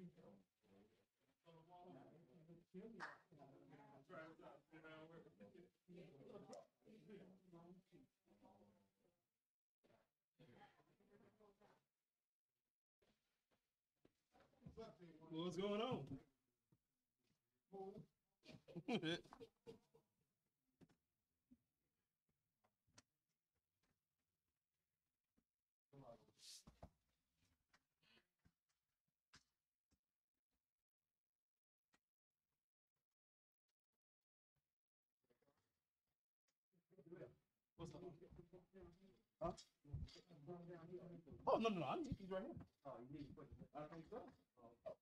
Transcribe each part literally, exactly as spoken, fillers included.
What's going on? What's up? Huh? Oh, no, no, no. I need these right here. Oh, you need to put it. I think so. Oh.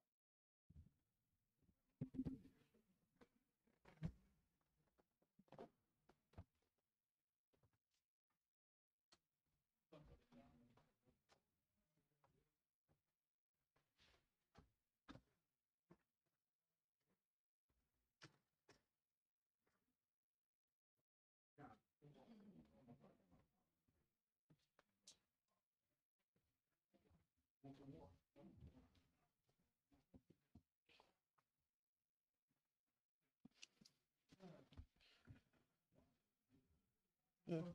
Yeah.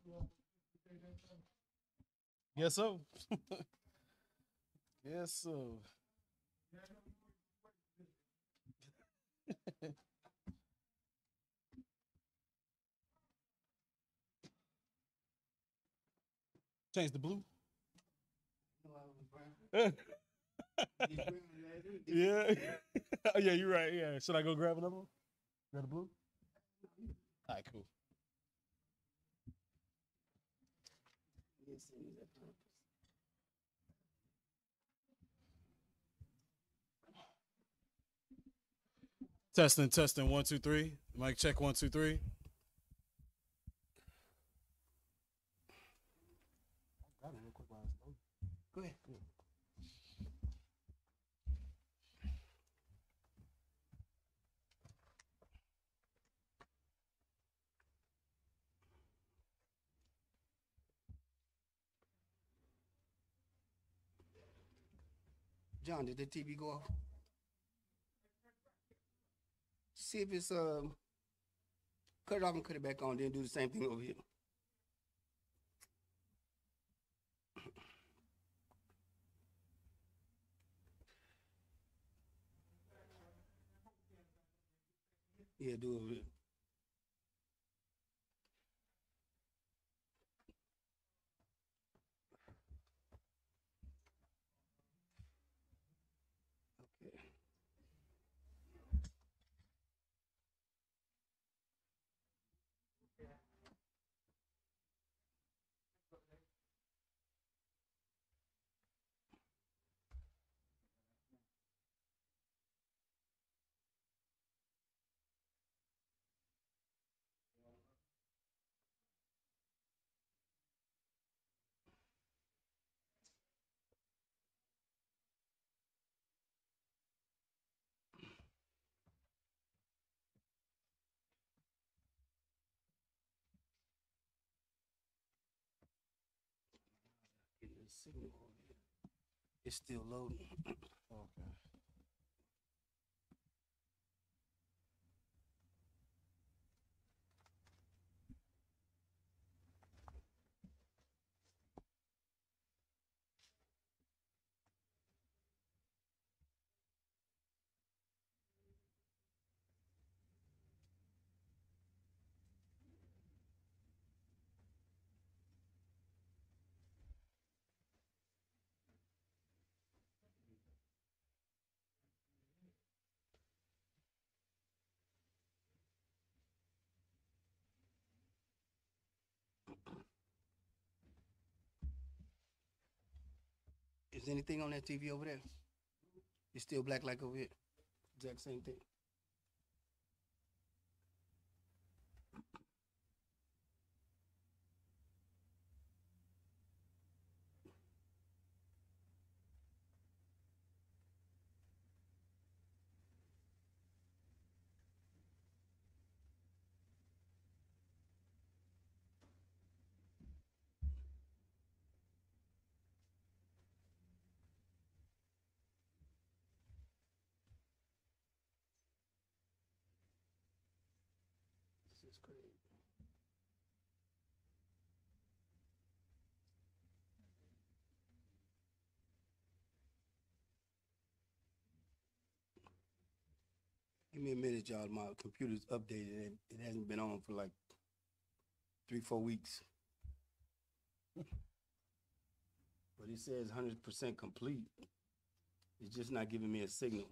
Yes, so. Yes, so. Change the blue. Yeah. Oh, yeah, you're right. Yeah. Should I go grab another one? Grab the blue? All right, cool. Testing, testing, one, two, three. Mic check, one, two, three. Got it real quick while I was loading. Go ahead. Go ahead. John, did the T V go off? See if it's um cut it off and cut it back on, then do the same thing over here. Yeah, do it over here. Okay. Getting the signal over here. It's still loading. Okay. Is anything on that T V over there? It's still black like over here. Exact same thing. Give me a minute, y'all. My computer's updated. It, it hasn't been on for like three, four weeks. But it says one hundred percent complete. It's just not giving me a signal.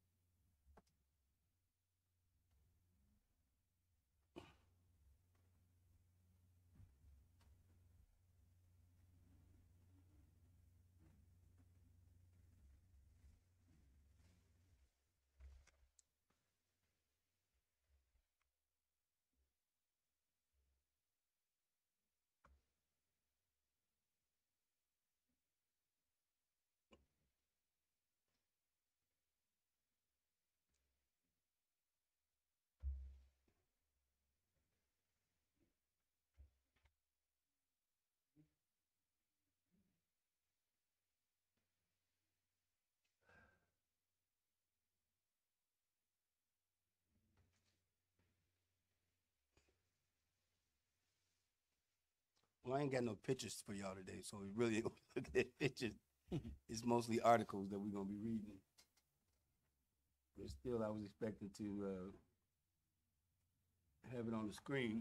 Well, I ain't got no pictures for y'all today, so we really ain't gonna look at pictures. It's mostly articles that we're gonna be reading. But still, I was expecting to uh, have it on the screen.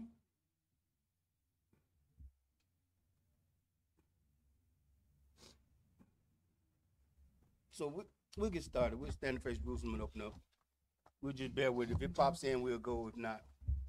So we, we'll get started. We'll stand and face Jerusalem and open up. We'll just bear with it. If it pops in, we'll go. If not,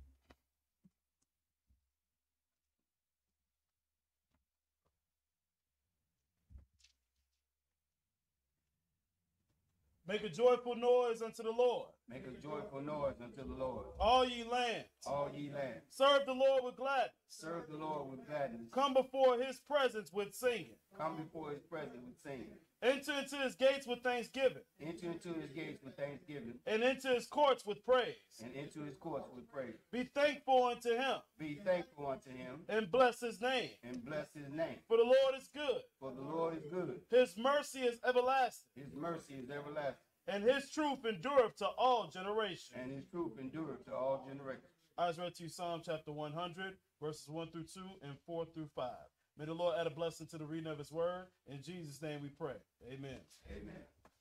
Make a joyful noise unto the Lord, make a joyful noise unto the Lord, all ye lands. all ye lands. Serve the Lord with gladness. Serve the Lord with gladness. Come before his presence with singing. Come before his presence with singing. Enter into his gates with thanksgiving, Enter into his gates with thanksgiving, and into his courts with praise. and into his courts with praise. Be thankful unto him, Be thankful unto him, and bless his name. and bless his name. For the Lord is good. For the Lord is good. His mercy is everlasting, His mercy is everlasting, and his truth endureth to all generations. and his truth endureth to all generations. I just read to you Psalm chapter one hundred, verses one through two and four through five. May the Lord add a blessing to the reading of his word. In Jesus' name we pray. Amen. Amen.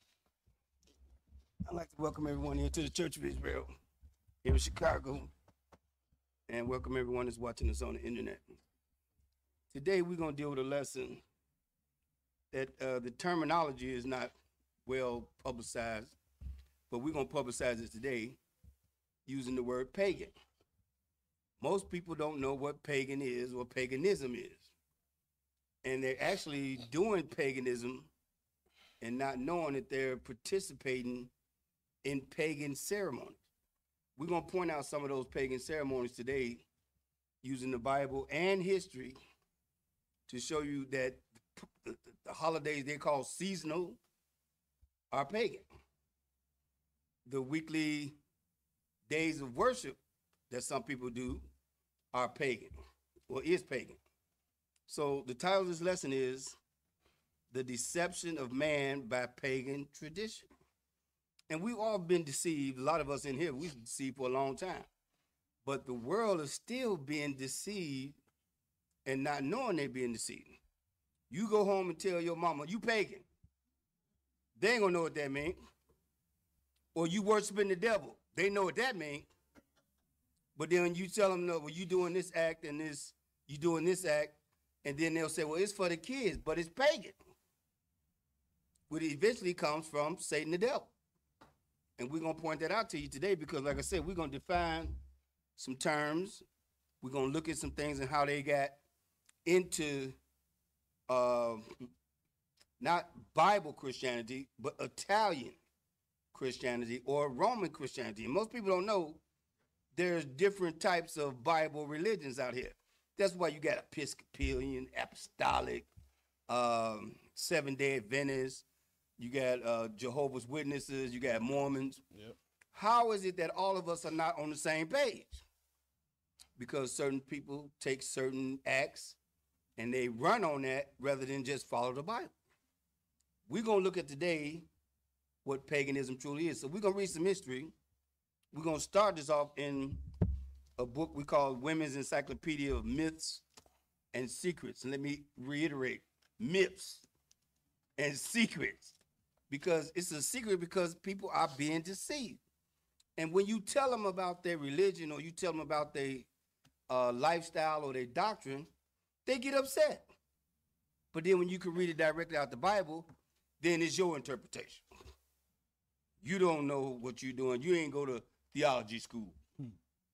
I'd like to welcome everyone here to the Church of Israel here in Chicago, and welcome everyone that's watching us on the internet. Today we're going to deal with a lesson that uh, the terminology is not well publicized, but we're going to publicize it today using the word pagan. Most people don't know what pagan is or paganism is. And they're actually doing paganism and not knowing that they're participating in pagan ceremonies. We're going to point out some of those pagan ceremonies today using the Bible and history to show you that the, the holidays they call seasonal are pagan. The weekly days of worship that some people do are pagan, or is pagan. So the title of this lesson is The Deception of Man by Pagan Tradition. And we've all been deceived. A lot of us in here, we've been deceived for a long time. But the world is still being deceived and not knowing they're being deceived. You go home and tell your mama, you pagan. They ain't gonna know what that means. Or you worshiping the devil. They know what that means. But then you tell them, no, well, you doing this act and this, you doing this act, and then they'll say, well, it's for the kids, but it's pagan. Which eventually comes from Satan the devil. And we're going to point that out to you today because, like I said, we're going to define some terms. We're going to look at some things and how they got into uh, not Bible Christianity, but Italian Christianity or Roman Christianity. And most people don't know there's different types of Bible religions out here. That's why you got Episcopalian, Apostolic, um, Seventh-day Adventists. You got uh, Jehovah's Witnesses. You got Mormons. Yep. How is it that all of us are not on the same page? Because certain people take certain acts and they run on that rather than just follow the Bible. We're going to look at today what paganism truly is. So we're going to read some history. We're going to start this off in a book we call Women's Encyclopedia of Myths and Secrets. And let me reiterate, myths and secrets, because it's a secret because people are being deceived. And when you tell them about their religion or you tell them about their uh, lifestyle or their doctrine, they get upset. But then when you can read it directly out the Bible, then it's your interpretation. You don't know what you're doing. You ain't go to theology school. Hmm.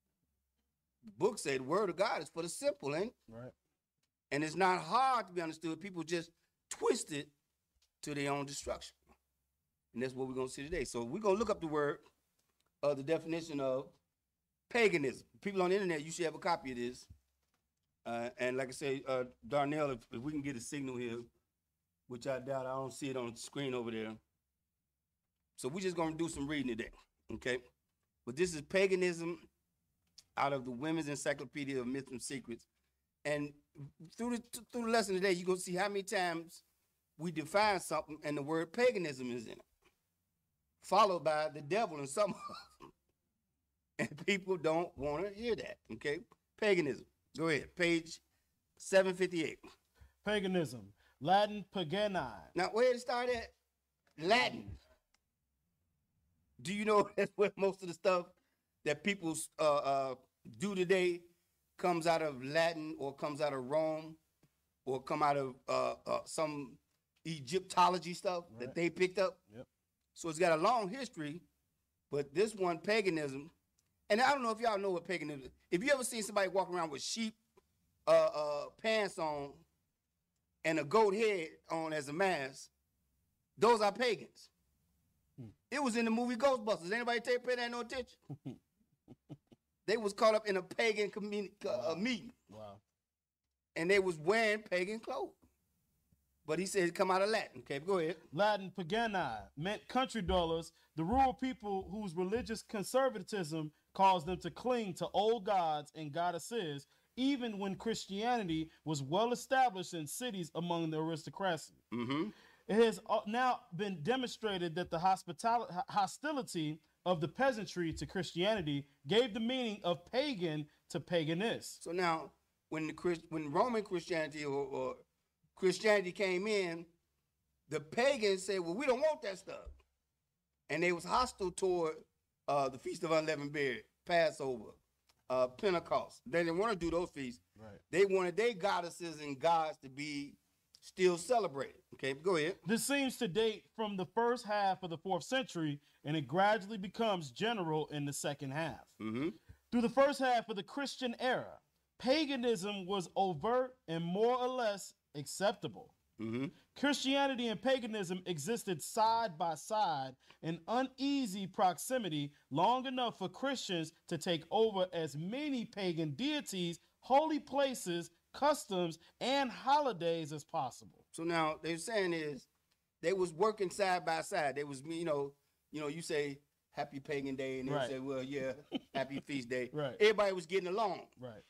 The book said the word of God is for the simple, ain't it? Right. And it's not hard to be understood. People just twist it to their own destruction. And that's what we're going to see today. So we're going to look up the word, uh, the definition of paganism. People on the internet, you should have a copy of this. Uh, and like I say, uh, Darnell, if, if we can get a signal here, which I doubt, I don't see it on the screen over there. So we're just going to do some reading today, okay? But this is paganism out of the Women's Encyclopedia of Myths and Secrets. And through the, through the lesson today, you're going to see how many times we define something and the word paganism is in it, followed by the devil in some of them. And people don't want to hear that, okay? Paganism. Go ahead, page seven fifty-eight. Paganism, Latin pagani. Now, where to start at? Latin. Do you know that's where most of the stuff that people uh, uh, do today comes out of Latin or comes out of Rome or come out of uh, uh, some Egyptology stuff right. that they picked up? Yep. So it's got a long history, but this one, paganism, and I don't know if y'all know what paganism is. If you ever seen somebody walking around with sheep uh, uh, pants on and a goat head on as a mask, those are pagans. Hmm. It was in the movie Ghostbusters. Anybody take pay that no attention? They was caught up in a pagan community uh, wow. meeting. Wow. And they was wearing pagan clothes. But he said it come out of Latin. Okay, go ahead. Latin pagani meant country dwellers, the rural people whose religious conservatism caused them to cling to old gods and goddesses, even when Christianity was well established in cities among the aristocracy. Mm-hmm. It has now been demonstrated that the hospitality, hostility of the peasantry to Christianity gave the meaning of pagan to paganist. So now, when the Christ, when Roman Christianity or, or Christianity came in, the pagans said, well, we don't want that stuff. And they was hostile toward uh, the Feast of Unleavened Bread, Passover, uh, Pentecost. They didn't want to do those feasts. Right. They wanted their goddesses and gods to be still celebrated. Okay, go ahead. This seems to date from the first half of the fourth century, and it gradually becomes general in the second half. Mm-hmm. Through the first half of the Christian era, paganism was overt and more or less acceptable. Mm-hmm. Christianity and paganism existed side by side in uneasy proximity long enough for Christians to take over as many pagan deities, holy places, customs, and holidays as possible. So now they're saying is they was working side by side. They was, you know, you know, you say happy pagan day, and they right. say, well, yeah, happy feast day. Right. Everybody was getting along. Right.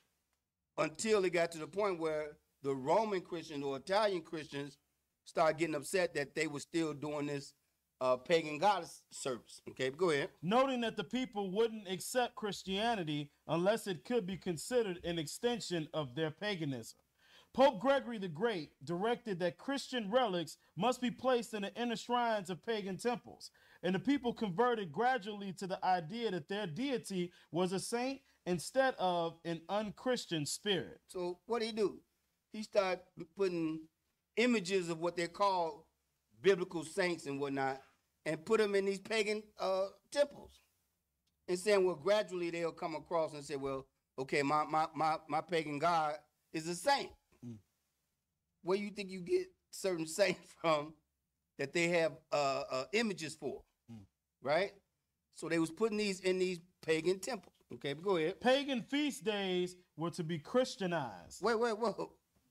Until it got to the point where the Roman Christians or Italian Christians started getting upset that they were still doing this uh, pagan goddess service. Okay, go ahead. Noting that the people wouldn't accept Christianity unless it could be considered an extension of their paganism. Pope Gregory the Great directed that Christian relics must be placed in the inner shrines of pagan temples, and the people converted gradually to the idea that their deity was a saint instead of an unchristian spirit. So what did he do? He started putting images of what they call biblical saints and whatnot and put them in these pagan uh, temples and saying, well, gradually they'll come across and say, well, okay, my my my, my pagan god is a saint. Mm. Where you think you get certain saints from that they have uh, uh, images for, mm. right? So they was putting these in these pagan temples. Okay, but go ahead. Pagan feast days were to be Christianized. Wait, wait, whoa.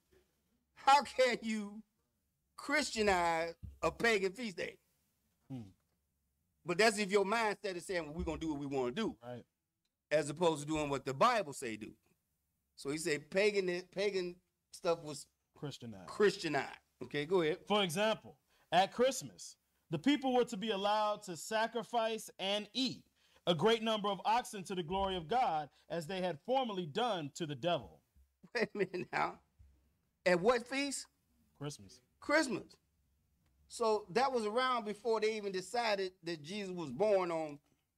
How can you Christianize a pagan feast day? Hmm. But that's if your mindset is saying, well, we're going to do what we want to do. Right. As opposed to doing what the Bible say do. So he said pagan pagan stuff was Christianized. Christianized. Okay, go ahead. For example, at Christmas, the people were to be allowed to sacrifice and eat a great number of oxen to the glory of God, as they had formerly done to the devil. Wait a minute now. At what feast? Christmas. Christmas. So that was around before they even decided that Jesus was born on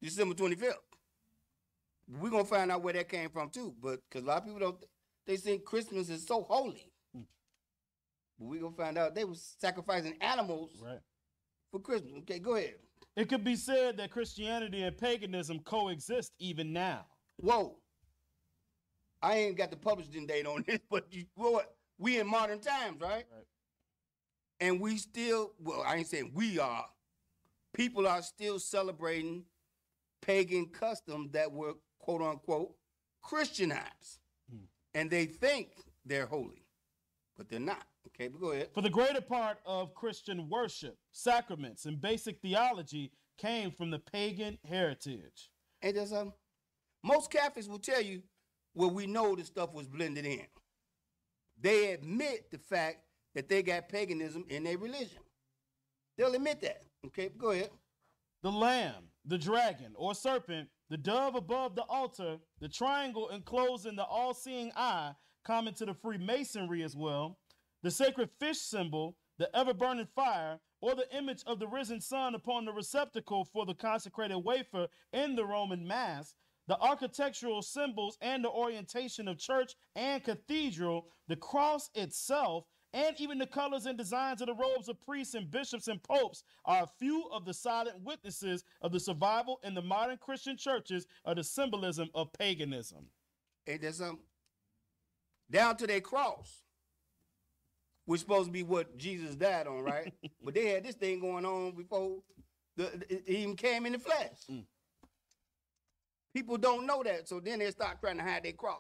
December twenty-fifth. We're going to find out where that came from too, but because a lot of people don't, they think Christmas is so holy. Hmm. But we're going to find out they were sacrificing animals right. for Christmas. Okay, go ahead. It could be said that Christianity and paganism coexist even now. Whoa. I ain't got the publishing date on this, but you, what? We in modern times, right? Right. And we still, well, I ain't saying we are. People are still celebrating pagan customs that were, quote unquote, Christianized. Hmm. And they think they're holy, but they're not. Okay, but go ahead. For the greater part of Christian worship, sacraments, and basic theology came from the pagan heritage. And there's um, most Catholics will tell you, well, we know the stuff was blended in. They admit the fact that they got paganism in their religion. They'll admit that. Okay, go ahead. The lamb, the dragon or serpent, the dove above the altar, the triangle enclosed in the all-seeing eye, common to the Freemasonry as well, the sacred fish symbol, the ever-burning fire, or the image of the risen sun upon the receptacle for the consecrated wafer in the Roman Mass, the architectural symbols and the orientation of church and cathedral, the cross itself, and even the colors and designs of the robes of priests and bishops and popes are a few of the silent witnesses of the survival in the modern Christian churches of the symbolism of paganism. Ain't that something? Down to their cross, which supposed to be what Jesus died on, right? But they had this thing going on before the, it even came in the flesh. Mm. People don't know that, so then they start trying to hide their cross.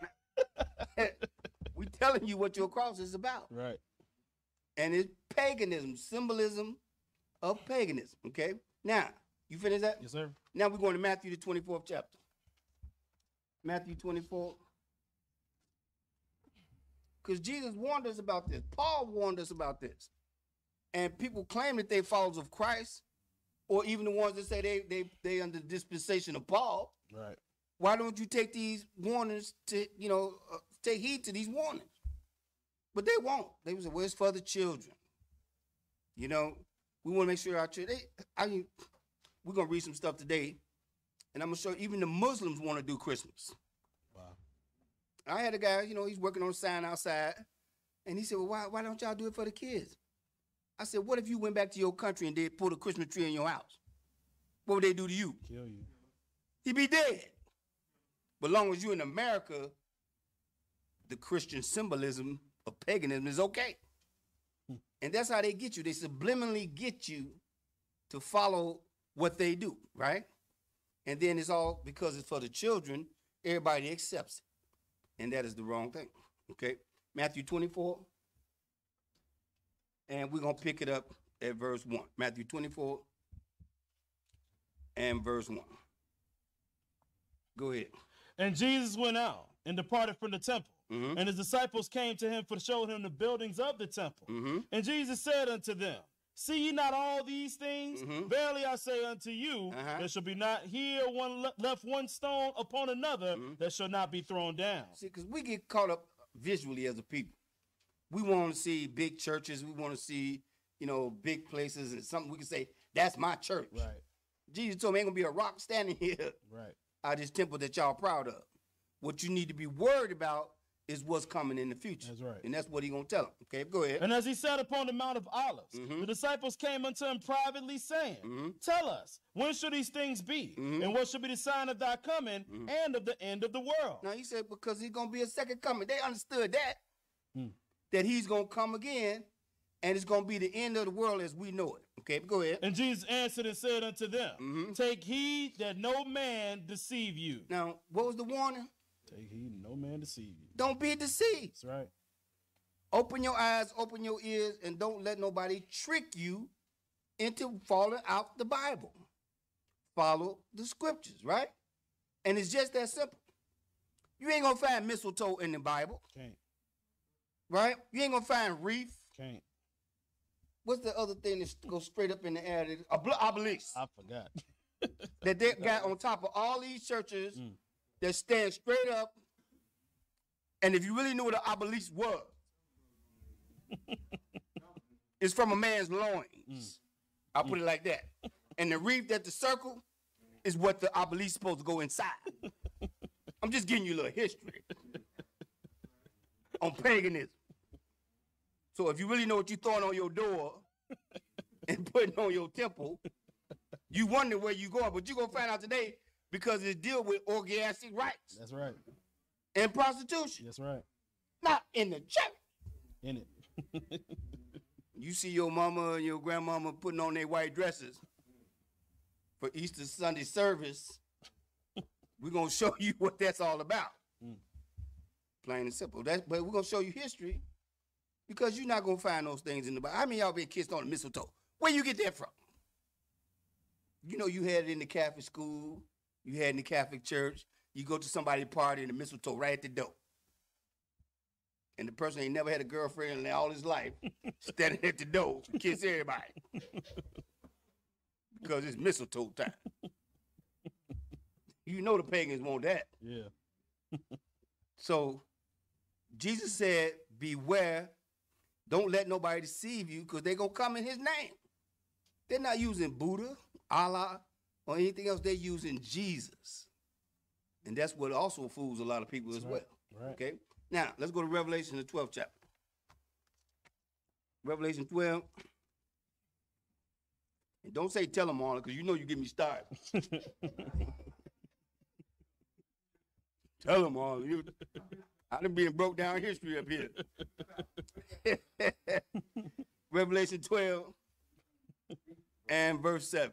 We telling you what your cross is about. Right. And it's paganism, symbolism of paganism, okay? Now, you finish that? Yes, sir. Now we're going to Matthew, the twenty-fourth chapter. Matthew twenty-four. Because Jesus warned us about this. Paul warned us about this. And people claim that they followers of Christ, or even the ones that say they they they under the dispensation of Paul. Right. Why don't you take these warnings to, you know, uh, take heed to these warnings? But they won't. They was, well, it's for the children. You know, we want to make sure our children, they, I mean, we're going to read some stuff today, and I'm going to show you, even the Muslims want to do Christmas. Wow. I had a guy, you know, he's working on a sign outside, and he said, well, why, why don't y'all do it for the kids? I said, what if you went back to your country and they put a Christmas tree in your house? What would they do to you? Kill you. He'd be dead. But long as you're in America, the Christian symbolism of paganism is okay. Hmm. And that's how they get you. They subliminally get you to follow what they do, right? And then it's all because it's for the children, everybody accepts it. And that is the wrong thing, okay? Matthew twenty-four, and we're going to pick it up at verse one. Matthew twenty-four and verse one. Go ahead. And Jesus went out and departed from the temple. Mm-hmm. And his disciples came to him for to show him the buildings of the temple. Mm-hmm. And Jesus said unto them, see ye not all these things? Mm-hmm. Verily I say unto you, uh-huh. there shall be not here one le- left one stone upon another mm-hmm. that shall not be thrown down. See, because we get caught up visually as a people. We want to see big churches. We want to see, you know, big places and something we can say, that's my church. Right. Jesus told me ain't going to be a rock standing here. Right. Out of this temple that y'all proud of. What you need to be worried about is what's coming in the future. That's right. And that's what he's going to tell them. Okay, go ahead. And as he sat upon the Mount of Olives, mm-hmm. the disciples came unto him privately, saying, mm-hmm. tell us, when shall these things be? Mm-hmm. And what shall be the sign of thy coming mm-hmm. and of the end of the world? Now, he said, because he's going to be a second coming. They understood that, mm. that he's going to come again, and it's going to be the end of the world as we know it. Okay, go ahead. And Jesus answered and said unto them, mm-hmm. take heed that no man deceive you. Now, what was the warning? Take heed, no man deceive you. Don't be deceived. That's right. Open your eyes, open your ears, and don't let nobody trick you into falling out the Bible. Follow the scriptures, right? And it's just that simple. You ain't going to find mistletoe in the Bible. Can't. Right? You ain't going to find wreath. Can't. What's the other thing that goes straight up in the air? Ob- obelisk. I forgot. That they got on top of all these churches mm. that stand straight up. And if you really knew what an obelisk was, it's from a man's loins. Mm. I'll put mm. it like that. And the wreath that the circle is what the obelisk is supposed to go inside. I'm just giving you a little history on paganism. So if you really know what you're throwing on your door and putting on your temple, you wonder where you're going. But you're going to find out today because it deals with orgiastic rights. That's right. And prostitution. That's right. Not in the church. In it. You see your mama and your grandmama putting on their white dresses for Easter Sunday service. We're going to show you what that's all about. Mm. Plain and simple. That's, but we're going to show you history because you're not going to find those things in the Bible. How many of y'all been kissed on the mistletoe? Where you get that from? You know you had it in the Catholic school. You had it in the Catholic church. You go to somebody's party and the mistletoe right at the door. And the person ain't never had a girlfriend in all his life standing at the door to kiss everybody. Because it's mistletoe time. You know the pagans want that. Yeah. So Jesus said, beware. Don't let nobody deceive you because they're going to come in his name. They're not using Buddha, Allah, or anything else. They're using Jesus. And that's what also fools a lot of people that's as right. well. Right. Okay? Now, let's go to Revelation, the twelfth chapter. Revelation twelve. And don't say tell them all, because you know you get me started. Tell them all. You, I done been broke down history up here. Revelation twelve and verse seven.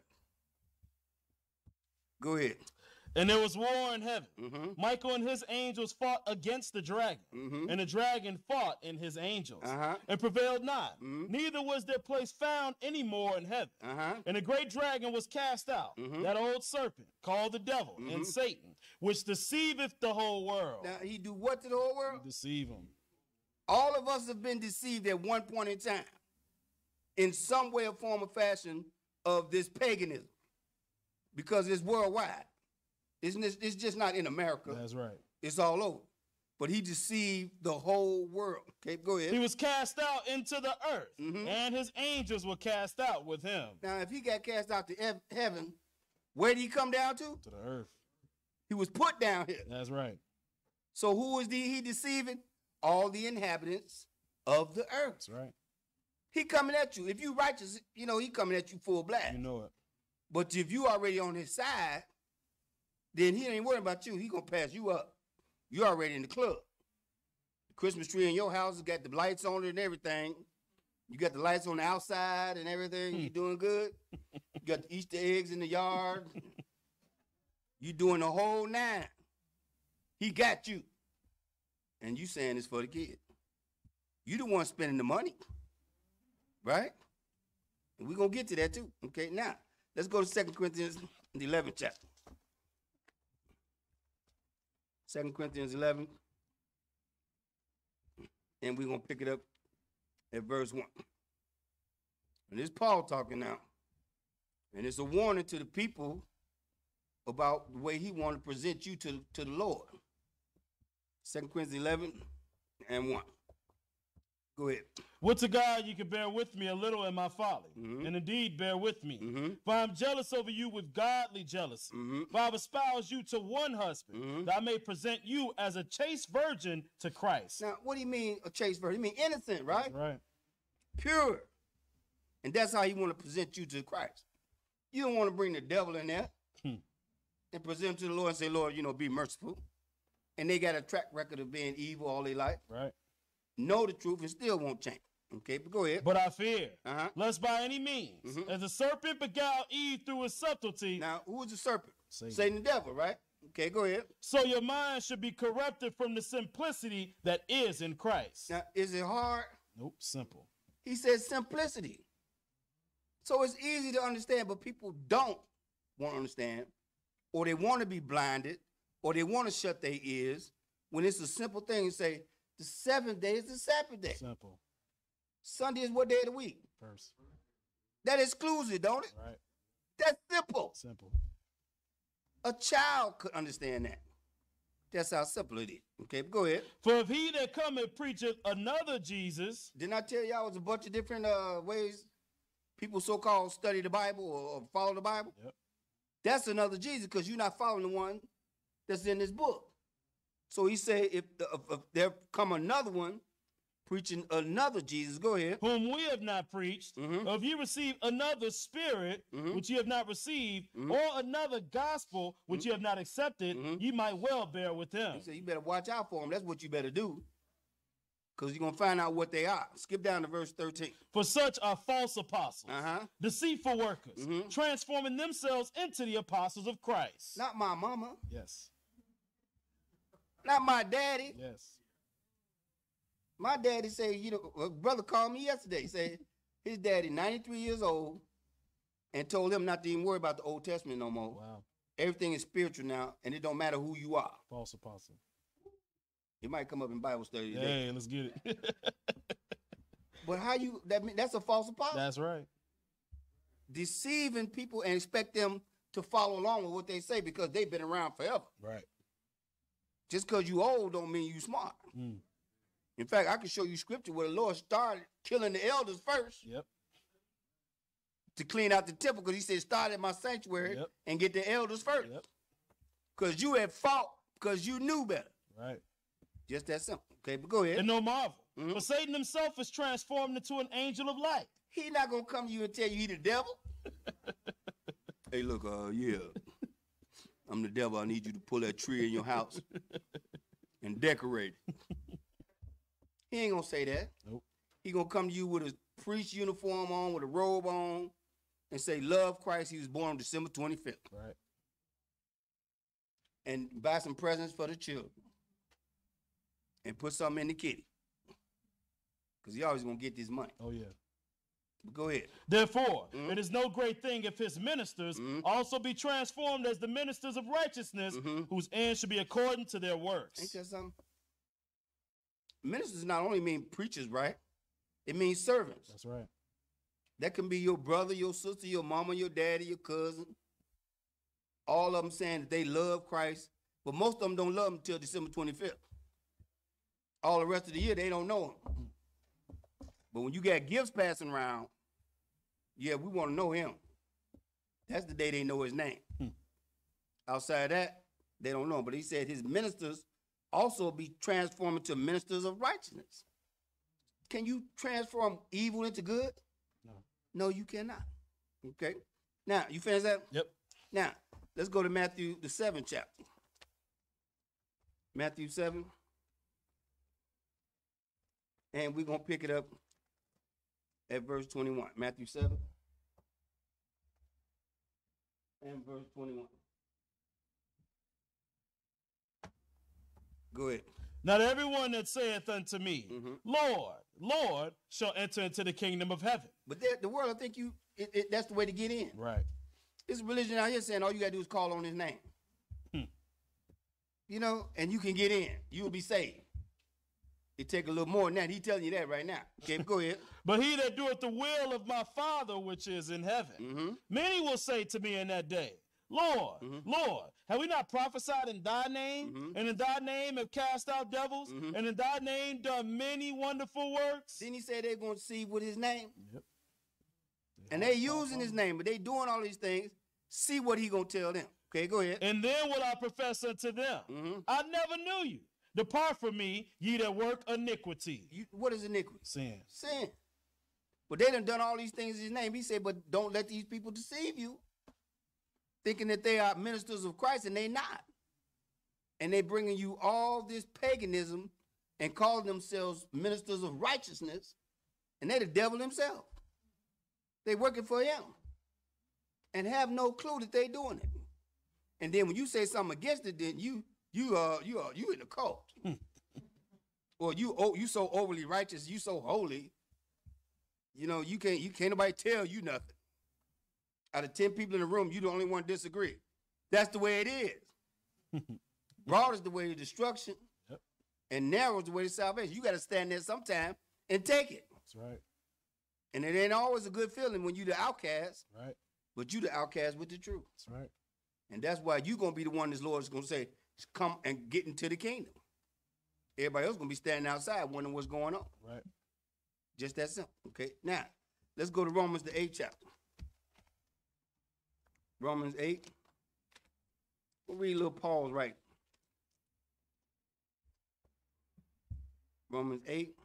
Go ahead. And there was war in heaven. Mm-hmm. Michael and his angels fought against the dragon. Mm-hmm. And the dragon fought in his angels uh-huh. and prevailed not. Mm-hmm. Neither was their place found any more in heaven. Uh-huh. And the great dragon was cast out, mm-hmm. that old serpent called the devil mm-hmm. and Satan, which deceiveth the whole world. Now, he do what to the whole world? He deceive them. All of us have been deceived at one point in time, in some way or form or fashion of this paganism, because it's worldwide. It's, it's just not in America. That's right. It's all over. But he deceived the whole world. Okay, go ahead. He was cast out into the earth, mm-hmm. and his angels were cast out with him. Now, if he got cast out to ev- heaven, where did he come down to? To the earth. He was put down here. That's right. So who is the, he deceiving? All the inhabitants of the earth. That's right. He coming at you. If you righteous, you know, he coming at you full blast. You know it. But if you already on his side, then he ain't worried about you. He gonna pass you up. You already in the club. The Christmas tree in your house has got the lights on it and everything. You got the lights on the outside and everything. You doing good. You got the Easter eggs in the yard. You doing the whole nine. He got you. And you saying it's for the kid. You the one spending the money. Right? And we're gonna get to that too. Okay, now let's go to Second Corinthians, the eleventh chapter. Second Corinthians eleven, and we're going to pick it up at verse one. And this is Paul talking now. And it's a warning to the people about the way he wanted to present you to, to the Lord. Second Corinthians eleven and one. Go ahead. Would to God you could bear with me a little in my folly, mm-hmm. and indeed bear with me. Mm-hmm. For I am jealous over you with godly jealousy. Mm-hmm. For I have espoused you to one husband, mm-hmm. that I may present you as a chaste virgin to Christ. Now, what do you mean a chaste virgin? You mean innocent, right? That's right. Pure. And that's how he want to present you to Christ. You don't want to bring the devil in there hmm. and present him to the Lord and say, Lord, you know, be merciful. And they got a track record of being evil all their life. Right. Know the truth and still won't change. Okay, but go ahead. But I fear, uh-huh. lest by any means, mm-hmm. as the serpent beguiled Eve through his subtlety. Now, who is the serpent? Satan. Satan the devil, right? Okay, go ahead. So your mind should be corrupted from the simplicity that is in Christ. Now, is it hard? Nope, simple. He says simplicity. So it's easy to understand, but people don't want to understand, or they want to be blinded, or they want to shut their ears when it's a simple thing and say, the seventh day is the Sabbath day. Simple. Sunday is what day of the week? First. That excludes it, don't it? Right. That's simple. Simple. A child could understand that. That's how simple it is. Okay, go ahead. For if he that cometh preacheth another Jesus. Didn't I tell y'all it was a bunch of different uh, ways people so-called study the Bible or, or follow the Bible? Yep. That's another Jesus because you're not following the one that's in this book. So he said, if, the, if, if there come another one preaching another Jesus, go ahead. Whom we have not preached, Mhm. or if you receive another spirit, Mhm. which you have not received, Mhm. or another gospel, which you have not accepted, Mhm. you might well bear with him. He said, you better watch out for them. That's what you better do because you're going to find out what they are. Skip down to verse thirteen. For such are false apostles, Uh-huh. deceitful workers, Mhm. transforming themselves into the apostles of Christ. Not my mama. Yes. Not my daddy. Yes. My daddy said, you know, a brother called me yesterday. He said his daddy, ninety-three years old, and told him not to even worry about the Old Testament no more. Wow. Everything is spiritual now, and it don't matter who you are. False apostle. It might come up in Bible study today. Hey, let's get it. But how you, that mean, that's a false apostle. That's right. Deceiving people and expect them to follow along with what they say because they've been around forever. Right. Just because you old don't mean you smart. Mm. In fact, I can show you scripture where the Lord started killing the elders first Yep. to clean out the temple because he said, start at my sanctuary Yep. and get the elders first. Yep. Because you had fought because you knew better. Right. Just that simple. Okay, but go ahead. And no marvel. Mhm. For Satan himself is transformed into an angel of light. He not going to come to you and tell you he the devil. Hey, look, uh, yeah. I'm the devil. I need you to pull that tree in your house and decorate it. He ain't going to say that. Nope. He going to come to you with a priest uniform on, with a robe on, and say, love Christ. He was born on December twenty-fifth. Right. And buy some presents for the children. And put something in the kitty. Because he always going to get this money. Oh, yeah. But go ahead. Therefore, Mhm. it is no great thing if his ministers Mhm. also be transformed as the ministers of righteousness, Mhm. whose end should be according to their works. Ain't that something? Ministers not only mean preachers, right? It means servants. That's right. That can be your brother, your sister, your mama, your daddy, your cousin. All of them saying that they love Christ, but most of them don't love him until December twenty-fifth. All the rest of the year, they don't know him. But when you got gifts passing around, yeah, we want to know him. That's the day they know his name. Hmm. Outside of that, they don't know him. But he said his ministers also be transformed into ministers of righteousness. Can you transform evil into good? No. No, you cannot. Okay. Now, you finish that? Yep. Now, let's go to Matthew, the seventh chapter. Matthew seven. And we're going to pick it up at verse twenty-one. Matthew seven. And verse twenty-one. Go ahead. Not everyone that saith unto me, Mhm. Lord, Lord, shall enter into the kingdom of heaven. But there, the world, I think you, it, it, that's the way to get in. Right. This religion out here saying all you got to do is call on his name. Hmm. You know, and you can get in. You will be saved. It take a little more than that. He telling you that right now. Okay, go ahead. But he that doeth the will of my Father which is in heaven, Mm-hmm. many will say to me in that day, Lord, Mhm. Lord, have we not prophesied in thy name, Mhm. and in thy name have cast out devils, Mhm. and in thy name done many wonderful works? Didn't he say they're going to see with his name? Yep. And they using his name, but they doing all these things. See what he going to tell them. Okay, go ahead. And then will I profess unto them, Mhm. I never knew you. Depart from me, ye that work iniquity. You, what is iniquity? Sin. Sin. But they done done all these things in his name. He said, but don't let these people deceive you, thinking that they are ministers of Christ, and they not. And they bringing you all this paganism and calling themselves ministers of righteousness, and they the devil himself. They working for him and have no clue that they doing it. And then when you say something against it, then you you uh you are you in the cult. Or you oh you so overly righteous, you so holy. You know, you can't you can't nobody tell you nothing. Out of ten people in the room, you the only one disagree. That's the way it is. Broad is the way to destruction. Yep. And narrow is the way to salvation. You got to stand there sometime and take it. That's right. And it ain't always a good feeling when you the outcast, Right. but you the outcast with the truth. That's right. And that's why you going to be the one this Lord is going to say, come and get into the kingdom. Everybody else going to be standing outside wondering what's going on. Right. Just that simple. Okay. Now, let's go to Romans, the eighth chapter. Romans eight. We'll read a little Paul's right. Romans eight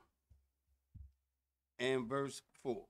and verse four.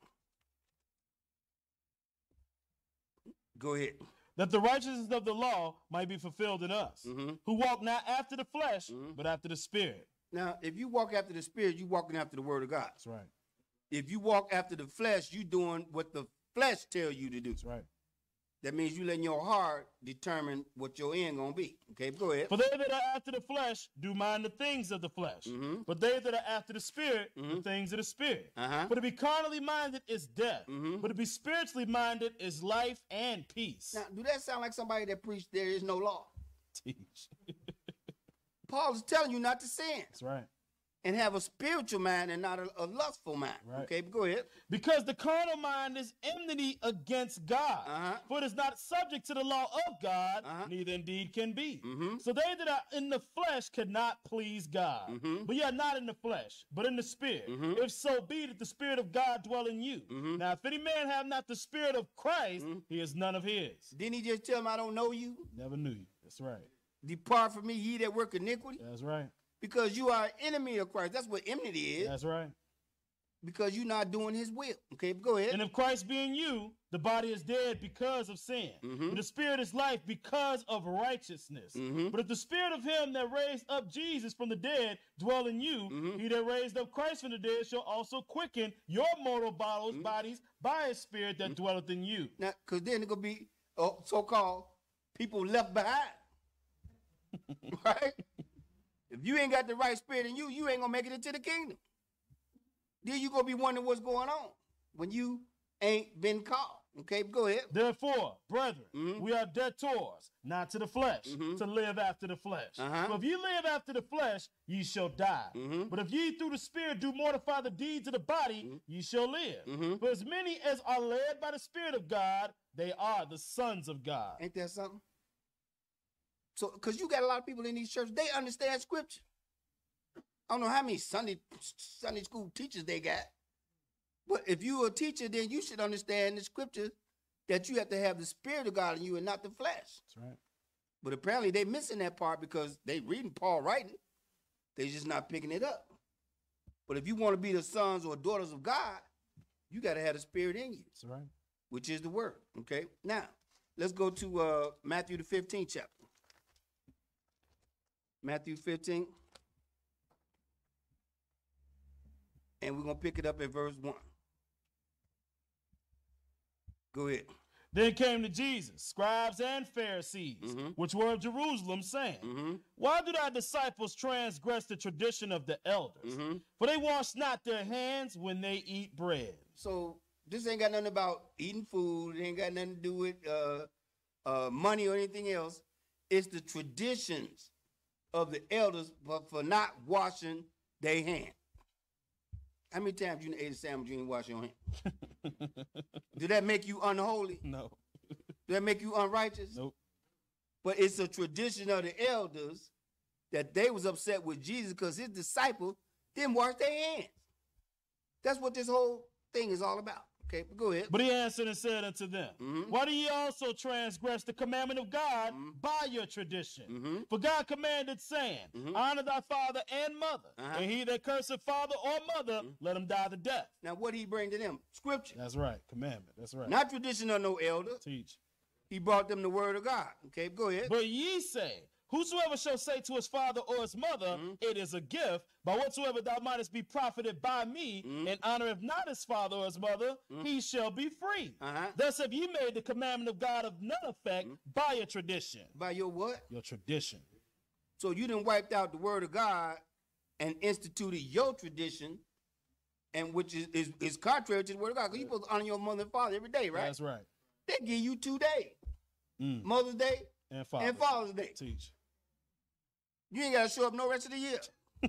Go ahead. That the righteousness of the law might be fulfilled in us, Mm-hmm. who walk not after the flesh, Mhm. but after the Spirit. Now, if you walk after the Spirit, you walking after the word of God. That's right. If you walk after the flesh, you doing what the flesh tell you to do. That's right. That means you letting your heart determine what your end gonna be. Okay, go ahead. For they that are after the flesh do mind the things of the flesh, Mhm. but they that are after the Spirit, the Mhm. things of the Spirit. Uh-huh. For to be carnally minded is death, Mhm. but to be spiritually minded is life and peace. Now, do that sound like somebody that preached there is no law? Teach. Paul is telling you not to sin That's right. and have a spiritual mind and not a, a lustful mind. Right. Okay, but go ahead. Because the carnal mind is enmity against God, Uh-huh. for it is not subject to the law of God, Uh-huh. neither indeed can be. Mhm. So they that are in the flesh cannot please God. Mhm. But ye are not in the flesh, but in the Spirit. Mhm. If so be that the Spirit of God dwell in you. Mhm. Now, if any man have not the Spirit of Christ, Mhm. he is none of his. Didn't he just tell him, I don't know you? Never knew you. That's right. Depart from me, ye that work iniquity. That's right. Because you are an enemy of Christ. That's what enmity is. That's right. Because you're not doing his will. Okay, but go ahead. And if Christ be in you, the body is dead because of sin. Mhm. But the spirit is life because of righteousness. Mhm. But if the spirit of him that raised up Jesus from the dead dwell in you, Mhm. he that raised up Christ from the dead shall also quicken your mortal bodies, Mhm. bodies by his spirit that dwelleth in you. Now, because then it's going to be uh, so-called people left behind. Right? If you ain't got the right spirit in you, you ain't going to make it into the kingdom. Then you going to be wondering what's going on when you ain't been called. Okay, go ahead. Therefore, brethren, Mhm. we are debtors, not to the flesh, Mhm. to live after the flesh. Uh-huh. For if ye live after the flesh, ye shall die. Mhm. But if ye through the Spirit do mortify the deeds of the body, ye shall live. Mhm. For as many as are led by the Spirit of God, they are the sons of God. Ain't that something? So, because you got a lot of people in these churches, they understand scripture. I don't know how many Sunday Sunday school teachers they got. But if you're a teacher, then you should understand the scripture that you have to have the Spirit of God in you and not the flesh. That's right. But apparently they missing that part because they reading Paul writing. They just not picking it up. But if you want to be the sons or daughters of God, you got to have the Spirit in you, That's right. which is the word. Okay. Now, let's go to uh, Matthew the fifteenth chapter. Matthew fifteen. And we're going to pick it up at verse one. Go ahead. Then came to Jesus, scribes and Pharisees, Mhm. which were of Jerusalem, saying, Mm-hmm. Why do thy disciples transgress the tradition of the elders? Mhm. For they wash not their hands when they eat bread. So this ain't got nothing about eating food. It ain't got nothing to do with uh, uh, money or anything else. It's the traditions of the elders, but for not washing their hand. How many times you ate a sandwich you didn't wash your hand? Did that make you unholy? No. Did that make you unrighteous? Nope. But it's a tradition of the elders that they was upset with Jesus because his disciples didn't wash their hands. That's what this whole thing is all about. Okay, but go ahead. But he answered and said unto them, Mhm. Why do ye also transgress the commandment of God Mhm. by your tradition? Mhm. For God commanded, saying, Mhm. Honor thy father and mother, Uh-huh. and he that curseth father or mother, let him die the death. Now, what did he bring to them? Scripture. That's right. Commandment. That's right. Not tradition of no elder. Teach. He brought them the word of God. Okay, go ahead. But ye say, Whosoever shall say to his father or his mother, Mhm. It is a gift, by whatsoever thou mightest be profited by me, Mhm. and honoreth not his father or his mother, Mhm. he shall be free. Uh-huh. Thus have ye made the commandment of God of none effect by your tradition. By your what? Your tradition. So you done wiped out the word of God and instituted your tradition, and which is, is, is contrary to the word of God. Because you're supposed to honor your mother and father every day, right? That's right. They give you two days. Mm. Mother's Day And Father's, and Father's Day. Teach. You ain't got to show up no rest of the year.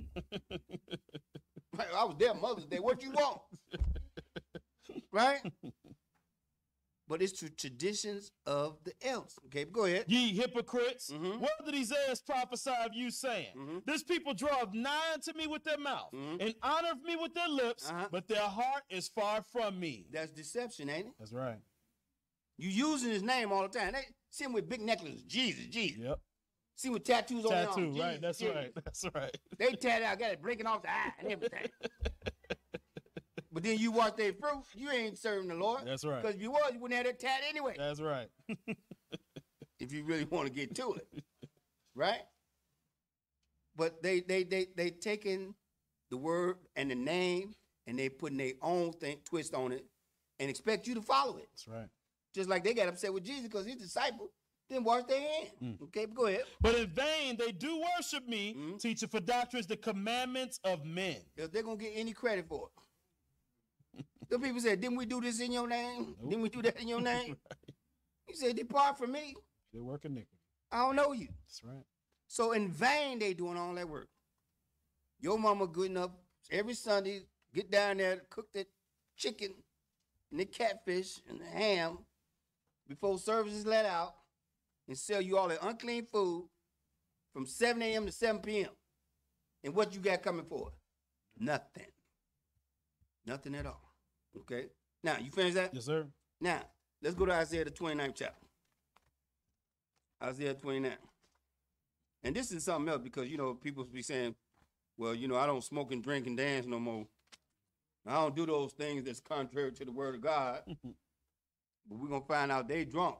Right, I was there Mother's Day. What you want? Right? But it's the traditions of the elders. Okay, go ahead. Ye hypocrites, Mhm. what did Isaiah prophesy of you, saying, Mhm. This people draw nigh unto me with their mouth, Mhm. and honor me with their lips, Uh-huh. but their heart is far from me. That's deception, ain't it? That's right. You using his name all the time. They see him with big necklaces. Jesus, Jesus. Yep. See what tattoos on Tattoo, their arm. right? That's Jesus. right. That's right. They tat out, got it breaking off the eye and everything. But then you watch their fruit, you ain't serving the Lord. That's right. Because if you was, you wouldn't have that tat anyway. That's right. If you really want to get to it. Right? But they they they they taking the word and the name and they putting their own thing twist on it and expect you to follow it. That's right. Just like they got upset with Jesus because his disciples didn't wash their hands. Mm. Okay, go ahead. But in vain they do worship me, mm-hmm. teaching for doctrines the commandments of men. If they're gonna get any credit for it. The people said, didn't we do this in your name? Nope. Didn't we do that in your name? Right. He said, depart from me. They work iniquity. I don't know you. That's right. So in vain they doing all that work. Your mama getting up every Sunday, get down there, cook that chicken and the catfish and the ham before service is let out and sell you all that unclean food from seven a.m. to seven p.m. And what you got coming for? Nothing. Nothing at all. Okay? Now, you finished that? Yes, sir. Now, let's go to Isaiah the twenty-ninth chapter. Isaiah twenty-nine. And this is something else because, you know, people be saying, well, you know, I don't smoke and drink and dance no more. I don't do those things that's contrary to the word of God. But we're going to find out they drunk.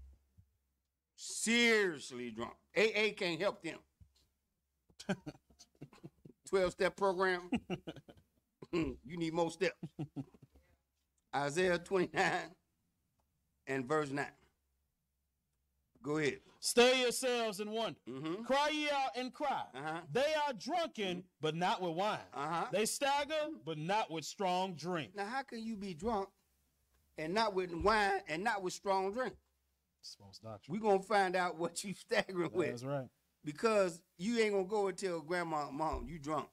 Seriously drunk. A A can't help them. twelve-step program. You need more steps. Isaiah twenty-nine and verse nine. Go ahead. Stay yourselves and wonder. Mm-hmm. Cry ye out and cry. Uh-huh. They are drunken, mm-hmm. but not with wine. Uh-huh. They stagger, but not with strong drink. Now, how can you be drunk and not with wine and not with strong drink? False doctrine. We're going to find out what you staggering with. That's right. Because you ain't going to go and tell grandma, mom, you drunk.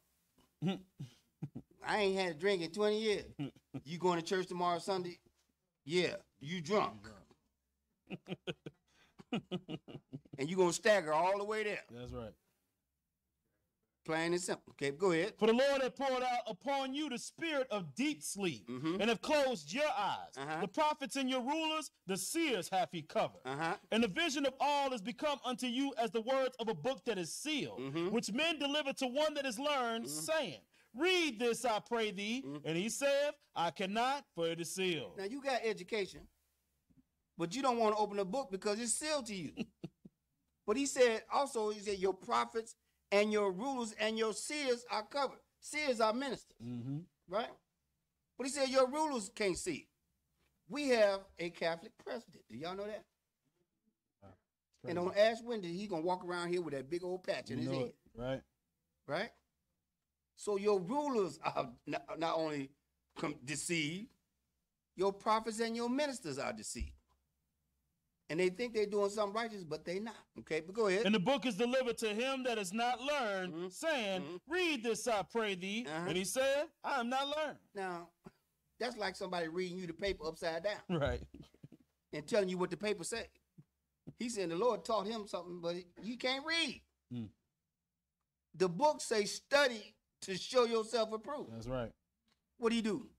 I ain't had a drink in twenty years. You going to church tomorrow Sunday? Yeah, you drunk. You drunk. And you going to stagger all the way there. That's right. Plain and simple. Okay, go ahead. For the Lord hath poured out upon you the spirit of deep sleep, mm-hmm. and have closed your eyes. Uh-huh. The prophets and your rulers, the seers hath he covered. Uh-huh. And the vision of all is become unto you as the words of a book that is sealed, mm-hmm. which men deliver to one that is learned, mm-hmm. saying, read this, I pray thee. Mm-hmm. And he saith, I cannot, for it is sealed. Now, you got education, but you don't want to open the book because it's sealed to you. But he said, also, he said, your prophets and your rulers and your seers are covered. Seers are ministers, mm-hmm. right? But he said, your rulers can't see. We have a Catholic president. Do y'all know that? Uh, and on Ash Wednesday, he's going to walk around here with that big old patch in you his know head. It, right. Right? So your rulers are not, not only deceived, your prophets and your ministers are deceived. And they think they're doing something righteous, but they not. Okay, but go ahead. And the book is delivered to him that is not learned, mm-hmm. saying, mm-hmm. read this, I pray thee. Uh-huh. And he said, I am not learned. Now, that's like somebody reading you the paper upside down. Right. And telling you what the paper say. He said the Lord taught him something, but he can't read. Mm. The book say study to show yourself approved. That's right. What do you do?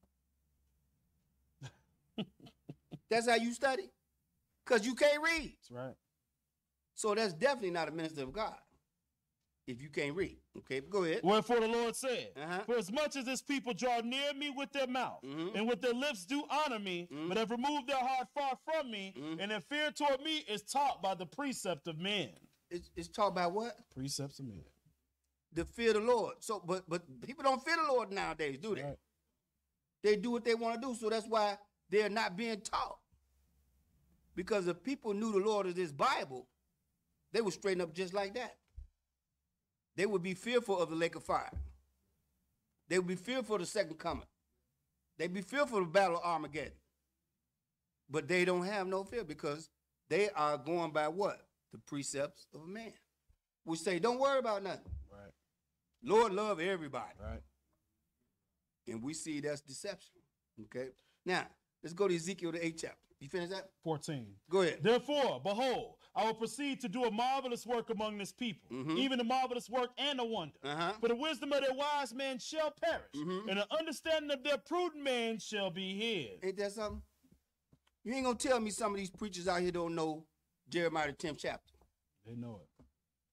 That's how you study? Because you can't read. That's right. So that's definitely not a minister of God if you can't read. Okay, go ahead. Wherefore the Lord said, uh-huh. for as much as this people draw near me with their mouth, mm-hmm. and with their lips do honor me, mm-hmm. but have removed their heart far from me, mm-hmm. and their fear toward me is taught by the precept of men. It's, it's taught by what? Precepts of men. The fear of the Lord. So, but but people don't fear the Lord nowadays, do they? Right. They do what they want to do, so that's why they're not being taught. Because if people knew the Lord of this Bible, they would straighten up just like that. They would be fearful of the lake of fire. They would be fearful of the second coming. They'd be fearful of the battle of Armageddon. But they don't have no fear because they are going by what? The precepts of man. We say, don't worry about nothing. Right. Lord love everybody. Right. And we see that's deception. Okay. Now, let's go to Ezekiel, the eighth chapter. You finish that? fourteen. Go ahead. Therefore, behold, I will proceed to do a marvelous work among this people, mm-hmm. even a marvelous work and a wonder. Uh-huh. For the wisdom of their wise men shall perish, mm-hmm. and the understanding of their prudent men shall be hid. Ain't that something? You ain't going to tell me some of these preachers out here don't know Jeremiah the tenth chapter. They know it.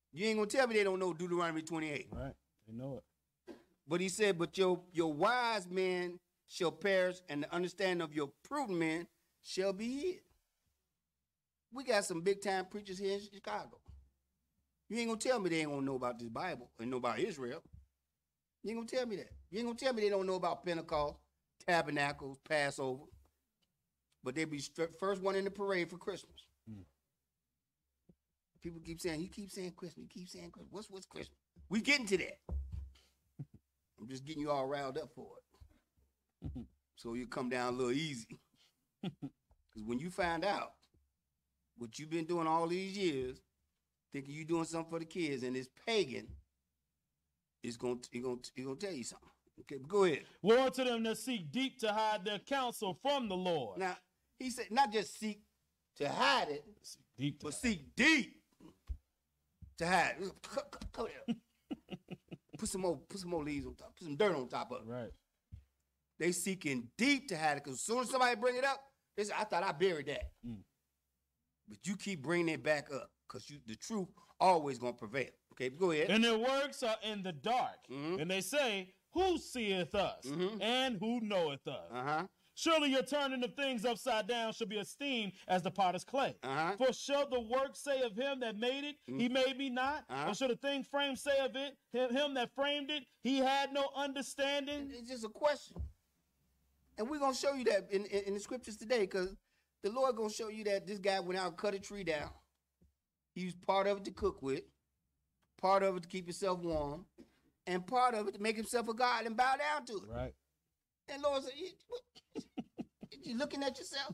You ain't gonna tell me they don't know Deuteronomy twenty-eight. Right. They know it. But he said, but your, your wise men shall perish, and the understanding of your prudent men shall be hid. We got some big time preachers here in Chicago. You ain't gonna tell me they ain't gonna know about this Bible and know about Israel. You ain't gonna tell me that. You ain't gonna tell me they don't know about Pentecost, Tabernacles, Passover. But they be first one in the parade for Christmas. Mm. People keep saying, you keep saying Christmas, you keep saying Christmas. What's what's Christmas? We getting to that. I'm just getting you all riled up for it. So you come down a little easy. Because when you find out what you've been doing all these years, thinking you're doing something for the kids, and it's pagan, it's going to, it's going to, it's going to tell you something. Okay, go ahead. Woe to them that seek deep to hide their counsel from the Lord. Now, he said, not just seek to hide it, seek deep but hide. seek deep to hide it. Go there. Put some more, put some more leaves on top, put some dirt on top of it. Right. They seeking deep to hide it, because as soon as somebody bring it up, they say, I thought I buried that. Mm. But you keep bringing it back up, because the truth always going to prevail. Okay, go ahead. And their works are in the dark. Mm-hmm. And they say, who seeth us? Mm-hmm. And who knoweth us? Uh-huh. Surely your turning of things upside down shall be esteemed as the potter's clay. Uh-huh. For shall the work say of him that made it, mm-hmm. he made me not? Uh-huh. Or shall the thing framed say of it, him, him that framed it, he had no understanding? It's just a question. And we're going to show you that in, in, in the scriptures today, because the Lord going to show you that this guy went out and cut a tree down. He used part of it to cook with, part of it to keep himself warm, and part of it to make himself a god and bow down to it. Right. And Lord said, you, you looking at yourself?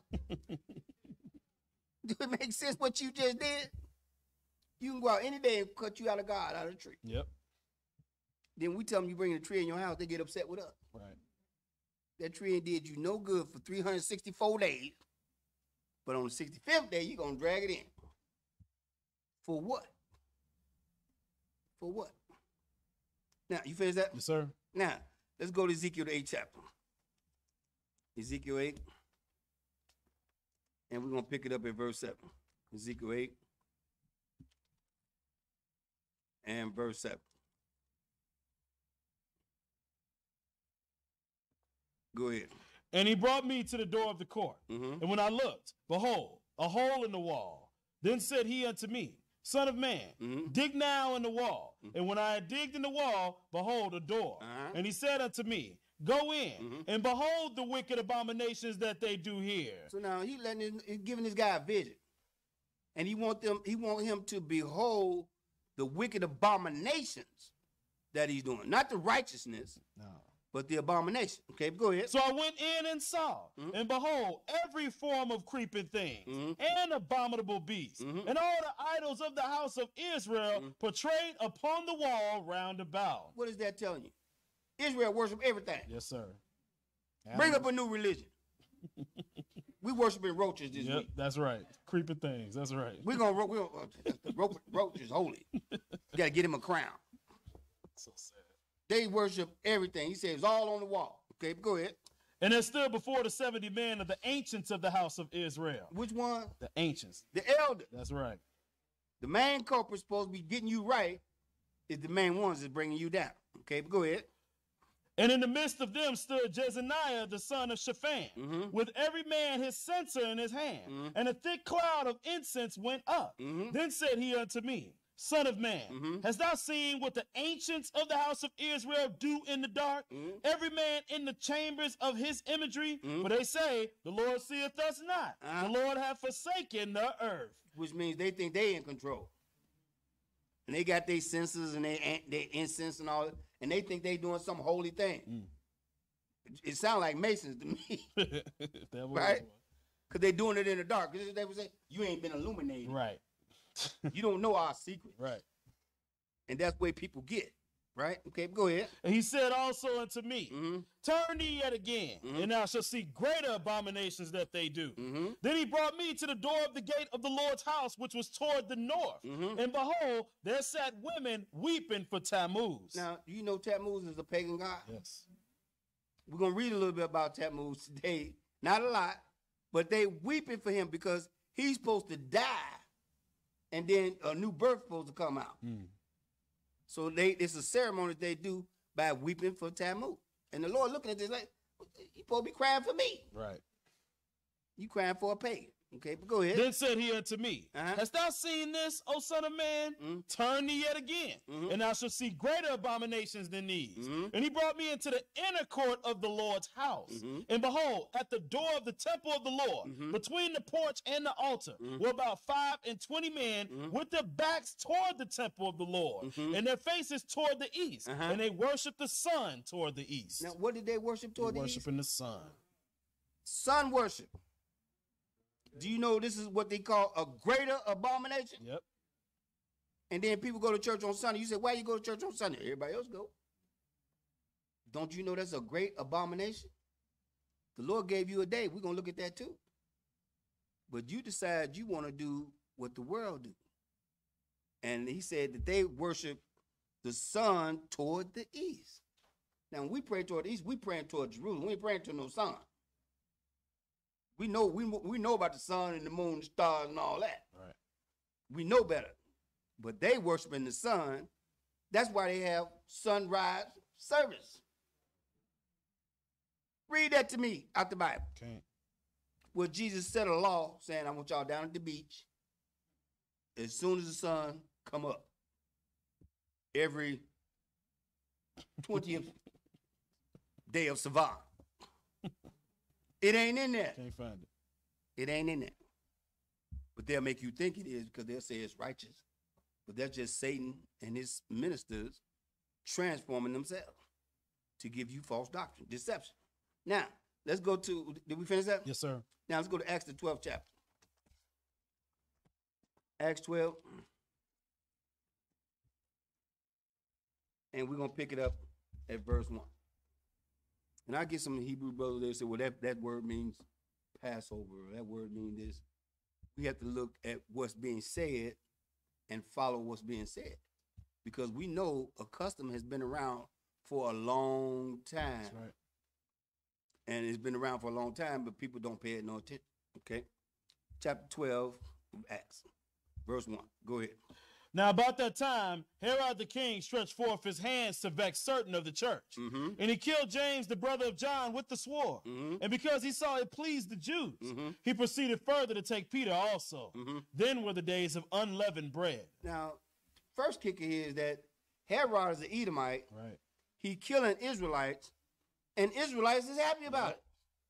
Do it make sense what you just did? You can go out any day and cut you out of God, out of the tree. Yep. Then we tell them you bring a tree in your house, they get upset with us. Right. That tree did you no good for three hundred sixty-four days. But on the sixty-fifth day, you're going to drag it in. For what? For what? Now, you finished that? Yes, sir. Now, let's go to Ezekiel, the eighth chapter. Ezekiel eight. And we're going to pick it up at verse seven. Ezekiel eight. And verse seven. Go ahead. And he brought me to the door of the court. Mm-hmm. And when I looked, behold, a hole in the wall. Then said he unto me, Son of man, mm-hmm. dig now in the wall. Mm-hmm. And when I had digged in the wall, behold, a door. Uh-huh. And he said unto me, Go in, mm-hmm. and behold the wicked abominations that they do here. So now he letting his, he's giving this guy a vision. And he want them, he want him to behold the wicked abominations that he's doing. Not the righteousness. No. But the abomination. Okay, go ahead. So I went in and saw, mm-hmm. and behold, every form of creeping thing, mm-hmm. and abominable beasts, mm-hmm. and all the idols of the house of Israel mm-hmm. portrayed upon the wall round about. What is that telling you? Israel worship everything. Yes, sir. Bring up a new religion. We worshiping roaches this yep, week. That's right. Creeping things. That's right. We're going to, we're gonna, roach is holy. You got to get him a crown. So sad. They worship everything. He said it's all on the wall. Okay, go ahead. And there stood before the seventy men of the ancients of the house of Israel. Which one? The ancients. The elder. That's right. The main culprit supposed to be getting you right is the main ones that's bringing you down. Okay, go ahead. And in the midst of them stood Jezaniah, the son of Shaphan, mm-hmm. with every man his censer in his hand. Mm-hmm. And a thick cloud of incense went up. Mm-hmm. Then said he unto me, Son of man, mm-hmm. hast thou seen what the ancients of the house of Israel do in the dark? Mm-hmm. Every man in the chambers of his imagery? Mm-hmm. For they say, the Lord seeth us not. Uh-huh. The Lord hath forsaken the earth. Which means they think they in control. And they got their censers and their they incense and all that. And they think they doing some holy thing. Mm. It, it sounds like Masons to me. Right? Because they're doing it in the dark. Because they would say, you ain't been illuminated. Right. You don't know our secret. Right. And that's where people get. Right? Okay, go ahead. And he said also unto me, mm-hmm. Turn thee yet again, mm-hmm. and thou shalt see greater abominations that they do. Mm-hmm. Then he brought me to the door of the gate of the Lord's house, which was toward the north. Mm-hmm. And behold, there sat women weeping for Tammuz. Now, you know Tammuz is a pagan god? Yes. We're going to read a little bit about Tammuz today. Not a lot, but they weeping for him because he's supposed to die and then a new birth supposed to come out. Mm. So they it's a ceremony that they do by weeping for Tammuz. And the Lord looking at this like, you supposed to be crying for me. Right. You crying for a pagan. Okay, but go ahead. Then said he unto me, Uh-huh. Hast thou seen this, O son of man? Mm-hmm. Turn thee yet again, Mhm. and thou shalt see greater abominations than these. Mhm. And he brought me into the inner court of the Lord's house. Mhm. And behold, at the door of the temple of the Lord, Mhm. between the porch and the altar, Mhm. were about five and twenty men Mhm. with their backs toward the temple of the Lord, Mhm. and their faces toward the east. Uh-huh. And they worshiped the sun toward the east. Now, what did they worship They toward the east? worshiping the sun. Sun worship. Do you know this is what they call a greater abomination? Yep. And then people go to church on Sunday. You say, why you go to church on Sunday? Everybody else go. Don't you know that's a great abomination? The Lord gave you a day. We're going to look at that too. But you decide you want to do what the world do. And he said that they worship the sun toward the east. Now, when we pray toward the east, we praying toward Jerusalem. We ain't praying to no sun. We know we, we know about the sun and the moon, the stars, and all that. Right. We know better. But they worshiping the sun. That's why they have sunrise service. Read that to me out the Bible. Can't. Well, Jesus set a law saying, I want y'all down at the beach as soon as the sun come up. Every twentieth day of Savannah. It ain't in there. Can't find it. It ain't in there. But they'll make you think it is because they'll say it's righteous. But that's just Satan and his ministers transforming themselves to give you false doctrine, deception. Now, let's go to, did we finish that? Yes, sir. Now, let's go to Acts, the twelfth chapter. Acts twelve. And we're going to pick it up at verse one. And I get some Hebrew brothers there say, well, that, that word means Passover. Or that word means this. We have to look at what's being said and follow what's being said. Because we know a custom has been around for a long time. That's right. And it's been around for a long time, but people don't pay it no attention. Okay? Chapter twelve of Acts, verse one. Go ahead. Now, about that time, Herod the king stretched forth his hands to vex certain of the church. Mm-hmm. And he killed James, the brother of John, with the sword. Mm-hmm. And because he saw it pleased the Jews, Mm-hmm. he proceeded further to take Peter also. Mm-hmm. Then were the days of unleavened bread. Now, first kicker here is that Herod is an Edomite. Right. He killing Israelites, and Israelites is happy about it.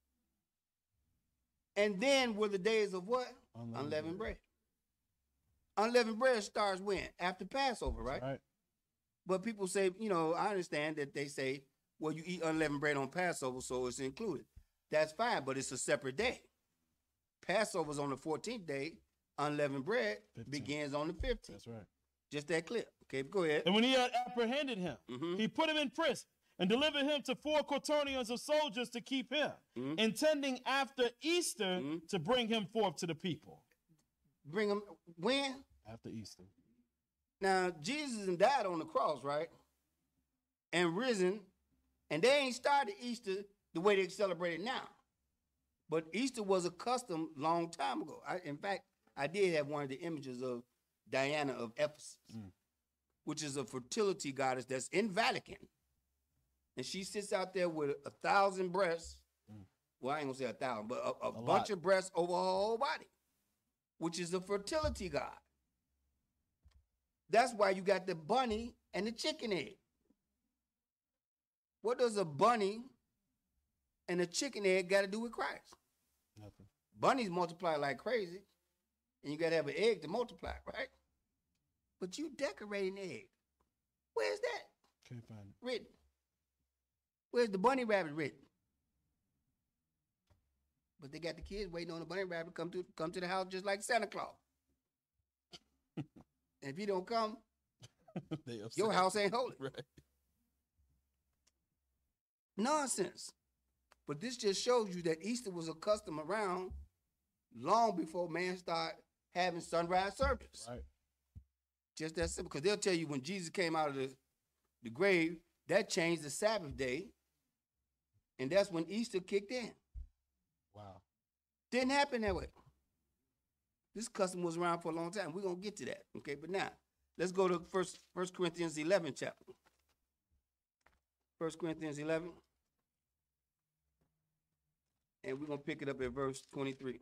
And then were the days of what? Unleavened, Unleavened bread. bread. Unleavened bread starts when? After Passover, right? Right. But people say, you know, I understand that they say, well, you eat unleavened bread on Passover, so it's included. That's fine, but it's a separate day. Passover's on the fourteenth day. Unleavened bread fifteenth. begins on the fifteenth. That's right. Just that clear. Okay, go ahead. And when he had apprehended him, Mhm. he put him in prison and delivered him to four quaternions of soldiers to keep him, Mhm. intending after Easter Mhm. to bring him forth to the people. Bring them when? After Easter. Now, Jesus died on the cross, right? And risen. And they ain't started Easter the way they celebrate it now. But Easter was a custom long time ago. I, in fact, I did have one of the images of Diana of Ephesus, Mm. which is a fertility goddess that's in Vatican. And she sits out there with a thousand breasts. Mm. Well, I ain't gonna say a thousand, but a, a, A bunch lot. of breasts over her whole body, which is a fertility god. That's why you got the bunny and the chicken egg. What does a bunny and a chicken egg got to do with Christ? Nothing. Bunnies multiply like crazy, and you got to have an egg to multiply, right? But you decorating the egg. Where's that Can't find it. written? Where's the bunny rabbit written? But they got the kids waiting on the bunny rabbit to come to come to the house just like Santa Claus. And if he don't come, They upset. your house ain't holy. Right. Nonsense. But this just shows you that Easter was a custom around long before man started having sunrise service. Right. Just that simple. Because they'll tell you when Jesus came out of the, the grave, that changed the Sabbath day. And that's when Easter kicked in. Wow. Didn't happen that way. This custom was around for a long time. We're gonna get to that. Okay, but now let's go to first First Corinthians eleven chapter. First Corinthians eleven. And we're gonna pick it up at verse twenty-three.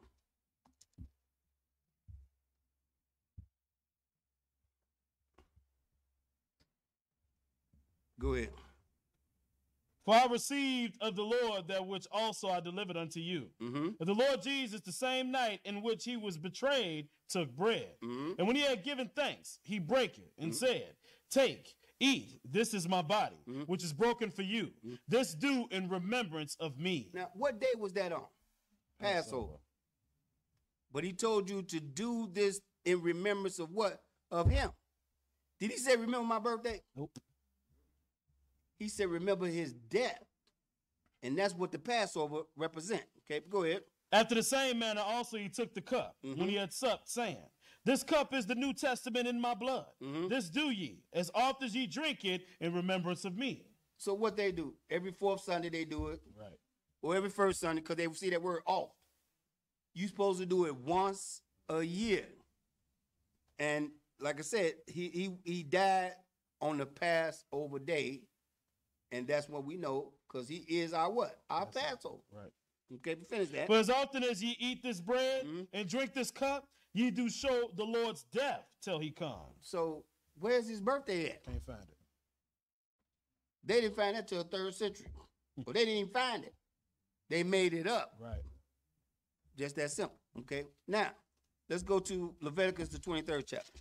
Go ahead. For I received of the Lord that which also I delivered unto you. Mm-hmm. That the Lord Jesus, the same night in which he was betrayed, took bread. Mm-hmm. And when he had given thanks, he brake it and mm-hmm. said, Take, eat, this is my body, mm-hmm. which is broken for you. Mm-hmm. This do in remembrance of me. Now, what day was that on? Passover. But he told you to do this in remembrance of what? Of him. Did he say, remember my birthday? Nope. He said, remember his death. And that's what the Passover represent. Okay, go ahead. After the same manner also he took the cup mm-hmm. when he had supped, saying, This cup is the New Testament in my blood. Mm-hmm. This do ye, as oft as ye drink it, in remembrance of me. So what they do? Every fourth Sunday they do it. Right. Or every first Sunday, because they see that word oft. You supposed to do it once a year. And like I said, he he he died on the Passover day. And that's what we know, because he is our what? Our that's Passover. Right. Okay, we finish that. For as often as ye eat this bread mm-hmm. and drink this cup, ye do show the Lord's death till he comes. So where's his birthday at? Can't find it. They didn't find that till the third century. Well, they didn't even find it. They made it up. Right. Just that simple. Okay. Now, let's go to Leviticus, the twenty-third chapter.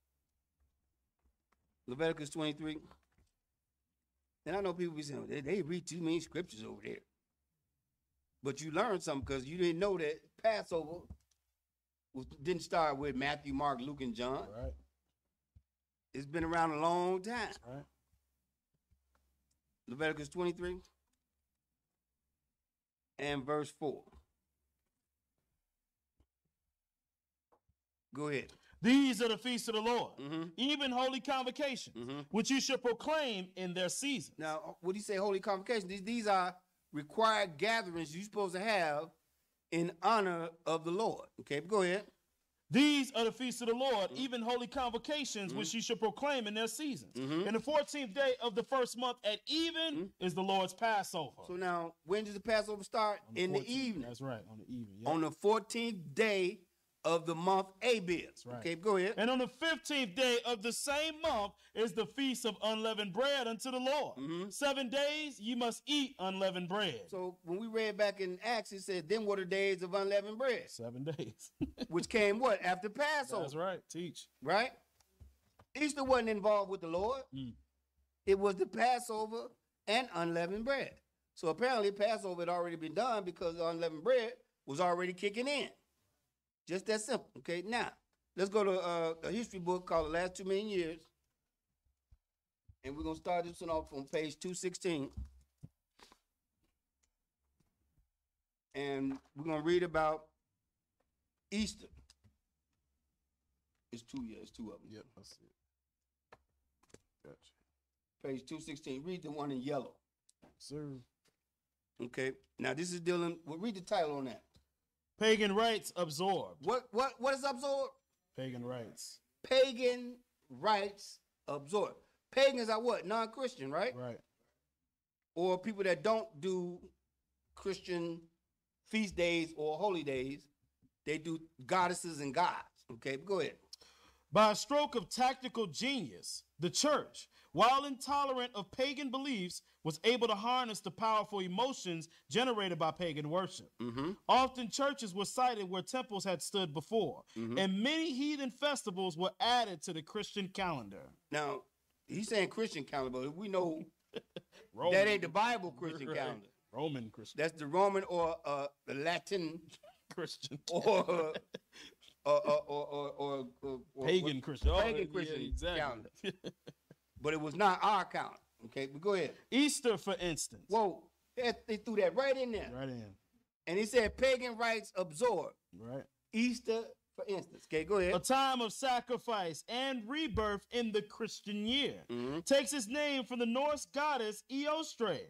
Leviticus twenty-three. And I know people be saying, they, they read too many scriptures over there. But you learned something because you didn't know that Passover was, didn't start with Matthew, Mark, Luke, and John. Right. It's been around a long time. Right. Leviticus twenty-three and verse four. Go ahead. These are the feasts of the Lord, mm-hmm. even holy convocations, mm-hmm. which you should proclaim in their season. Now, what do you say holy convocations? These, these are required gatherings you're supposed to have in honor of the Lord. Okay, go ahead. These are the feasts of the Lord, mm-hmm. even holy convocations, mm-hmm. which you should proclaim in their seasons. Mm-hmm. And the fourteenth day of the first month at even mm-hmm. is the Lord's Passover. So now, when does the Passover start? The in fourteenth. The evening. That's right, on the evening. Yep. On the fourteenth day of the month Abib. Right. Okay, go ahead. And on the fifteenth day of the same month is the feast of unleavened bread unto the Lord. Mm-hmm. Seven days you must eat unleavened bread. So when we read back in Acts, it said, then what are days of unleavened bread? Seven days. Which came what? After Passover. That's right. Teach. Right? Easter wasn't involved with the Lord. Mm. It was the Passover and unleavened bread. So apparently Passover had already been done because the unleavened bread was already kicking in. Just that simple, okay? Now, let's go to uh, a history book called The Last Two Million Years. And we're going to start this one off on page two sixteen. And we're going to read about Easter. It's two, yeah, it's two of them. Yep, I see it. Gotcha. Page two sixteen. Read the one in yellow. Sir. Okay. Now, this is dealing, we'll read the title on that. Pagan rites absorbed. What what what is absorbed? Pagan rites. Pagan rites absorbed. Pagans are what? Non-Christian, right? Right. Or people that don't do Christian feast days or holy days. They do goddesses and gods. Okay, go ahead. By a stroke of tactical genius, the church, while intolerant of pagan beliefs, was able to harness the powerful emotions generated by pagan worship. Mm-hmm. Often churches were cited where temples had stood before, mm-hmm. and many heathen festivals were added to the Christian calendar. Now, he's saying Christian calendar, but we know that ain't the Bible Christian right. calendar. Roman Christian. That's the Roman or uh, the Latin Christian. Or... Or, or, or, or, or, or pagan what, Christian, pagan oh, Christian yeah, exactly. calendar, but it was not our calendar. Okay, but go ahead. Easter, for instance. Whoa, they, they threw that right in there. Right in. And he said pagan rites absorbed. Right. Easter, for instance. Okay, go ahead. A time of sacrifice and rebirth in the Christian year. Mm-hmm. Takes its name from the Norse goddess Eostre.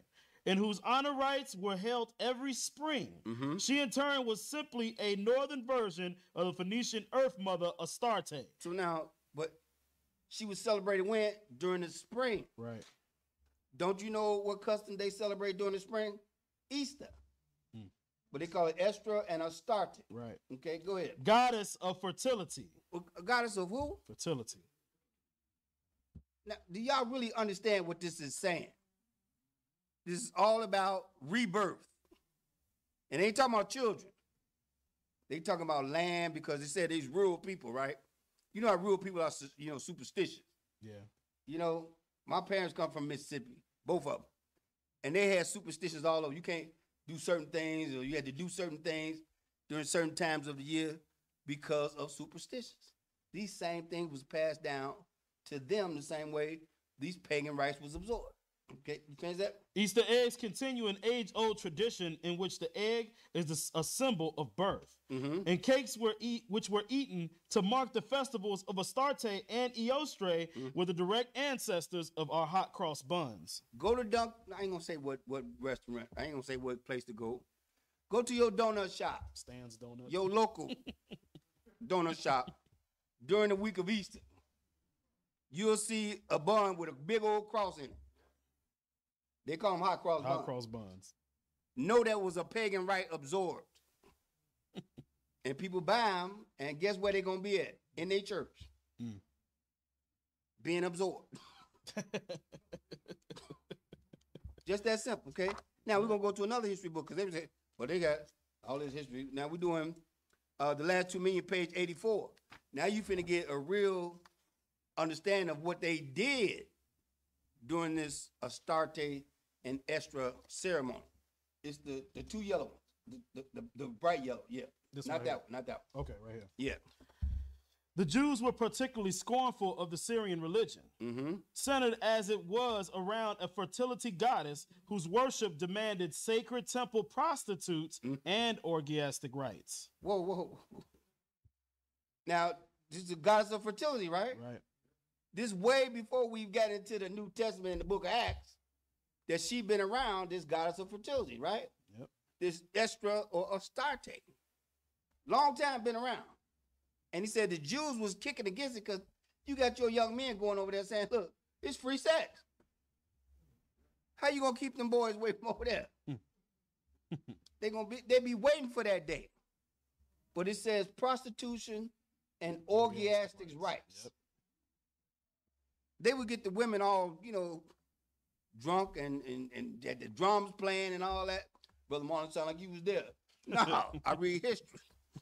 and whose honor rites were held every spring. Mhm. She in turn was simply a northern version of the Phoenician earth mother Astarte. So now, but she was celebrated when? During the spring. Right. Don't you know what custom they celebrate during the spring? Easter. Hmm. But they call it Estra and Astarte. Right. Okay, go ahead. Goddess of fertility. A goddess of who? Fertility. Now, do y'all really understand what this is saying? This is all about rebirth. And they ain't talking about children. They talking about land because they said these rural people, right? You know how rural people are, you know, superstitious. Yeah. You know, my parents come from Mississippi, both of them. And they had superstitions all over. You can't do certain things, or you had to do certain things during certain times of the year because of superstitions. These same things was passed down to them the same way these pagan rites was absorbed. Okay, you finish that? Easter eggs continue an age-old tradition in which the egg is a symbol of birth. Mm-hmm. And cakes were eat, which were eaten to mark the festivals of Astarte and Eostre Mm-hmm. were the direct ancestors of our hot cross buns. Go to Dunk. I ain't gonna say what, what restaurant. I ain't gonna say what place to go. Go to your donut shop, Stan's Donut. your local donut shop during the week of Easter. You'll see a bun with a big old cross in it. They call them hot cross hot buns. cross buns. Know that was a pagan rite absorbed. And people buy them, and guess where they're going to be at? In their church. Mm. Being absorbed. Just that simple, okay? Now we're going to go to another history book, because they say, well, they got all this history. Now we're doing uh, the last two million, page eighty-four. Now you finna get a real understanding of what they did during this Astarte and Estra ceremony. It's the, the two yellow ones, the, the, the, the bright yellow, yeah. This not one that right one, not that one. Okay, right here. Yeah. The Jews were particularly scornful of the Syrian religion, Mm-hmm. centered as it was around a fertility goddess whose worship demanded sacred temple prostitutes Mm. and orgiastic rites. Whoa, whoa. Now, this is the goddess of fertility, right? Right. This way before we got into the New Testament in the book of Acts, that she been around this goddess of fertility, right? Yep. This Estra or Astarte. Long time been around. And he said the Jews was kicking against it because you got your young men going over there saying, look, it's free sex. How you gonna keep them boys away from over there? they gonna be they be waiting for that day. But it says prostitution and orgiastic rights. Yep. They would get the women all, you know, drunk and and, and had the drums playing and all that. Brother Marlon sound like you was there. No, I read history.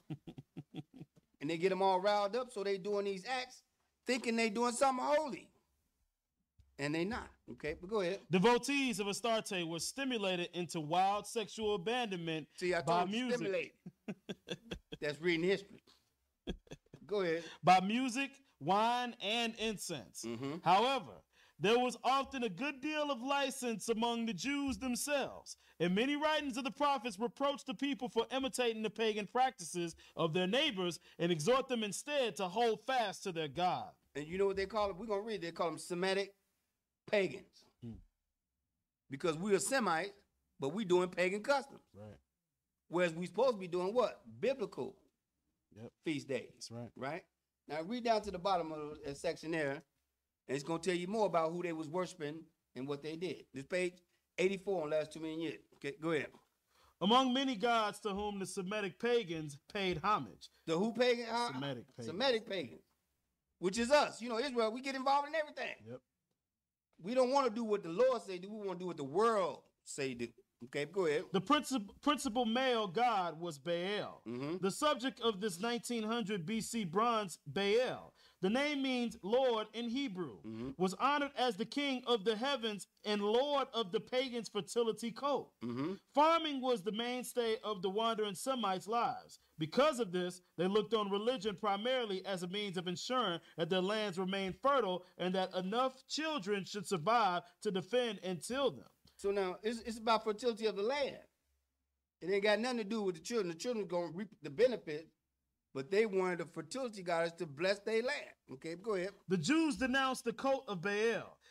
And they get them all riled up, so they doing these acts thinking they doing something holy. And they not, okay? But go ahead. Devotees of Astarte were stimulated into wild sexual abandonment See, I by told you music. stimulate. That's reading history. Go ahead. by music, wine, and incense. Mm-hmm. However, there was often a good deal of license among the Jews themselves, and many writings of the prophets reproach the people for imitating the pagan practices of their neighbors and exhort them instead to hold fast to their God. And you know what they call it? We're going to read it. They call them Semitic pagans. Hmm. Because we are Semites, but we doing pagan customs. Right. Whereas we supposed to be doing what? Biblical Yep. feast days. That's right. Right? Now read down to the bottom of that section there, and it's going to tell you more about who they was worshiping and what they did. This page eighty-four on last two million years. Okay, go ahead. Among many gods to whom the Semitic pagans paid homage. The who pagan? Uh, Semitic pagans. Semitic pagans. Which is us. You know, Israel, we get involved in everything. Yep. We don't want to do what the Lord say do. We want to do what the world say do. Okay, go ahead. The princip- principal male god was Baal. Mm-hmm. The subject of this nineteen hundred B C bronze, Baal, the name means Lord in Hebrew, Mm-hmm. was honored as the king of the heavens and Lord of the pagans' fertility cult. Mm-hmm. Farming was the mainstay of the wandering Semites' lives. Because of this, they looked on religion primarily as a means of ensuring that their lands remained fertile and that enough children should survive to defend and till them. So now it's, it's about fertility of the land. It ain't got nothing to do with the children. The children going to reap the benefit, but they wanted the fertility goddess to bless their land. Okay, go ahead. The Jews denounced the cult of Baal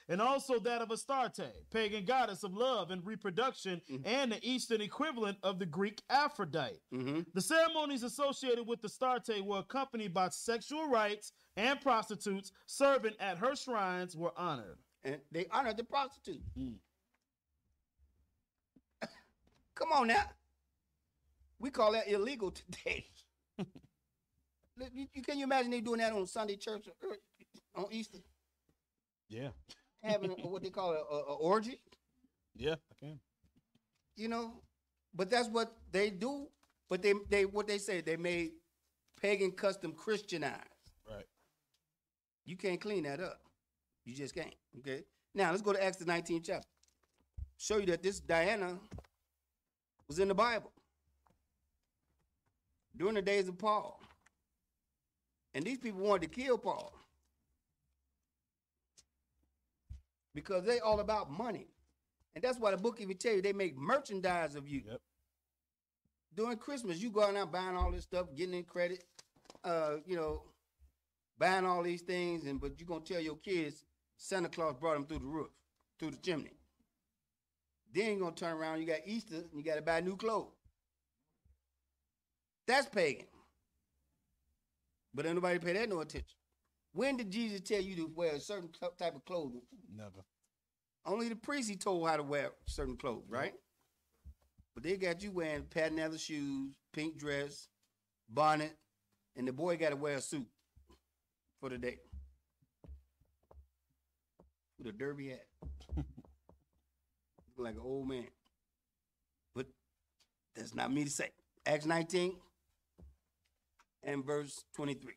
and also that of Astarte, pagan goddess of love and reproduction, mm-hmm. and the Eastern equivalent of the Greek Aphrodite. Mm-hmm. The ceremonies associated with Astarte were accompanied by sexual rites, and prostitutes serving at her shrines were honored. And they honored the prostitute. Mm. Come on now. We call that illegal today. you, you, can you imagine they doing that on Sunday church or, on Easter? Yeah. Having a, what they call a, a, a orgy? Yeah, I can. You know, but that's what they do. But they, they what they say, they made pagan custom Christianized. Right. You can't clean that up. You just can't. Okay. Now let's go to Acts the nineteenth chapter. Show you that this Diana was in the Bible during the days of Paul. And these people wanted to kill Paul because they all about money. And that's why the book even tell you they make merchandise of you. Yep. During Christmas, you go out now buying all this stuff, getting in credit, uh, you know, buying all these things, and but you're gonna tell your kids Santa Claus brought them through the roof, through the chimney. Then you're gonna turn around, you got Easter, and you gotta buy new clothes. That's pagan. But ain't nobody pay that no attention. When did Jesus tell you to wear a certain type of clothing? Never. Only the priest he told how to wear certain clothes, right? But they got you wearing patent leather shoes, pink dress, bonnet, and the boy got to wear a suit for the day with a derby hat, like an old man. But that's not me to say. Acts nineteen and verse twenty-three.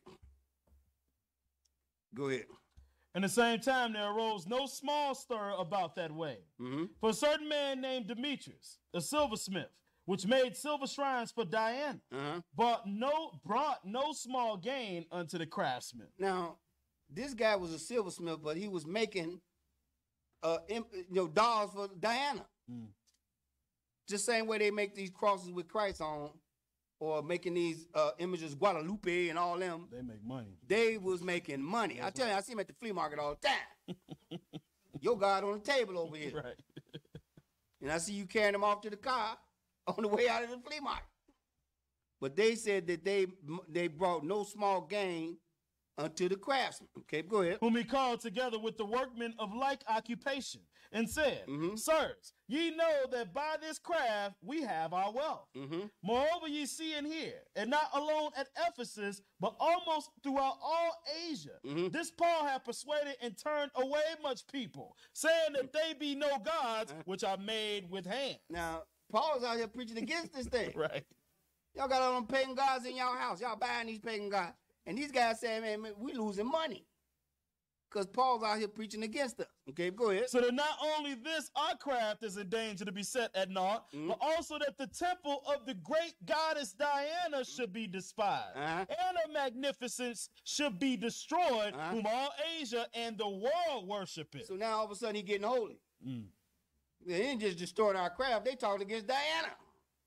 Go ahead. In the same time, there arose no small stir about that way. Mm-hmm. For a certain man named Demetrius, a silversmith, which made silver shrines for Diana, uh-huh. but no brought no small gain unto the craftsmen. Now, this guy was a silversmith, but he was making, uh, you know, dolls for Diana. Mm. Just same way they make these crosses with Christ on, or making these uh, images Guadalupe and all them. They make money. They was making money. That's I tell right. you, I see them at the flea market all the time. Your God on the table over here. Right. And I see you carrying them off to the car on the way out of the flea market. But they said that they they brought no small gain unto the craftsmen. Okay, go ahead. Whom he called together with the workmen of like occupation, and said, mm-hmm. Sirs, ye know that by this craft we have our wealth. Mm-hmm. Moreover, ye see and hear, and not alone at Ephesus, but almost throughout all Asia, mm-hmm. this Paul hath persuaded and turned away much people, saying that they be no gods which are made with hands. Now, Paul's out here preaching against this thing. Right. Y'all got all them pagan gods in y'all house. Y'all buying these pagan gods. And these guys saying, man, man we losing money. Because Paul's out here preaching against us. Okay, go ahead. So that not only this, our craft is in danger to be set at naught, mm-hmm. but also that the temple of the great goddess Diana should be despised, uh-huh. and her magnificence should be destroyed, uh-huh. whom all Asia and the world worship it. So now all of a sudden he's getting holy. Mm. They didn't just destroy our craft, they talked against Diana.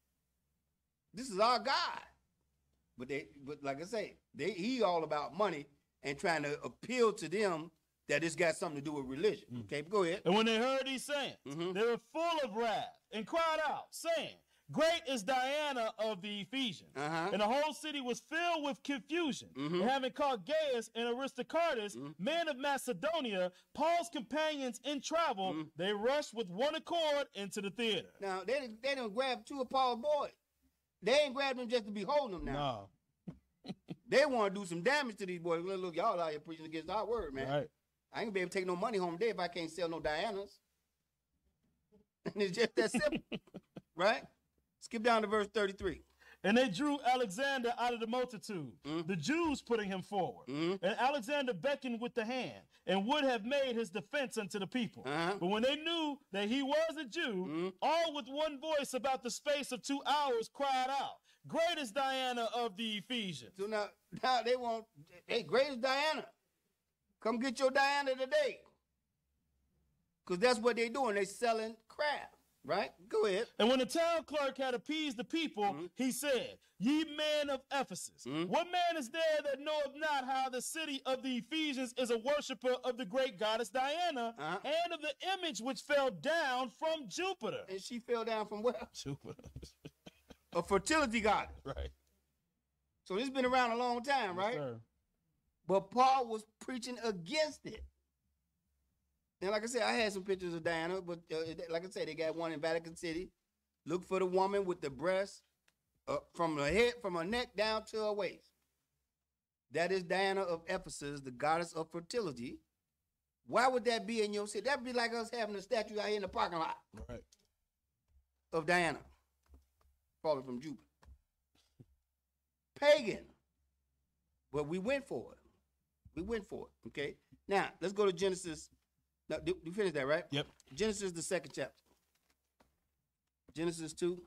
This is our God. But they, but like I say, they he all about money and trying to appeal to them that it's got something to do with religion. Mm. Okay, go ahead. And when they heard these sayings, mm-hmm. they were full of wrath and cried out, saying, Great is Diana of the Ephesians. Uh-huh. And the whole city was filled with confusion. Mm-hmm. And having caught Gaius and Aristarchus, mm-hmm. men of Macedonia, Paul's companions in travel, mm-hmm. they rushed with one accord into the theater. Now, they didn't, they didn't grab two of Paul's boys. They ain't grabbed them just to be holding them now. No. They want to do some damage to these boys. Look, look, y'all out here preaching against our word, man. Right. I ain't gonna be able to take no money home today if I can't sell no Dianas. And it's just that simple, right? Skip down to verse thirty-three. And they drew Alexander out of the multitude, mm-hmm. the Jews putting him forward. Mm-hmm. And Alexander beckoned with the hand and would have made his defense unto the people. Uh-huh. But when they knew that he was a Jew, mm-hmm. all with one voice about the space of two hours cried out, Great is Diana of the Ephesians. So now, now they want, hey, great is Diana. Come get your Diana today. Because that's what they're doing. They're selling crap. right? Go ahead. And when the town clerk had appeased the people, Mm-hmm. he said, Ye men of Ephesus, Mm-hmm. what man is there that knoweth not how the city of the Ephesians is a worshiper of the great goddess Diana, Uh-huh. and of the image which fell down from Jupiter? And she fell down from where? Jupiter. A fertility goddess. Right. So this has been around a long time, Yes, right? sir. But Paul was preaching against it. And like I said, I had some pictures of Diana, but uh, like I said, they got one in Vatican City. Look for the woman with the breast uh, from her head, from her neck down to her waist. That is Diana of Ephesus, the goddess of fertility. Why would that be in your city? That'd be like us having a statue out here in the parking lot Right. of Diana, falling from Jupiter. Pagan. But we went for it. We went for it. Okay. Now let's go to Genesis. Now, do you finish that, right? Yep. Genesis, the second chapter. Genesis two.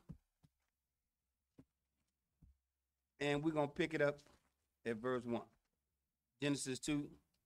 And we're going to pick it up at verse one. Genesis two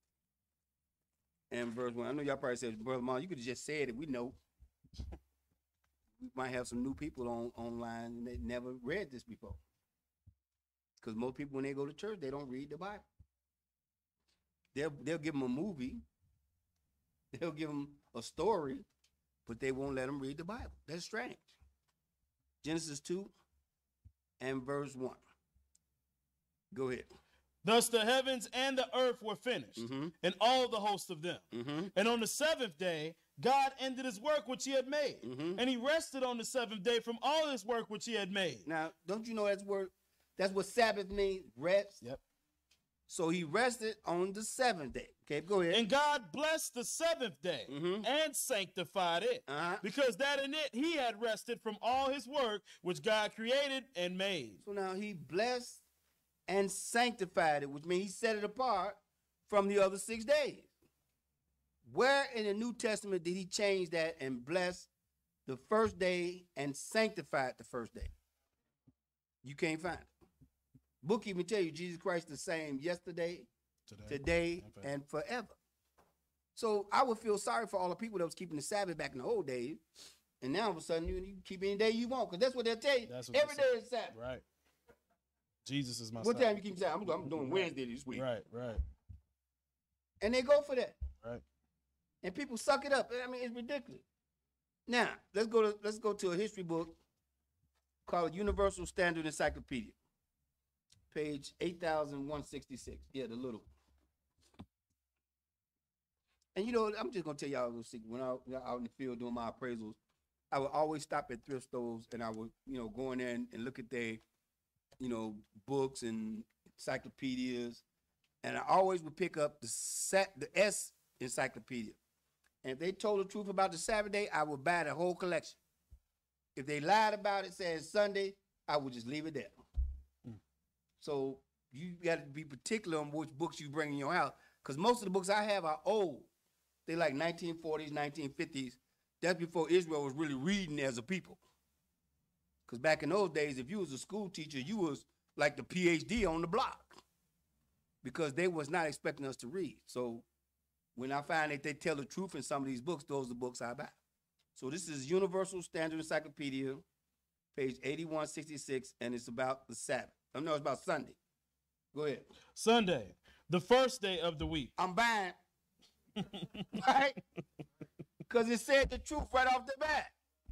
and verse one. I know y'all probably said, Brother Mom, you could have just said it. We know. We might have some new people on online and they never read this before. Because most people, when they go to church, they don't read the Bible. They'll, they'll give them a movie. They'll give them a story, but they won't let them read the Bible. That's strange. Genesis two and verse one. Go ahead. Thus the heavens and the earth were finished, Mhm. and all the host of them. Mm-hmm. And on the seventh day, God ended his work which he had made. Mhm. And he rested on the seventh day from all his work which he had made. Now, don't you know that's word? That's what Sabbath means, rest. Yep. So he rested on the seventh day. Okay, go ahead. And God blessed the seventh day Mhm. and sanctified it, Uh-huh. because that in it he had rested from all his work which God created and made. So now he blessed and sanctified it, which means he set it apart from the other six days. Where in the New Testament did he change that and bless the first day and sanctified the first day? You can't find it. Book even tell you Jesus Christ the same yesterday, Today. today, and forever. and forever. So I would feel sorry for all the people that was keeping the Sabbath back in the old days, and now all of a sudden you, you can keep any day you want, because that's what they'll tell you. That's what Every they day say. is Sabbath. Right. Jesus is my What son. time you keep saying? I'm, I'm doing Wednesday this week. Right, right, And they go for that. right. And people suck it up. I mean, it's ridiculous. Now, let's go to let's go to a history book called Universal Standard Encyclopedia. Page eight thousand one hundred sixty-six. Yeah, the little. And you know, I'm just gonna tell y'all a little secret. When I was out in the field doing my appraisals, I would always stop at thrift stores and I would, you know, go in there and, and look at their, you know, books and encyclopedias. And I always would pick up the set the S encyclopedia. And if they told the truth about the Sabbath day, I would buy the whole collection. If they lied about it, saying Sunday, I would just leave it there. Mm. So you got to be particular on which books you bring in your house, because most of the books I have are old. They like nineteen forties, nineteen fifties. That's before Israel was really reading as a people. Because back in those days, if you was a school teacher, you was like the P H D on the block, because they was not expecting us to read. So when I find that they tell the truth in some of these books, those are the books I buy. So this is Universal Standard Encyclopedia, page eighty-one sixty-six, and it's about the Sabbath. Oh, no, it's about Sunday. Go ahead. Sunday, the first day of the week. I'm buying, right? Because it said the truth right off the bat.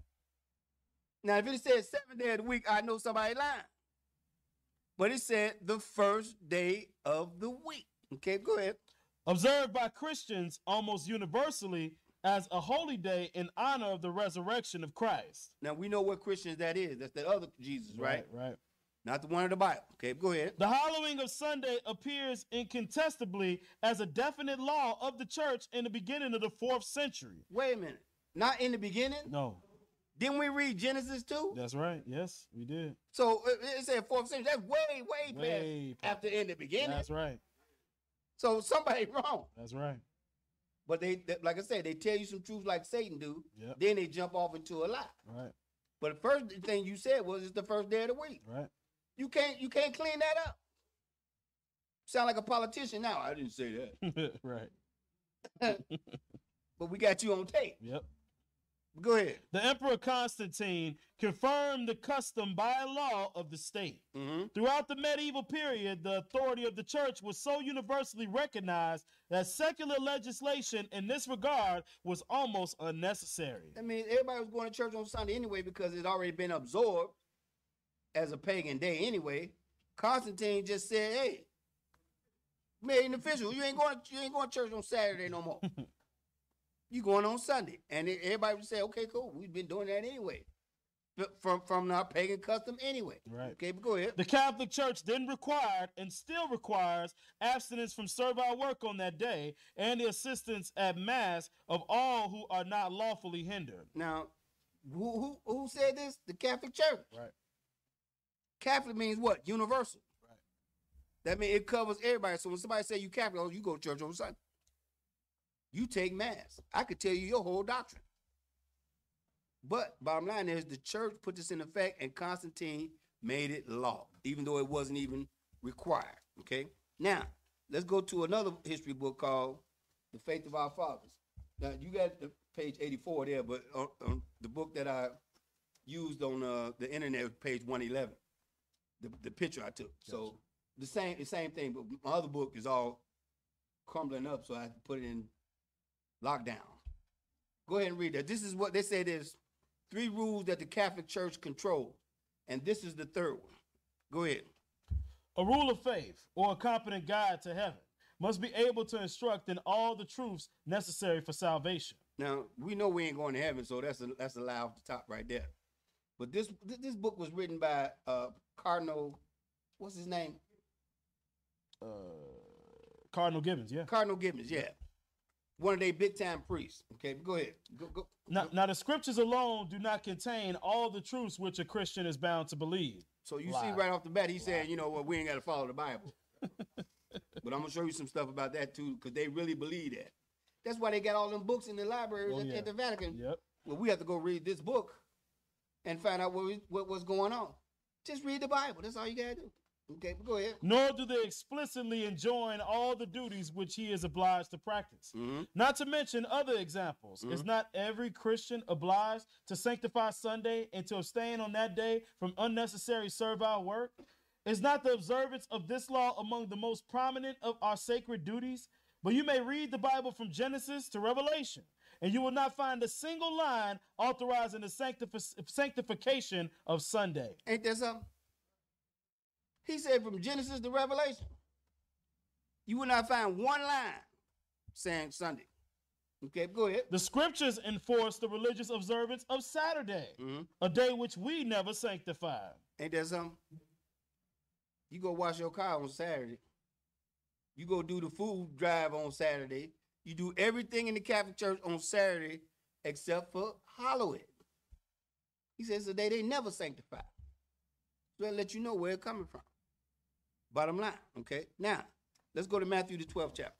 Now, if it said seventh day of the week, I know somebody lying. But it said the first day of the week. Okay, go ahead. Observed by Christians almost universally as a holy day in honor of the resurrection of Christ. Now, we know what Christians that is. That's the other Jesus, right? Right, right. Not the one in the Bible. Okay, go ahead. The hallowing of Sunday appears incontestably as a definite law of the church in the beginning of the fourth century. Wait a minute. Not in the beginning? No, Didn't we read Genesis two? that's right. Yes, we did. So it it said fourth century. That's way, way, Way past after in the beginning. That's right. So somebody wrong. That's right. But they, they, like I said, they tell you some truth like Satan do. Yep. Then they jump off into a lie. Right, But the first thing you said was it's the first day of the week. right. You can't you can't clean that up. Sound like a politician now. I didn't say that. Right. But we got you on tape. Yep. Go ahead. The Emperor Constantine confirmed the custom by law of the state. Mm-hmm. Throughout the medieval period, the authority of the church was so universally recognized that secular legislation in this regard was almost unnecessary. I mean, everybody was going to church on Sunday anyway because it had already been absorbed as a pagan day anyway. Constantine just said, hey, made an official. You ain't going to, you ain't going to church on Saturday no more. You going on Sunday. And it, everybody would say, okay, cool. We've been doing that anyway. From, from our pagan custom anyway. Right. Okay, but go ahead. The Catholic Church then required and still requires abstinence from servile work on that day and the assistance at Mass of all who are not lawfully hindered. Now, who, who, who said this? The Catholic Church. Right. Catholic means what? Universal. Right. That means it covers everybody. So when somebody say you Catholic, oh, you go to church on Sunday. You take Mass. I could tell you your whole doctrine. But bottom line is the church put this in effect and Constantine made it law, even though it wasn't even required. Okay? Now, let's go to another history book called The Faith of Our Fathers. Now, you got the page eighty-four there, but on, on the book that I used on uh, the internet was page one eleven, the, the picture I took. Gotcha. So the same, the same thing, but my other book is all crumbling up, so I have to put it in lockdown. Go ahead and read that. This is what they say there's three rules that the Catholic Church controls, and this is the third one. Go ahead. A rule of faith, or a competent guide to heaven, must be able to instruct in all the truths necessary for salvation. Now, we know we ain't going to heaven, so that's a, that's a lie off the top right there. But this this book was written by uh, Cardinal, what's his name? Uh, Cardinal Gibbons, yeah. Cardinal Gibbons, yeah. One of their big time priests. Okay, go ahead. Go, go, now, go. now, the scriptures alone do not contain all the truths which a Christian is bound to believe. So you Lie. see right off the bat, he Lie. said, you know, well, we ain't got to follow the Bible. But I'm going to show you some stuff about that too, because they really believe that. That's why they got all them books in the libraries Oh, at, yeah. at the Vatican. Yep. Well, we have to go read this book and find out what, we, what what's going on. Just read the Bible. That's all you got to do. Okay, but go ahead. Nor do they explicitly enjoin all the duties which he is obliged to practice. Mm-hmm. Not to mention other examples. Mm-hmm. Is not every Christian obliged to sanctify Sunday and to abstain on that day from unnecessary servile work? Is not the observance of this law among the most prominent of our sacred duties? But you may read the Bible from Genesis to Revelation, and you will not find a single line authorizing the sanctif- sanctification of Sunday. Ain't that something? He said from Genesis to Revelation, you will not find one line saying Sunday. Okay, go ahead. The scriptures enforce the religious observance of Saturday, Mm-hmm. a day which we never sanctified. Ain't that something? You go wash your car on Saturday. You go do the food drive on Saturday. You do everything in the Catholic Church on Saturday except for Halloween. He says it's a day they never sanctify. So that let you know where it's coming from. Bottom line, okay? Now, let's go to Matthew, the twelfth chapter.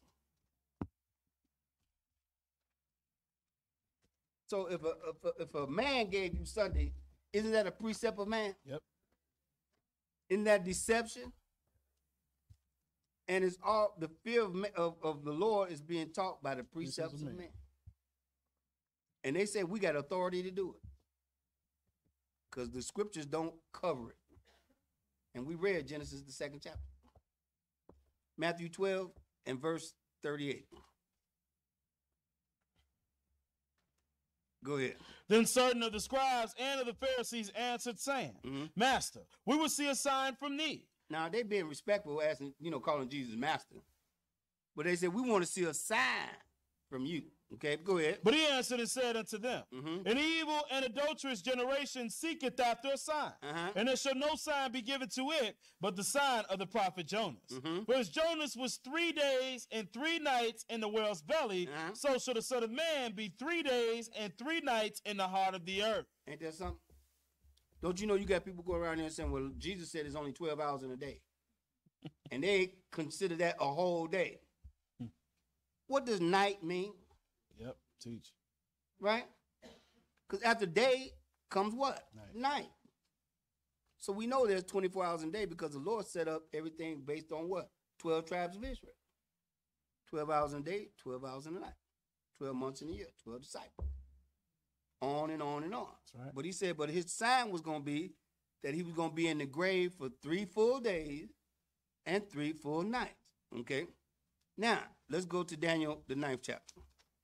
So if a, if a, if a man gave you Sunday, isn't that a precept of man? Yep. Isn't that deception? And it's all the fear of, of, of the Lord is being taught by the precepts of man. man. And they say we got authority to do it. Because the scriptures don't cover it. And we read Genesis, the second chapter. Matthew twelve and verse thirty-eight. Go ahead. Then certain of the scribes and of the Pharisees answered, saying, Mm-hmm. Master, we will see a sign from thee. Now, they being respectful, asking, you know, calling Jesus master. But they said, we want to see a sign from you. Okay, go ahead. But he answered and said unto them, Mm-hmm. An evil and adulterous generation seeketh after a sign, Uh-huh. and there shall no sign be given to it, but the sign of the prophet Jonas. Mhm. For as Jonas was three days and three nights in the whale's belly, Uh-huh. so shall the Son of Man be three days and three nights in the heart of the earth. Ain't that something? Don't you know you got people go around there saying, well, Jesus said it's only twelve hours in a day. And they consider that a whole day. What does night mean? Yep, teach. Right? Because after day comes what? Night. Night. So we know there's twenty-four hours in a day because the Lord set up everything based on what? twelve tribes of Israel. twelve hours in a day, twelve hours in a night. twelve months in a year, twelve disciples. on and on and on. That's right. But he said, but his sign was going to be that he was going to be in the grave for three full days and three full nights. Okay? Now, let's go to Daniel, the ninth chapter.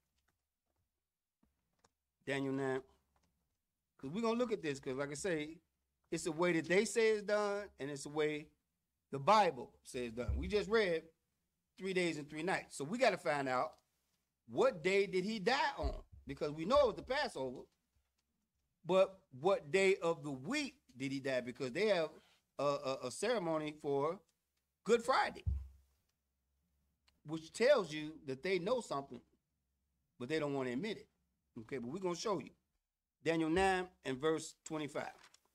Daniel nine. Because we're going to look at this, because like I say, it's a way that they say it's done, and it's a way the Bible says done. We just read three days and three nights. So we got to find out, what day did he die on? Because we know it was the Passover, but what day of the week did he die? Because they have a, a, a ceremony for Good Friday, which tells you that they know something, but they don't want to admit it. Okay, but we're going to show you. Daniel nine and verse twenty-five.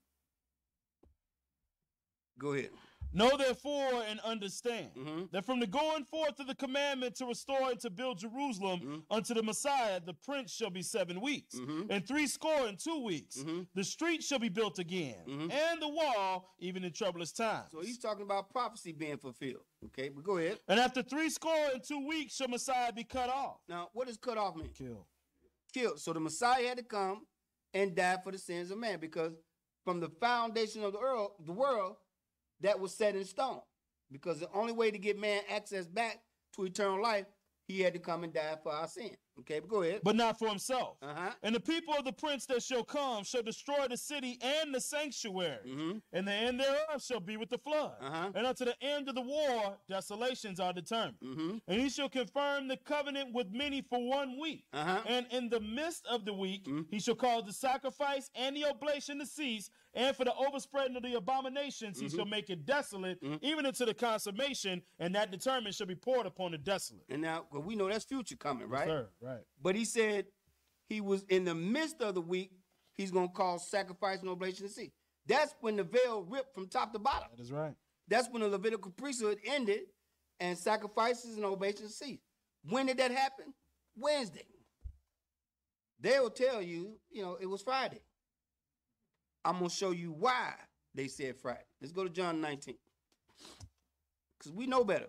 Go ahead. Know therefore and understand Mhm. that from the going forth of the commandment to restore and to build Jerusalem Mhm. unto the Messiah, the prince shall be seven weeks, Mhm. and three score and two weeks. Mhm. The street shall be built again, Mhm. and the wall even in troublous times. So he's talking about prophecy being fulfilled. Okay, but go ahead. And after three score and two weeks shall Messiah be cut off. Now, what does cut off mean? Kill. Killed. So the Messiah had to come and die for the sins of man, because from the foundation of the world, the world, that was set in stone. Because the only way to get man access back to eternal life, he had to come and die for our sin. Okay, but go ahead. But not for himself. Uh-huh. And the people of the prince that shall come shall destroy the city and the sanctuary, Mhm. and the end thereof shall be with the flood. Uh-huh. And unto the end of the war, desolations are determined. Mhm. And he shall confirm the covenant with many for one week. Uh-huh. And in the midst of the week, Mhm. he shall cause the sacrifice and the oblation to cease, and for the overspreading of the abominations, he shall make it desolate, even unto the consummation, and that determined shall be poured upon the desolate. And now, well, we know that's future coming, right? Sir, right. But he said he was in the midst of the week, he's going to cause sacrifice and oblation to cease. That's when the veil ripped from top to bottom. That is right. That's when the Levitical priesthood ended and sacrifices and oblations ceased. When did that happen? Wednesday. They'll tell you, you know, it was Friday. I'm going to show you why they said Friday. Let's go to John nineteen. Because we know better.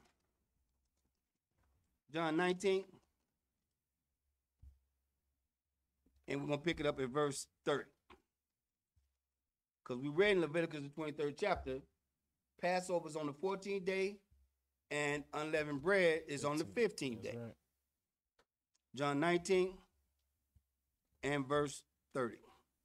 John nineteen. And we're going to pick it up at verse thirty. Because we read in Leviticus, the twenty-third chapter, Passover is on the fourteenth day, and unleavened bread is on the fifteenth day. That's right. John nineteen and verse thirty.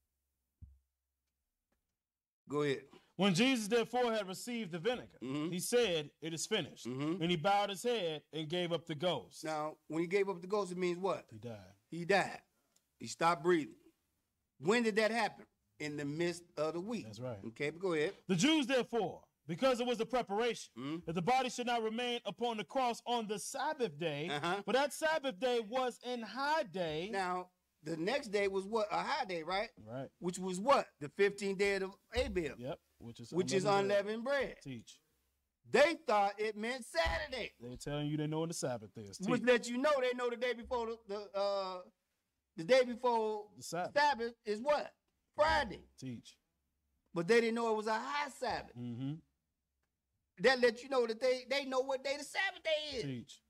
Go ahead. When Jesus therefore had received the vinegar, Mhm. he said, "It is finished." Mhm. And he bowed his head and gave up the ghost. Now, when he gave up the ghost, it means what? He died. He died. He stopped breathing. When did that happen? In the midst of the week. That's right. Okay, but go ahead. The Jews therefore, because it was the preparation, Mhm. that the body should not remain upon the cross on the Sabbath day, Uh-huh. but that Sabbath day was in high day. Now, the next day was what? A high day, right? Right. Which was what? The fifteenth day of Abib, Yep. Which is which is unleavened unleavened bread. bread. Teach. They thought it meant Saturday, They're telling you they know when the Sabbath is. Teach. which lets you know they know the day before the, the uh the day before The Sabbath. Sabbath is what? Friday. Teach. But they didn't know it was a high Sabbath. Mm-hmm. That lets you know that they they know what day the Sabbath day is. Teach.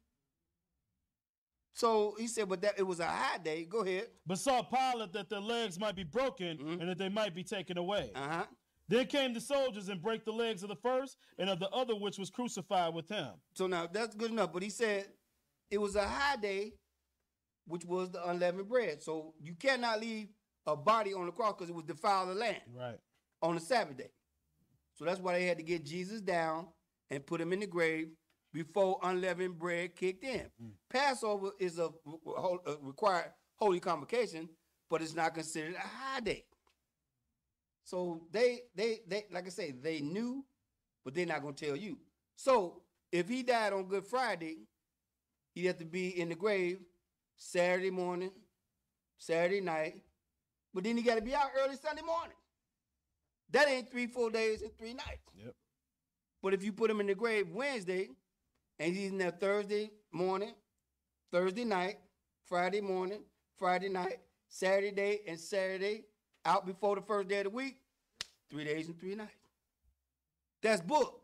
So he said, but that it was a high day. Go ahead. Besought Pilate that their legs might be broken Mhm. and that they might be taken away. Uh-huh. Then came the soldiers and brake the legs of the first and of the other which was crucified with him. So now that's good enough. But he said it was a high day, which was the unleavened bread. So you cannot leave a body on the cross because it was defile the land Right. on the Sabbath day. So that's why they had to get Jesus down and put him in the grave before unleavened bread kicked in. Mm. Passover is a, a required holy convocation, but it's not considered a high day. So they, they, they, like I say, they knew, but they're not going to tell you. So if he died on Good Friday, he'd have to be in the grave Saturday morning, Saturday night, but then he got to be out early Sunday morning. That ain't three full days and three nights. Yep. But if you put him in the grave Wednesday, and he's in there Thursday morning, Thursday night, Friday morning, Friday night, Saturday day, and Saturday, out before the first day of the week, three days and three nights. That's book.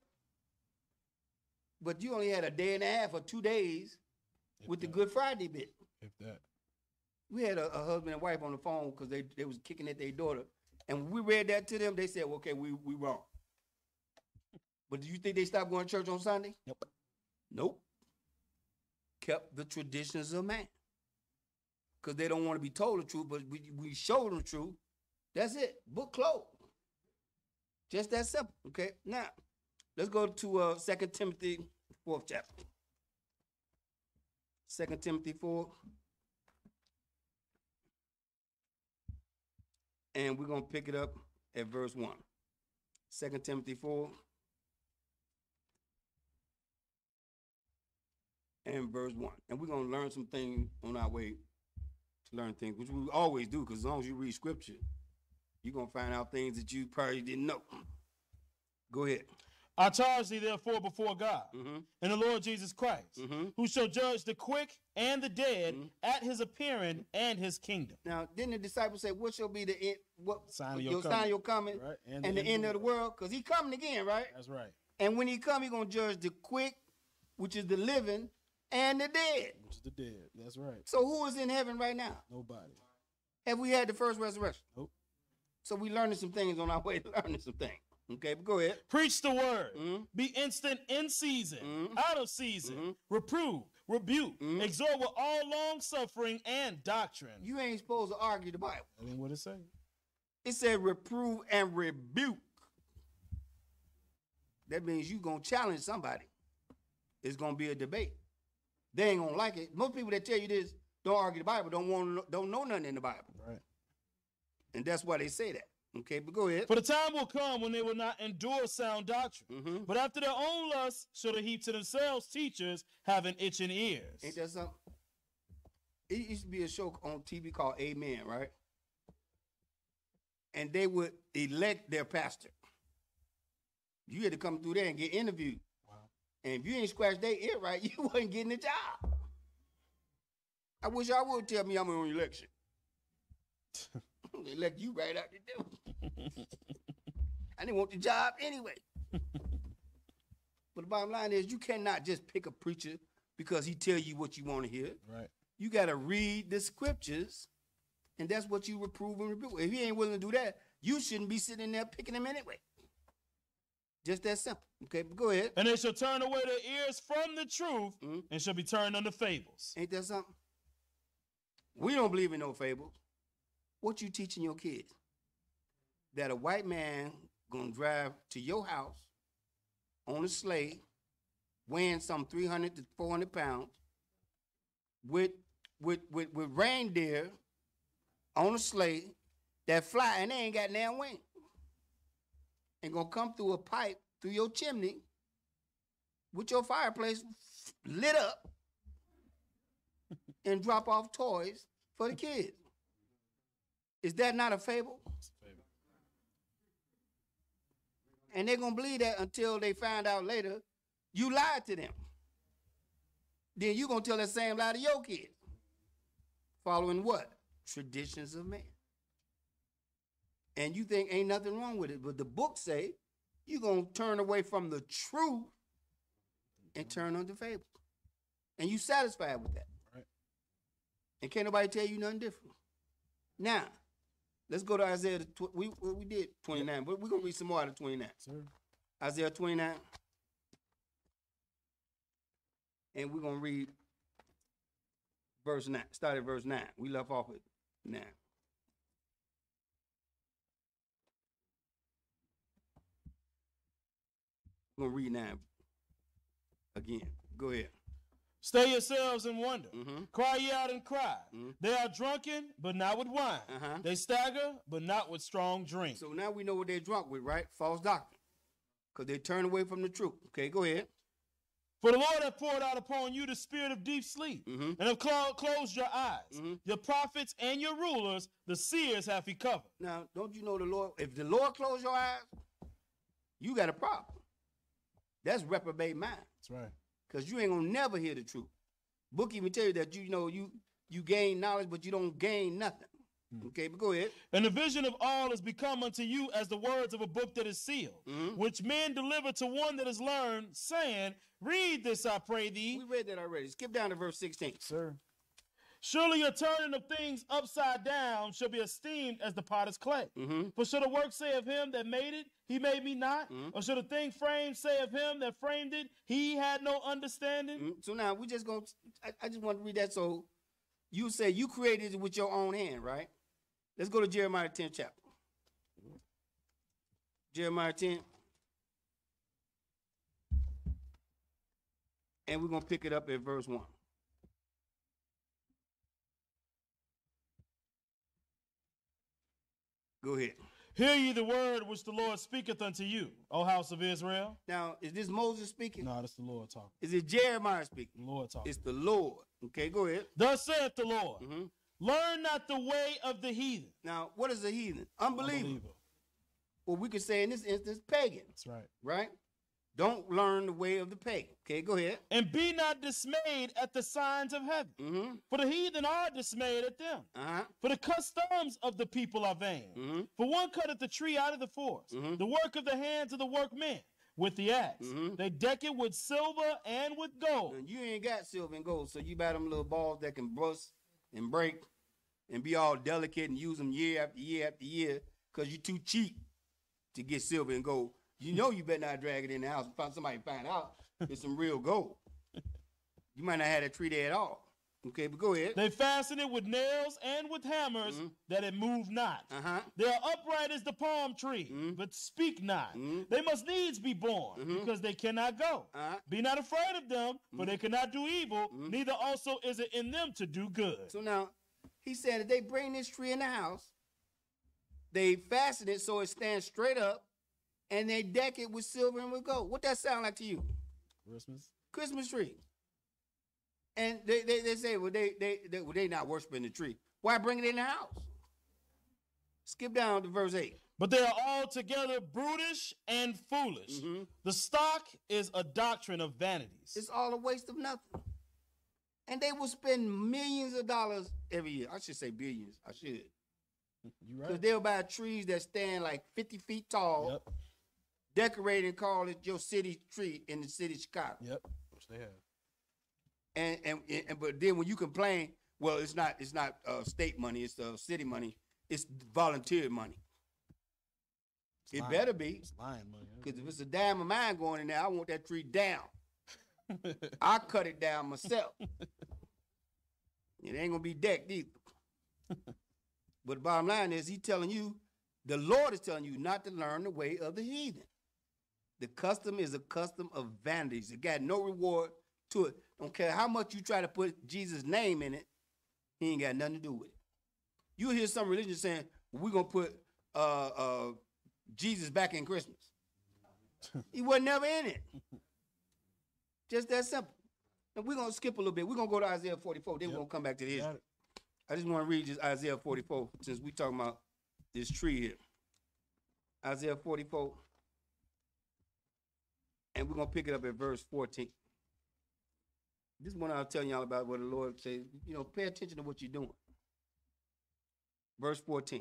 But you only had a day and a half or two days If with the that. Good Friday bit. If that. We had a, a husband and wife on the phone because they, they was kicking at their daughter. And when we read that to them, they said, well, okay, we, we wrong. But do you think they stopped going to church on Sunday? Nope. Nope. Kept the traditions of man. Because they don't want to be told the truth, but we, we showed them the truth. That's it. Book closed. Just that simple, okay? Now, let's go to uh, Second Timothy, fourth chapter. Second Timothy four. And we're going to pick it up at verse one. Second Timothy four. And verse one. And we're going to learn some things on our way to learn things, which we always do, because as long as you read scripture, you're going to find out things that you probably didn't know. Go ahead. I charge thee therefore before God Mm-hmm. and the Lord Jesus Christ, Mm-hmm. who shall judge the quick and the dead Mhm. at his appearing and his kingdom. Now, didn't the disciples say, what shall be the end, what Sign of your, your sign coming. of your coming Right? and, the, end of the world? Because he coming again, right? That's right. And when he come, he going to judge the quick, which is the living, and the dead. Which is the dead. That's right. So who is in heaven right now? Nobody. Have we had the first resurrection? Nope. So we learning some things on our way to learning some things. Okay, but go ahead. Preach the word. Mhm. Be instant in season, Mhm. out of season. Mhm. Reprove, rebuke, Mhm. exhort with all long suffering and doctrine. You ain't supposed to argue the Bible. That ain't what it say. It said reprove and rebuke. That means you going to challenge somebody. It's going to be a debate. They ain't going to like it. Most people that tell you this don't argue the Bible, don't want, don't know nothing in the Bible. Right. And that's why they say that. Okay, but go ahead. For the time will come when they will not endure sound doctrine, Mm-hmm. but after their own lusts shall they heap to themselves teachers having itching ears. Ain't that something? It used to be a show on T V called Amen, right? And they would elect their pastor. You had to come through there and get interviewed. Wow. And if you ain't scratched their ear right, you wasn't getting the job. I wish I would tell me I'm on election. They elect you right out the door. I didn't want the job anyway. But the bottom line is you cannot just pick a preacher because he tell you what you want to hear. Right. You got to read the scriptures, and that's what you reprove and rebuke. If he ain't willing to do that, you shouldn't be sitting there picking him anyway. Just that simple. Okay, but go ahead. And they shall turn away their ears from the truth Mhm. and shall be turned unto fables. Ain't that something? We don't believe in no fables. What you teaching your kids? That a white man gonna drive to your house on a sleigh, weighing some three hundred to four hundred pounds, with with with with reindeer on a sleigh that fly and they ain't got damn wings, and gonna come through a pipe through your chimney with your fireplace lit up and drop off toys for the kids. Is that not a fable? It's a fable. And they're going to believe that until they find out later you lied to them. Then you're going to tell that same lie to your kids. Following what? Traditions of man. And you think ain't nothing wrong with it. But the book say you're going to turn away from the truth and turn unto fables. And you satisfied with that. Right. And can't nobody tell you nothing different. Now, let's go to Isaiah. Tw- we we did twenty-nine, but we're going to read some more out of twenty-nine. Sir. Isaiah twenty-nine. And we're going to read verse nine. Start at verse nine. We left off at nine. We're going to read nine again. Go ahead. Stay yourselves and wonder. Mm-hmm. Cry ye out and cry. Mhm. They are drunken, but not with wine. Uh-huh. They stagger, but not with strong drink. So now we know what they're drunk with, right? False doctrine. Because they turn away from the truth. Okay, go ahead. For the Lord hath poured out upon you the spirit of deep sleep, Mhm. and have clo- closed your eyes. Mhm. Your prophets and your rulers, the seers hath he covered. Now, don't you know the Lord? If the Lord close your eyes, you got a problem. That's reprobate mind. That's right. Because you ain't going to never hear the truth. Book even tell you that you know you you gain knowledge, but you don't gain nothing. Okay, but go ahead. And the vision of all is become unto you as the words of a book that is sealed, Mhm. which men deliver to one that is learned, saying, read this, I pray thee. We read that already. Skip down to verse sixteen. Sir. Surely your turning of things upside down shall be esteemed as the potter's clay. Mm-hmm. For should a work say of him that made it, he made me not? Mm-hmm. Or should a thing framed say of him that framed it, he had no understanding? Mm-hmm. So now we just going to, I just want to read that. So you say you created it with your own hand, right? Let's go to Jeremiah tenth chapter. Jeremiah ten. And we're going to pick it up at verse one. Go ahead. Hear ye the word which the Lord speaketh unto you, O house of Israel. Now, is this Moses speaking? No, that's the Lord talking. Is it Jeremiah speaking? The Lord talking. It's the Lord. Okay, go ahead. Thus saith the Lord, Mm-hmm. learn not the way of the heathen. Now, what is a heathen? Unbeliever. Unbeliever. Well, we could say in this instance, pagan. That's right. Right? Don't learn the way of the pagan. Okay, go ahead. And be not dismayed at the signs of heaven. Mm-hmm. For the heathen are dismayed at them. Uh-huh. For the customs of the people are vain. Mm-hmm. For one cutteth the tree out of the forest, Mm-hmm. the work of the hands of the workmen, with the axe. Mm-hmm. They deck it with silver and with gold. And you ain't got silver and gold, so you buy them little balls that can bust and break and be all delicate and use them year after year after year because you're too cheap to get silver and gold. You know you better not drag it in the house and find somebody find out it's some real gold. You might not have that tree there at all. Okay, but go ahead. They fasten it with nails and with hammers, Mm-hmm. that it move not. Uh-huh. They are upright as the palm tree, Mm-hmm. but speak not. Mm-hmm. They must needs be born, Mm-hmm. because they cannot go. Uh-huh. Be not afraid of them, for they cannot do evil, Mm-hmm. neither also is it in them to do good. So now, he said if they bring this tree in the house, they fasten it so it stands straight up, and they deck it with silver and with gold. What that sound like to you? Christmas? Christmas tree. And they, they, they say, well, they, they, they, well, they not worshiping the tree. Why bring it in the house? Skip down to verse eight. But they are altogether brutish and foolish. Mm-hmm. The stock is a doctrine of vanities. It's all a waste of nothing. And they will spend millions of dollars every year. I should say billions. I should. You Because right? they'll buy trees that stand like fifty feet tall, Yep. decorate and call it your city tree in the city of Chicago. Yep. Which they have. And, and and but then when you complain, well, it's not it's not uh, state money, it's uh, city money, it's volunteer money. It's It lying. better be, It's lying money. because if it's a dime of mine going in there, I want that tree down. I cut it down myself. It ain't gonna be decked either. But the bottom line is, he's telling you, the Lord is telling you not to learn the way of the heathen. The custom is a custom of vanities. It got no reward to it. Don't care how much you try to put Jesus' name in it, he ain't got nothing to do with it. You hear some religion saying, we're going to put uh, uh, Jesus back in Christmas. He wasn't never in it. Just that simple. And we're going to skip a little bit. We're going to go to Isaiah forty-four. Then Yep. we're going to come back to the Got history. it. I just want to read just Isaiah forty-four, since we talking about this tree here. Isaiah forty-four. And we're going to pick it up at verse fourteen. This is one I was telling y'all about what the Lord said. You know, pay attention to what you're doing. Verse fourteen.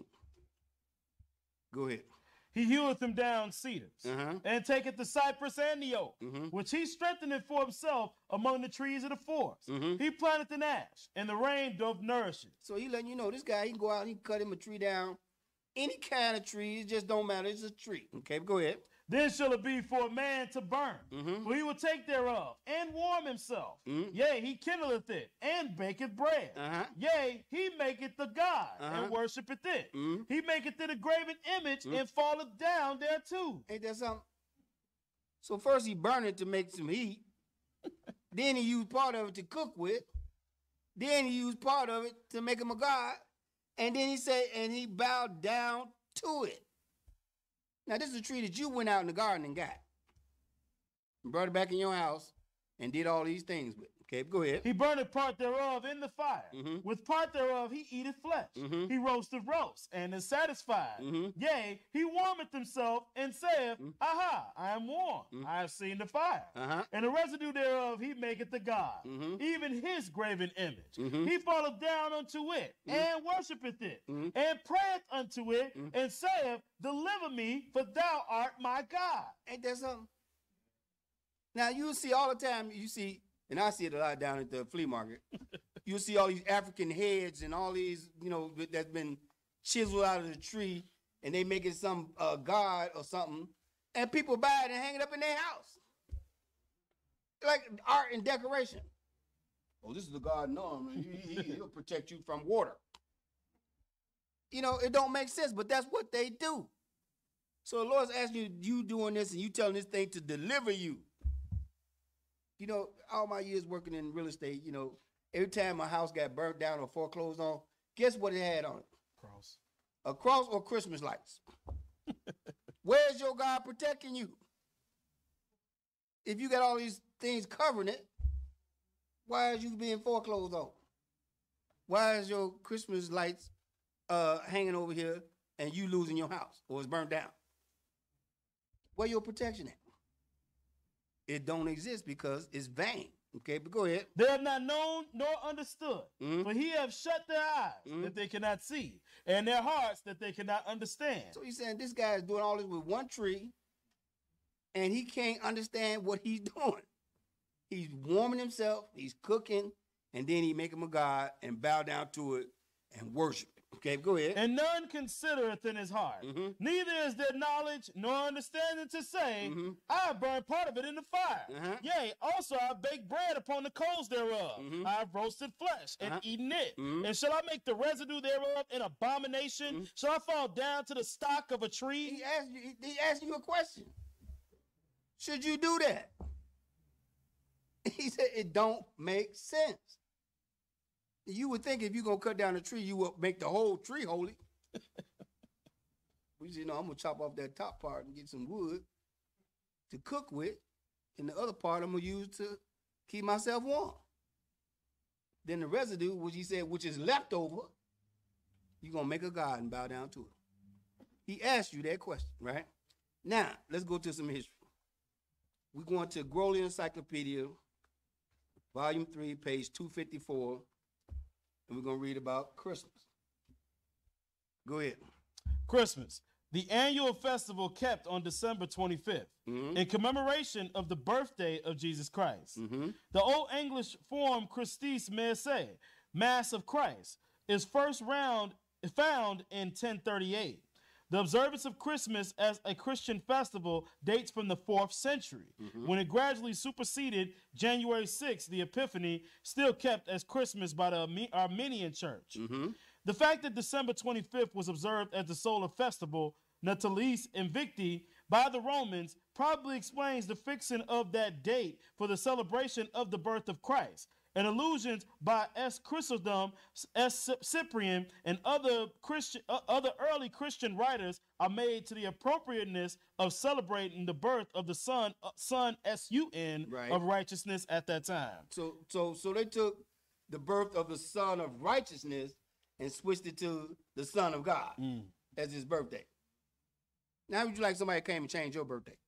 Go ahead. He heweth them down cedars, Uh-huh. and taketh the cypress and the oak, Mhm. which he strengtheneth for himself among the trees of the forest. Mhm. He planteth an ash, and the rain doth nourish it. So he letting you know, this guy, he can go out and he can cut him a tree down. Any kind of tree, it just don't matter. It's a tree. Okay, go ahead. Then shall it be for a man to burn, Mhm. for he will take thereof, and warm himself. Mhm. Yea, he kindleth it, and baketh bread. Uh-huh. Yea, he maketh the God, Uh-huh. and worshipeth it. Mhm. He maketh it a graven image, and falleth down thereto. Ain't that something? So first he burned it to make some heat. Then he used part of it to cook with. Then he used part of it to make him a god. And then he said, and he bowed down to it. Now this is a tree that you went out in the garden and got. And brought it back in your house and did all these things with. Okay, go ahead. He burneth part thereof in the fire. Mhm. With part thereof he eateth flesh. Mhm. He roasteth roast, and is satisfied. Mhm. Yea, he warmeth himself, and saith, Aha, I am warm. I have seen the fire. Uh-huh. And the residue thereof he maketh the God, Mhm. even his graven image. Mhm. He falleth down unto it, and worshipeth it, Mhm. and prayeth unto it, and saith, Deliver me, for thou art my God. Ain't that something? Now you see all the time, you see and I see it a lot down at the flea market. You'll see all these African heads and all these, you know, that's been chiseled out of the tree, and they make it some uh, god or something, and people buy it and hang it up in their house. Like art and decoration. Oh, this is the god Norm. He, he, he'll protect you from water. You know, it don't make sense, but that's what they do. So the Lord's asking you, you doing this and you telling this thing to deliver you. You know, all my years working in real estate, you know, every time my house got burnt down or foreclosed on, guess what it had on it? Cross. A cross or Christmas lights. Where's your God protecting you? If you got all these things covering it, why is you being foreclosed on? Why is your Christmas lights uh, hanging over here and you losing your house or it's burned down? Where your protection at? It don't exist because it's vain. Okay, but go ahead. They have not known nor understood, mm-hmm. for he have shut their eyes mm-hmm. that they cannot see, and their hearts that they cannot understand. So he's saying this guy is doing all this with one tree, and he can't understand what he's doing. He's warming himself, he's cooking, and then he make him a god and bow down to it and worship it. Okay, go ahead. And none considereth in his heart, mm-hmm. neither is there knowledge nor understanding to say, mm-hmm. I have burned part of it in the fire. Uh-huh. Yea, also I have baked bread upon the coals thereof. Mm-hmm. I have roasted flesh and uh-huh. eaten it. Mm-hmm. And shall I make the residue thereof an abomination? Mm-hmm. Shall I fall down to the stock of a tree? He asked you, he asked you a question. Should you do that? He said it don't make sense. You would think if you're going to cut down a tree, you would make the whole tree holy. We said, no, I'm going to chop off that top part and get some wood to cook with, and the other part I'm going to use to keep myself warm. Then the residue, which he said, which is left over, you're going to make a god and bow down to it. He asked you that question, right? Now, let's go to some history. We're going to Grolian Encyclopedia, Volume three, page two fifty-four, and we're going to read about Christmas. Go ahead. Christmas, the annual festival kept on December twenty-fifth, mm-hmm. in commemoration of the birthday of Jesus Christ. Mm-hmm. The Old English form Christis Messe, Mass of Christ, is first round found in ten thirty-eight. The observance of Christmas as a Christian festival dates from the fourth century, mm-hmm. when it gradually superseded January sixth, the Epiphany, still kept as Christmas by the Armenian Church. Mm-hmm. The fact that December twenty-fifth was observed as the solar festival, Natalis Invicti, by the Romans probably explains the fixing of that date for the celebration of the birth of Christ. And allusions by S. Chrysostom, S. Cyprian, and other Christian, uh, other early Christian writers are made to the appropriateness of celebrating the birth of the Son, uh, Son S U N right. of righteousness at that time. So, so, so they took the birth of the Son of righteousness and switched it to the Son of God mm. as his birthday. Now, would you like somebody came and changed your birthday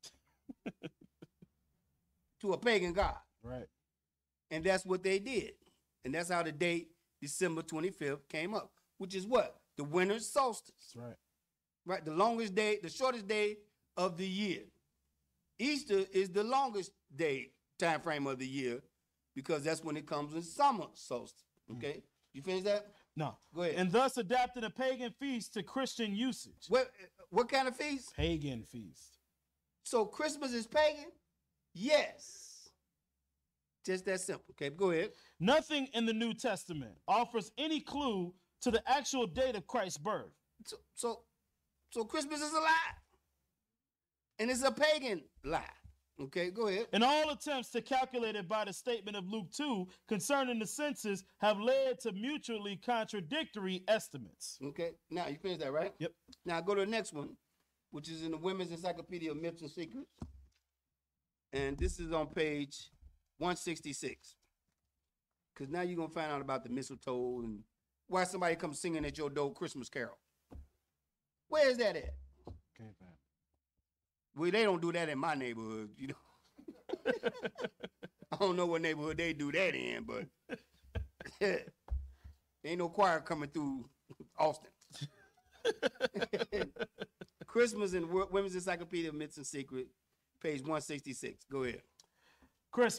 to a pagan god? Right. And that's what they did. And that's how the date December twenty-fifth came up, which is what? The winter solstice. That's right. Right? The longest day, the shortest day of the year. Easter is the longest day, time frame of the year, because that's when it comes in summer solstice. Okay? Mm. You finish that? No. Go ahead. And thus adapting a pagan feast to Christian usage. What, what kind of feast? Pagan feast. So Christmas is pagan? Yes. Just that simple. Okay, go ahead. Nothing in the New Testament offers any clue to the actual date of Christ's birth. So, so, so Christmas is a lie. And it's a pagan lie. Okay, go ahead. And all attempts to calculate it by the statement of Luke two concerning the census have led to mutually contradictory estimates. Okay, now you finished that, right? Yep. Now go to the next one, which is in the Women's Encyclopedia of Myths and Secrets. And this is on page one sixty-six. Because now you're going to find out about the mistletoe and why somebody comes singing at your door Christmas carol. Where is that at? Okay, man. Well, they don't do that in my neighborhood, you know. I don't know what neighborhood they do that in, but ain't no choir coming through Austin. Christmas in Women's Encyclopedia of Myths and Secrets, page one sixty-six. Go ahead. Christmas,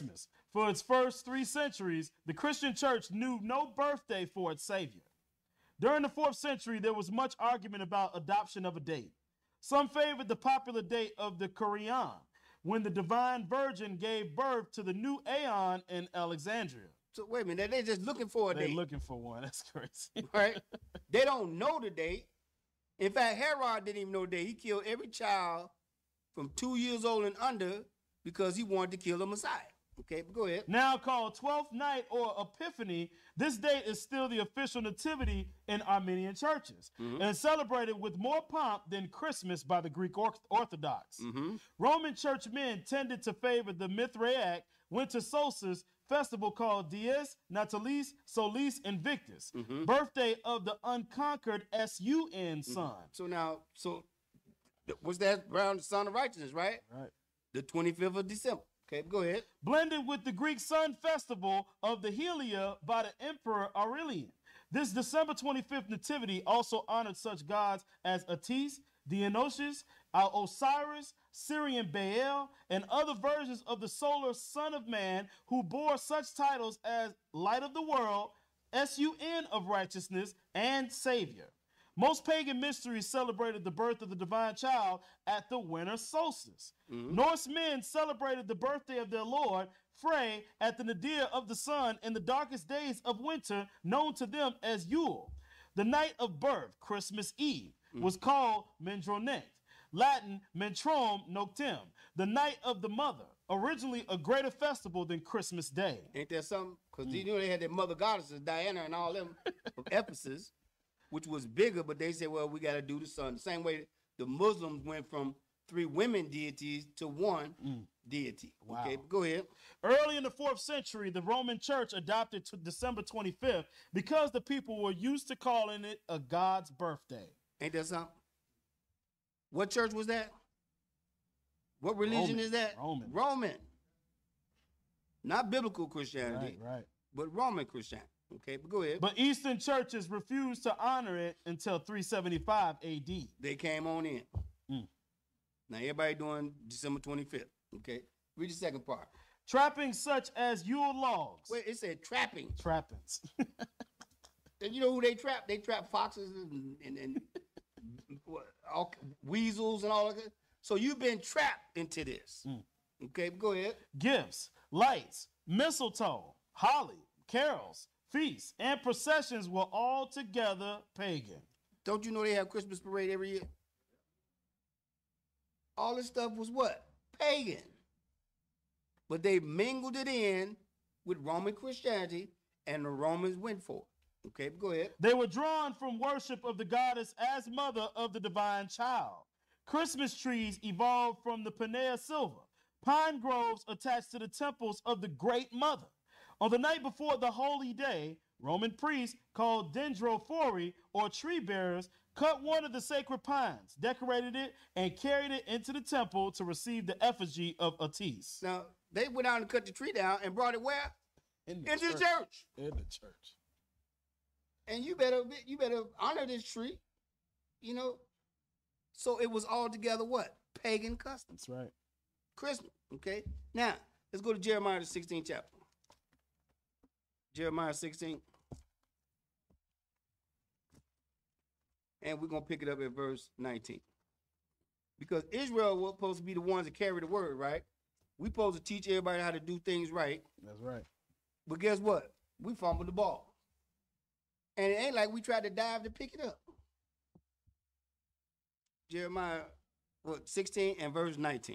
For its first three centuries, the Christian church knew no birthday for its Savior. During the fourth century, there was much argument about adoption of a date. Some favored the popular date of the Quran, when the divine virgin gave birth to the new Aeon in Alexandria. So wait a minute, they're just looking for a They're date. looking for one. That's crazy. Right? They don't know the date. In fact, Herod didn't even know the date. He killed every child from two years old and under because he wanted to kill the Messiah. Okay, but go ahead. Now called twelfth night or Epiphany, this date is still the official nativity in Armenian churches Mm-hmm. and celebrated with more pomp than Christmas by the Greek Orthodox. Mm-hmm. Roman church men tended to favor the Mithraic winter solstice festival called Dies Natalis Solis Invictus, Mm-hmm. birthday of the unconquered S U N sun. So now, so th- what's that around the Son of Righteousness, right? Right. The twenty-fifth of December. Okay, go ahead. Blended with the Greek sun festival of the Helia by the Emperor Aurelian. This December twenty-fifth nativity also honored such gods as Atis, Dionysius, Osiris, Syrian Baal, and other versions of the solar Son of Man who bore such titles as Light of the World, S U N of Righteousness, and Savior. Most pagan mysteries celebrated the birth of the divine child at the winter solstice. Mm-hmm. Norse men celebrated the birthday of their lord, Frey, at the nadir of the sun in the darkest days of winter, known to them as Yule. The night of birth, Christmas Eve, Mm-hmm. was called Mendronect, Latin Mentrum Noctem, the night of the mother, originally a greater festival than Christmas Day. Ain't that something? Because you know they had their mother goddesses, Diana and all them of Ephesus, which was bigger, but they said, well, we got to do the sun. The same way the Muslims went from three women deities to one Mm. deity. Wow. Okay, go ahead. Early in the fourth century, the Roman Church adopted to December twenty-fifth because the people were used to calling it a God's birthday. Ain't that something? What church was that? What religion Roman. is that? Roman. Roman. Not biblical Christianity, Right, right. but Roman Christianity. Okay, but go ahead. But Eastern churches refused to honor it until three seventy-five A D. They came on in. Mm. Now everybody doing December twenty-fifth. Okay, read the second part. Trappings such as Yule logs. Wait, it said trapping. Trappings. And you know who they trap? They trap foxes and, and, and what, all, weasels and all that. So you've been trapped into this. Mm. Okay, go ahead. Gifts, lights, mistletoe, holly, carols, feasts, and processions were all together pagan. Don't you know they have Christmas parade every year? All this stuff was what? Pagan. But they mingled it in with Roman Christianity, and the Romans went for it. Okay, go ahead. They were drawn from worship of the goddess as mother of the divine child. Christmas trees evolved from the Panea silva, pine groves attached to the temples of the Great Mother. On the night before the holy day, Roman priests called dendrophori, or tree bearers, cut one of the sacred pines, decorated it, and carried it into the temple to receive the effigy of Atis. Now, they went out and cut the tree down and brought it where? In the Into the church. church. In the church. And you better you better honor this tree, you know. So it was all together what? Pagan customs. That's right. Christmas. Okay. Now let's go to Jeremiah the sixteenth chapter. Jeremiah sixteen, and we're gonna pick it up at verse nineteen. Because Israel was supposed to be the ones that carry the word, right? We supposed to teach everybody how to do things right. That's right. But guess what? We fumbled the ball. And it ain't like we tried to dive to pick it up. Jeremiah what, sixteen and verse nineteen.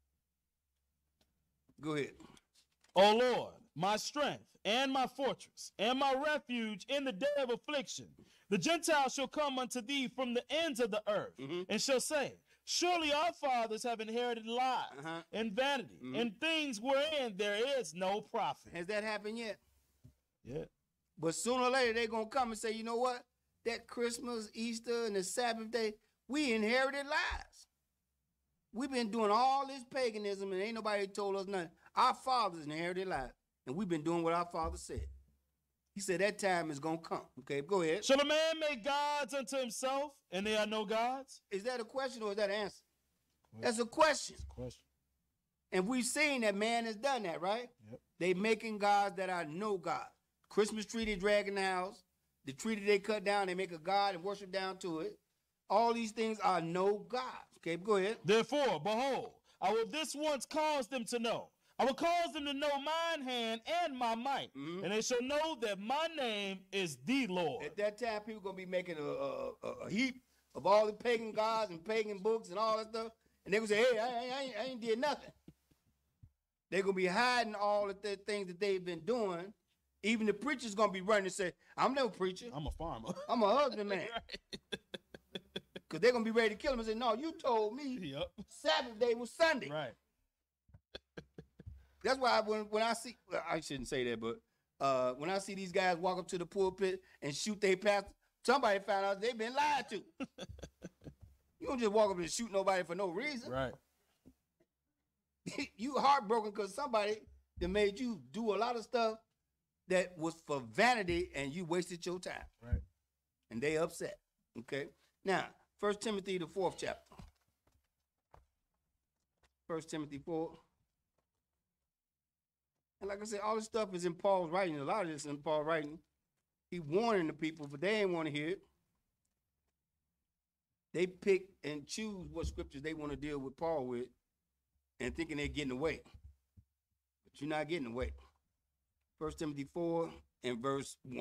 Go ahead. O Lord, my strength and my fortress and my refuge in the day of affliction, the Gentiles shall come unto thee from the ends of the earth, Mhm. and shall say, surely our fathers have inherited lies Uh-huh. and vanity, Mhm. and things wherein there is no profit. Has that happened yet? Yeah. But sooner or later, they're going to come and say, you know what? That Christmas, Easter, and the Sabbath day, we inherited lies. We've been doing all this paganism, and ain't nobody told us nothing. Our fathers inherited lies, and we've been doing what our father said. He said that time is going to come. Okay, go ahead. Shall a man make gods unto himself, and they are no gods? Is that a question or is that an answer? That's a question. Question. And we've seen that man has done that, right? Yep. They making gods that are no God. Christmas tree they drag in the house. The tree that they cut down, they make a god and worship down to it. All these things are no gods. Okay, go ahead. Therefore, behold, I will this once cause them to know. I will cause them to know mine hand and my might, Mhm. and they shall know that my name is the Lord. At that time, people gonna be making a, a, a, a heap of all the pagan gods and pagan books and all that stuff, and they gonna say, "Hey, I, I, I, ain't, I ain't did nothing." They're gonna be hiding all of the things that they've been doing. Even the preacher's gonna be running and say, "I'm no preacher. I'm a farmer. I'm a husbandman." Right. Because they're gonna be ready to kill him and say, "No, you told me Yep. Sabbath day was Sunday." Right. That's why I, when when I see, well, I shouldn't say that, but uh, when I see these guys walk up to the pulpit and shoot their pastor, somebody found out they've been lied to. You don't just walk up and shoot nobody for no reason. Right. You heartbroken because somebody that made you do a lot of stuff that was for vanity and you wasted your time. Right. And they upset. Okay. Now, First Timothy, the fourth chapter. First Timothy four. And like I said, all this stuff is in Paul's writing. A lot of this is in Paul's writing. He warning the people, but they ain't want to hear it. They pick and choose what scriptures they want to deal with Paul with and thinking they're getting away. But you're not getting away. First Timothy four and verse one.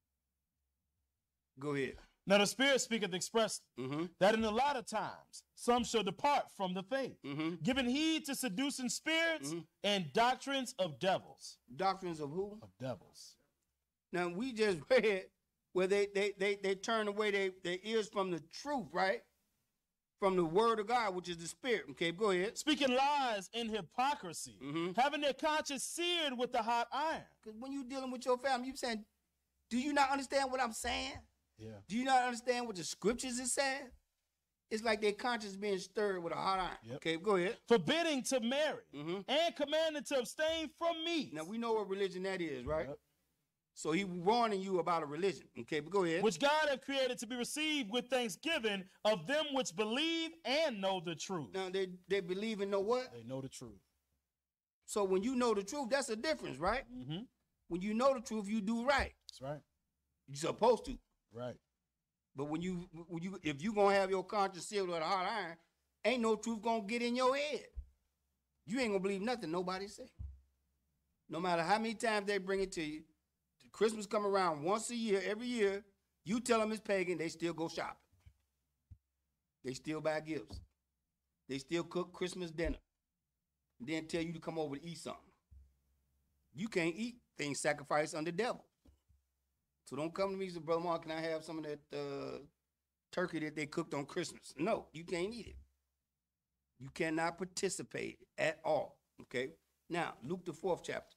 Go ahead. Now the Spirit speaketh expressly Mm-hmm. that in the latter times some shall depart from the faith, Mm-hmm. giving heed to seducing spirits Mhm. and doctrines of devils. Doctrines of who? Of devils. Now we just read where they they they, they turn away their, their ears from the truth, right? From the word of God, which is the Spirit. Okay, go ahead. Speaking lies in hypocrisy, Mhm. having their conscience seared with the hot iron. Because when you're dealing with your family, you saying, "Do you not understand what I'm saying? Yeah. Do you not understand what the scriptures is saying?" It's like their conscience being stirred with a hot iron. Yep. Okay, go ahead. Forbidding to marry Mhm. and commanding to abstain from meat, Now we know what religion that is, right? Yep. So he warning you about a religion. Okay, but go ahead. which God hath created to be received with thanksgiving of them which believe and know the truth. Now they they believe and know what? They know the truth. So when you know the truth, that's a difference, right? Mm-hmm. When you know the truth, you do right. That's right. You're supposed to. Right. But when you when you if you gonna have your conscience sealed with a hot iron, ain't no truth gonna get in your head. You ain't gonna believe nothing nobody say. No matter how many times they bring it to you, Christmas come around once a year, every year. You tell them it's pagan, they still go shopping. They still buy gifts. They still cook Christmas dinner. And then tell you to come over to eat something. You can't eat things sacrificed unto the devil. So don't come to me and say, "Brother Mark, can I have some of that uh, turkey that they cooked on Christmas?" No, you can't eat it. You cannot participate at all. Okay? Now, Luke the fourth chapter.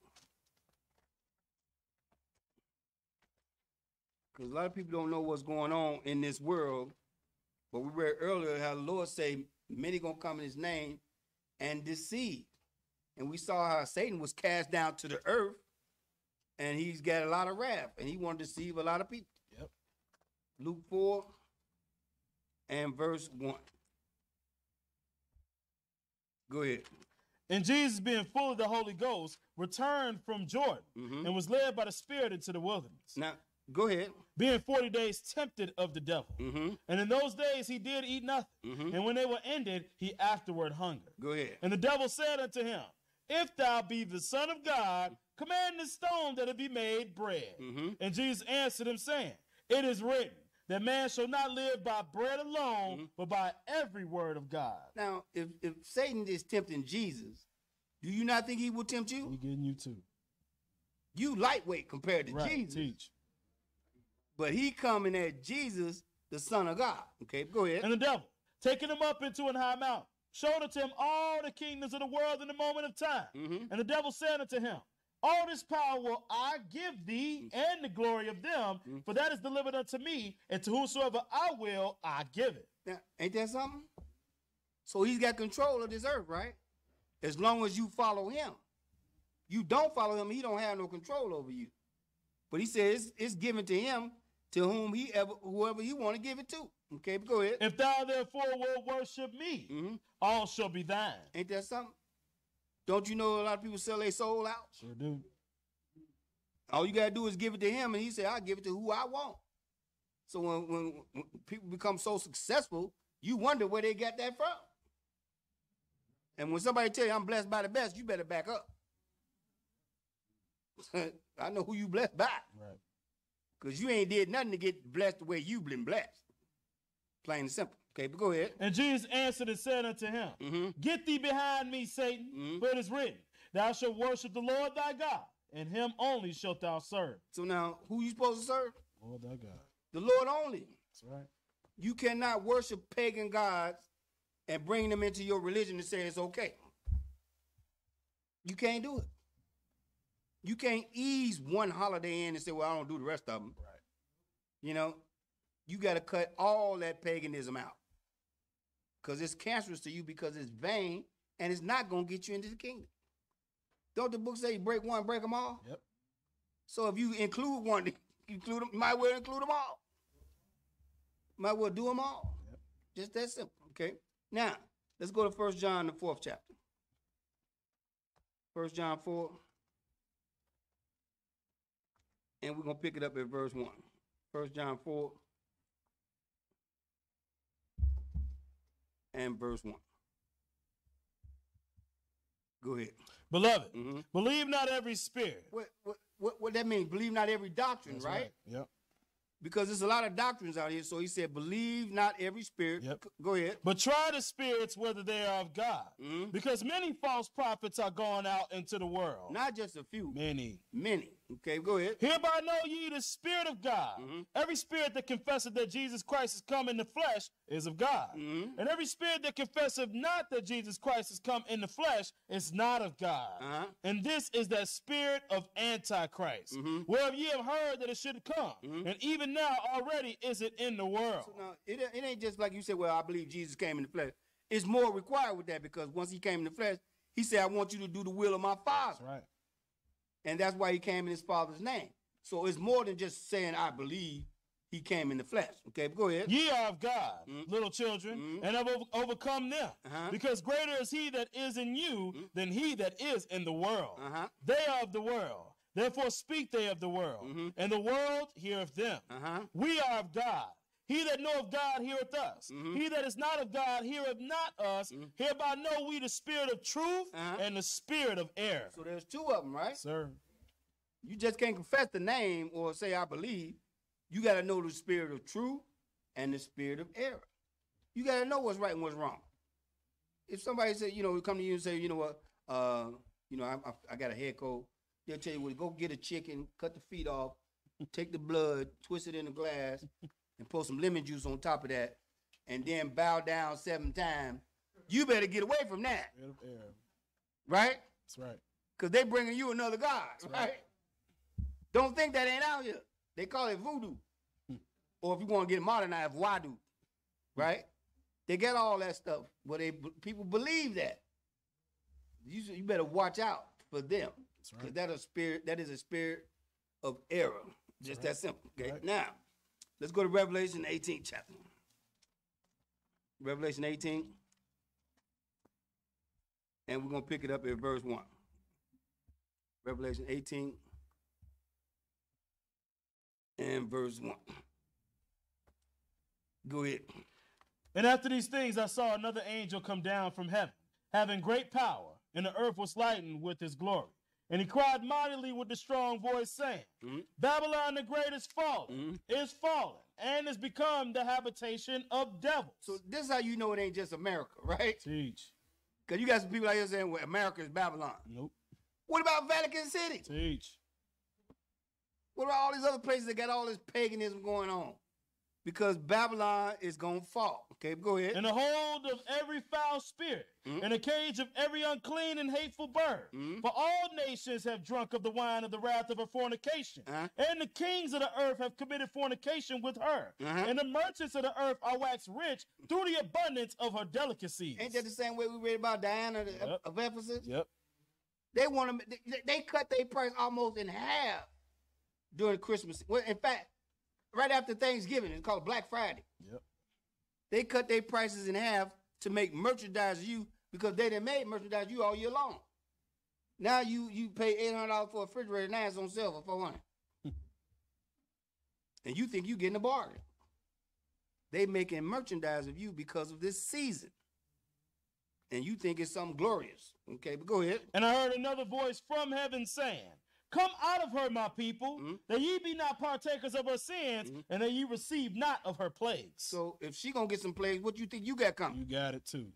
Because a lot of people don't know what's going on in this world. But we read earlier how the Lord say, many gonna come in his name and deceive. And we saw how Satan was cast down to the earth. And he's got a lot of wrath, and he wanted to deceive a lot of people. Yep. Luke four and verse one. Go ahead. And Jesus, being full of the Holy Ghost, returned from Jordan Mhm. and was led by the Spirit into the wilderness, Now, go ahead. being forty days tempted of the devil. Mm-hmm. And in those days he did eat nothing. Mhm. And when they were ended, he afterward hungered. Go ahead. And the devil said unto him, If thou be the Son of God, command this stone that it be made bread. Mhm. And Jesus answered him, saying, It is written, that man shall not live by bread alone, Mhm. but by every word of God. Now, if, if Satan is tempting Jesus, do you not think he will tempt He you? getting you too. You lightweight compared to Right, Jesus. teach. But he coming at Jesus, the Son of God. Okay, go ahead. And the devil, taking him up into an high mountain, showed unto him all the kingdoms of the world in a moment of time. Mhm. And the devil said unto him, All this power will I give thee, and the glory of them, Mhm. for that is delivered unto me, and to whosoever I will, I give it. Now, ain't that something? So he's got control of this earth, right? As long as you follow him. You don't follow him, he don't have no control over you. But he says it's, it's given to him to whom he ever, whoever he want to give it to. Okay, go ahead. If thou therefore wilt worship me, Mhm. all shall be thine. Ain't that something? Don't you know a lot of people sell their soul out? Sure do. All you got to do is give it to him, and he said, I'll give it to who I want. So when, when, when people become so successful, you wonder where they got that from. And when somebody tell you, I'm blessed by the best, you better back up. I know who you blessed by. Right. Because you ain't did nothing to get blessed the way you've been blessed. Plain and simple. Okay, but go ahead. And Jesus answered and said unto him, Mm-hmm. Get thee behind me, Satan, Mm-hmm. for it is written, Thou shalt worship the Lord thy God, and him only shalt thou serve. So now, who you supposed to serve? Lord thy God. The Lord only. That's right. You cannot worship pagan gods and bring them into your religion and say it's okay. You can't do it. You can't ease one holiday in and say, well, I don't do the rest of them. Right. You know, you got to cut all that paganism out because it's cancerous to you because it's vain and it's not going to get you into the kingdom. Don't the book say you break one, break them all? Yep. So if you include one, include them, you might well include them all. Might well do them all. Yep. Just that simple, okay? Now, let's go to First John, the fourth chapter. First John four. And we're going to pick it up at verse one. First John four and verse one. Go ahead. Beloved, Mm-hmm. believe not every spirit. What, what, what, what that means? Believe not every doctrine, That's right? right. Yep. Because there's a lot of doctrines out here. So he said, believe not every spirit. Yep. Go ahead. But try the spirits whether they are of God. Mm-hmm. Because many false prophets are gone out into the world. Not just a few. Many. Many. Okay, go ahead. Hereby know ye the Spirit of God. Mm-hmm. Every spirit that confesseth that Jesus Christ is come in the flesh is of God. Mm-hmm. And every spirit that confesseth not that Jesus Christ is come in the flesh is not of God. Uh-huh. And this is that spirit of Antichrist, Mm-hmm. whereof ye have heard that it should come. Mm-hmm. And even now already is it in the world. So now, it, it ain't just like you said, well, I believe Jesus came in the flesh. It's more required with that because once he came in the flesh, he said, I want you to do the will of my Father. That's right. And that's why he came in his Father's name. So it's more than just saying, I believe he came in the flesh. Okay, go ahead. Ye are of God, Mm-hmm. little children, Mm-hmm. and have over- overcome them. Uh-huh. Because greater is he that is in you Mm-hmm. than he that is in the world. Uh-huh. They are of the world. Therefore speak they of the world. Mm-hmm. And the world heareth them. Uh-huh. We are of God. He that knoweth God heareth us. Mm-hmm. He that is not of God heareth not us. Mm-hmm. Hereby know we the spirit of truth Uh-huh. and the spirit of error. So there's two of them, right? Sir. You just can't confess the name or say, I believe. You got to know the spirit of truth and the spirit of error. You got to know what's right and what's wrong. If somebody say, you know, come to you and say, you know what, uh, you know, I, I, I got a head cold, they'll tell you, well, go get a chicken, cut the feet off, take the blood, twist it in a glass, and pour some lemon juice on top of that, and then bow down seven times. You better get away from that, Spirit of error. right? That's right. Because they bringing you another God, That's right? right. Don't think that ain't out here. They call it voodoo. Or if you want to get modernized, wadu, right? They get all that stuff, but they people believe that. You, you better watch out for them. That's Because right. that is spirit, that is a spirit of error. Just right. that simple. Okay. Right. Now, let's go to Revelation eighteen chapter. Revelation eighteen. And we're gonna pick it up at verse one. Revelation eighteen and verse one. Go ahead. And after these things, I saw another angel come down from heaven, having great power, and the earth was lightened with his glory. And he cried mightily with a strong voice, saying, Mhm. Babylon the great is fallen, Mhm. is fallen, and is become the habitation of devils. So this is how you know it ain't just America, right? Teach. Because you got some people out here saying, well, America is Babylon. Nope. What about Vatican City? Teach. What about all these other places that got all this paganism going on? Because Babylon is going to fall. Okay, go ahead. In the hold of every foul spirit, Mhm. in the cage of every unclean and hateful bird. Mhm. For all nations have drunk of the wine of the wrath of her fornication. Uh-huh. And the kings of the earth have committed fornication with her. Uh-huh. And the merchants of the earth are waxed rich through the abundance of her delicacies. Ain't that the same way we read about Diana the- Yep. of Ephesus? Yep. They want to. They, they cut their price almost in half during Christmas. Well, in fact, right after Thanksgiving, it's called Black Friday. Yep. They cut their prices in half to make merchandise of you because they done made merchandise of you all year long. Now you you pay eight hundred dollars for a refrigerator. Now it's on sale for four hundred, and you think you getting a bargain. They making merchandise of you because of this season, and you think it's something glorious. Okay, but go ahead. And I heard another voice from heaven saying, "Come out of her, my people, mm-hmm. that ye be not partakers of her sins, mm-hmm. and that ye receive not of her plagues." So if she gonna get some plagues, what you think you got coming? You got it too.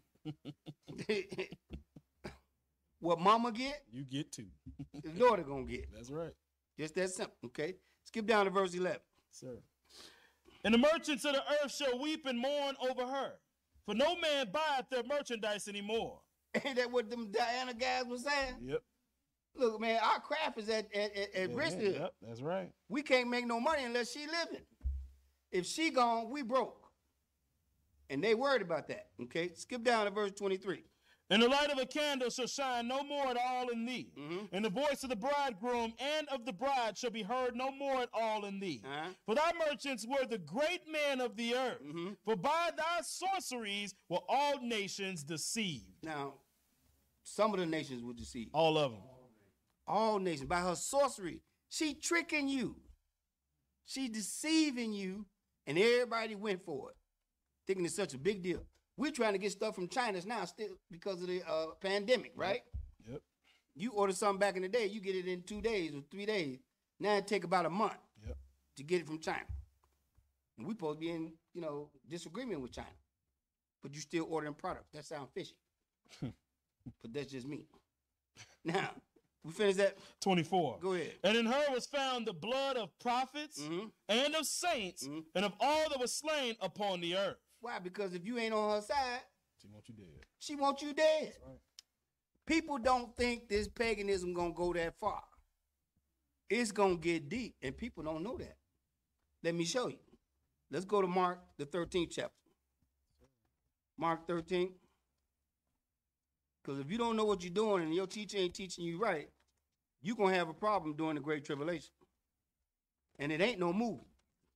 What mama get, you get too. The daughter gonna get. That's right. Just that simple. Okay. Skip down to verse eleven. Sir. And the merchants of the earth shall weep and mourn over her, for no man buyeth their merchandise anymore. Ain't that what them Diana guys was saying? Yep. Look, man, our craft is at at, at, at yeah, risk. Yeah, yep, that's right. We can't make no money unless she living. If she gone, we broke. And they worried about that. Okay. Skip down to verse twenty-three. And the light of a candle shall shine no more at all in thee. Mm-hmm. And the voice of the bridegroom and of the bride shall be heard no more at all in thee. Uh-huh. For thy merchants were the great men of the earth. Mm-hmm. For by thy sorceries were all nations deceived. Now, some of the nations were deceived. All of them. All nations. By her sorcery. She tricking you. She deceiving you. And everybody went for it. Thinking it's such a big deal. We're trying to get stuff from China now still because of the uh, pandemic, right? Yep. You order something back in the day, you get it in two days or three days. Now it take about a month yep. to get it from China. And we supposed to be in, you know, disagreement with China. But you still ordering products. That sounds fishy. But that's just me. Now, we finished that? twenty-four. Go ahead. And in her was found the blood of prophets mm-hmm. and of saints mm-hmm. and of all that was slain upon the earth. Why? Because if you ain't on her side, she wants you dead. She wants you dead. That's right. People don't think this paganism gonna go that far. It's gonna get deep, and people don't know that. Let me show you. Let's go to Mark, the thirteenth chapter. Mark thirteen. Because if you don't know what you're doing and your teacher ain't teaching you right, you're gonna have a problem during the Great Tribulation. And it ain't no movie.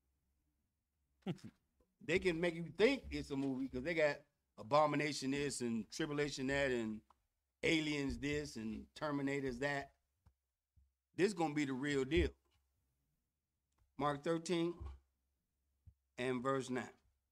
They can make you think it's a movie because they got abomination this and tribulation that and aliens this and Terminators that. This is going to be the real deal. Mark thirteen and verse nine.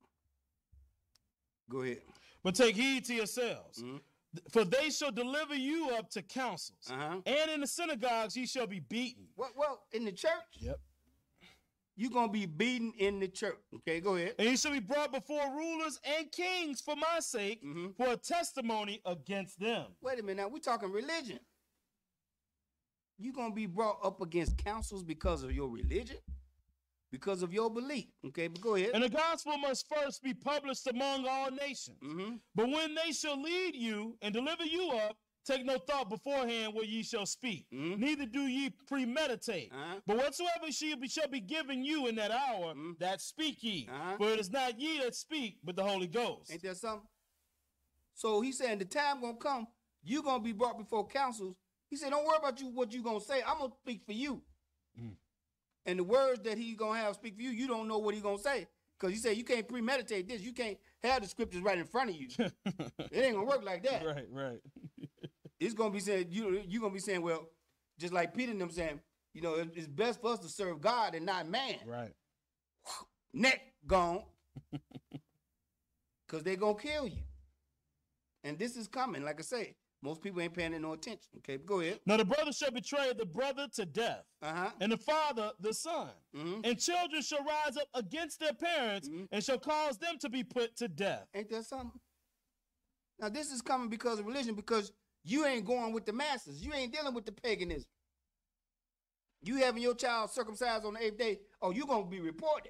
Go ahead. But take heed to yourselves, mm-hmm. for they shall deliver you up to councils, uh-huh. and in the synagogues ye shall be beaten. Well, well in the church? Yep. You're going to be beaten in the church. Okay, go ahead. And you shall be brought before rulers and kings for my sake, mm-hmm. for a testimony against them. Wait a minute now. We're talking religion. You're going to be brought up against councils because of your religion? Because of your belief. Okay, but go ahead. And the gospel must first be published among all nations. Mm-hmm. But when they shall lead you and deliver you up, take no thought beforehand what ye shall speak. Mm-hmm. Neither do ye premeditate. Uh-huh. But whatsoever shall be, shall be given you in that hour, mm-hmm. that speak ye. Uh-huh. For it is not ye that speak, but the Holy Ghost. Ain't that something? So he's saying the time going to come, you're going to be brought before councils. He said, don't worry about you what you're going to say. I'm going to speak for you. Mm. And the words that he's going to have speak for you, you don't know what he's going to say. Because he said you can't premeditate this. You can't have the scriptures right in front of you. It ain't going to work like that. Right, right. It's going to be saying, you, you're going to be saying, well, just like Peter and them saying, you know, it's best for us to serve God and not man. Right. Neck gone. Because they're going to kill you. And this is coming, like I say. Most people ain't paying it no attention. Okay, go ahead. Now the brother shall betray the brother to death, uh-huh. and the father the son. Mm-hmm. And children shall rise up against their parents, mm-hmm. and shall cause them to be put to death. Ain't that something? Now this is coming because of religion, because you ain't going with the masses. You ain't dealing with the paganism. You having your child circumcised on the eighth day, oh, you're going to be reported.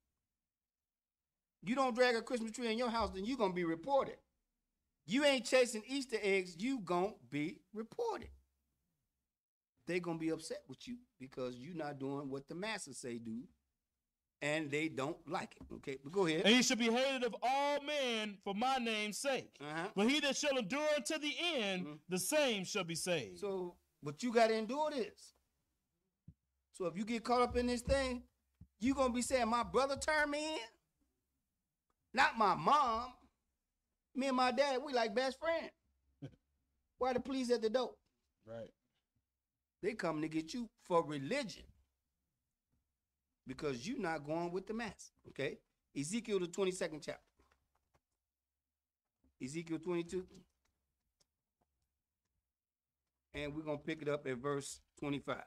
You don't drag a Christmas tree in your house, then you're going to be reported. You ain't chasing Easter eggs, you gonna be reported. They gonna be upset with you because you not doing what the masses say do, and they don't like it. Okay, but go ahead. And he shall be hated of all men for my name's sake. Uh-huh. But he that shall endure unto the end, mm-hmm. the same shall be saved. So, but you gotta endure this. So if you get caught up in this thing, you gonna be saying, my brother turned me in, not my mom. Me and my dad, we like best friends. Why the police at the door? Right. They coming to get you for religion because you're not going with the mass. Okay? Ezekiel, the twenty-second chapter. Ezekiel twenty-two. And we're going to pick it up at verse twenty-five.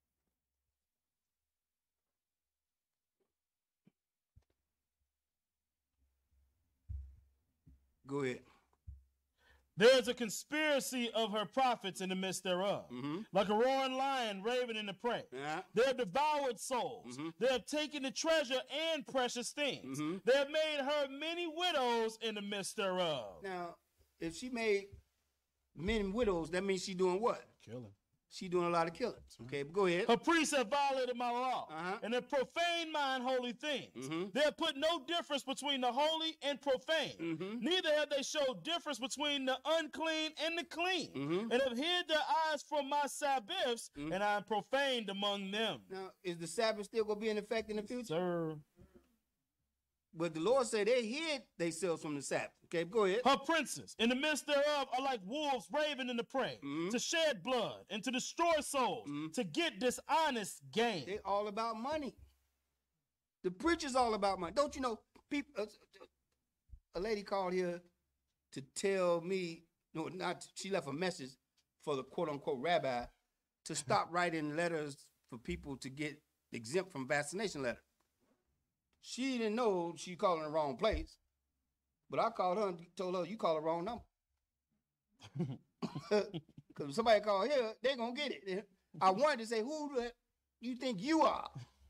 Go ahead. There is a conspiracy of her prophets in the midst thereof, Mm-hmm. like a roaring lion raving in the prey. Yeah. They have devoured souls. Mm-hmm. They have taken the treasure and precious things. Mm-hmm. They have made her many widows in the midst thereof. Now, if she made many widows, that means she doing what? Killing. She doing a lot of killings. Okay, but go ahead. Her priests have violated my law, Uh-huh. and have profaned my unholy things. Mm-hmm. They have put no difference between the holy and profane. Mm-hmm. Neither have they showed difference between the unclean and the clean, Mm-hmm. and have hid their eyes from my Sabbaths, Mm-hmm. and I am profaned among them. Now, is the Sabbath still going to be in effect in the future? Sir. But the Lord said they hid themselves from the Sabbath. Okay, go ahead. Her princes, in the midst thereof, are like wolves raving in the prey, Mhm. to shed blood and to destroy souls, Mhm. to get dishonest gain. They all about money. The preacher's all about money. Don't you know? People. Uh, a lady called here to tell me, no, not. She left a message for the quote unquote rabbi to stop writing letters for people to get exempt from vaccination letter. She didn't know she called in the wrong place, but I called her and told her you call the wrong number. Because if somebody call here, they're gonna get it. I wanted to say, who do you think you are?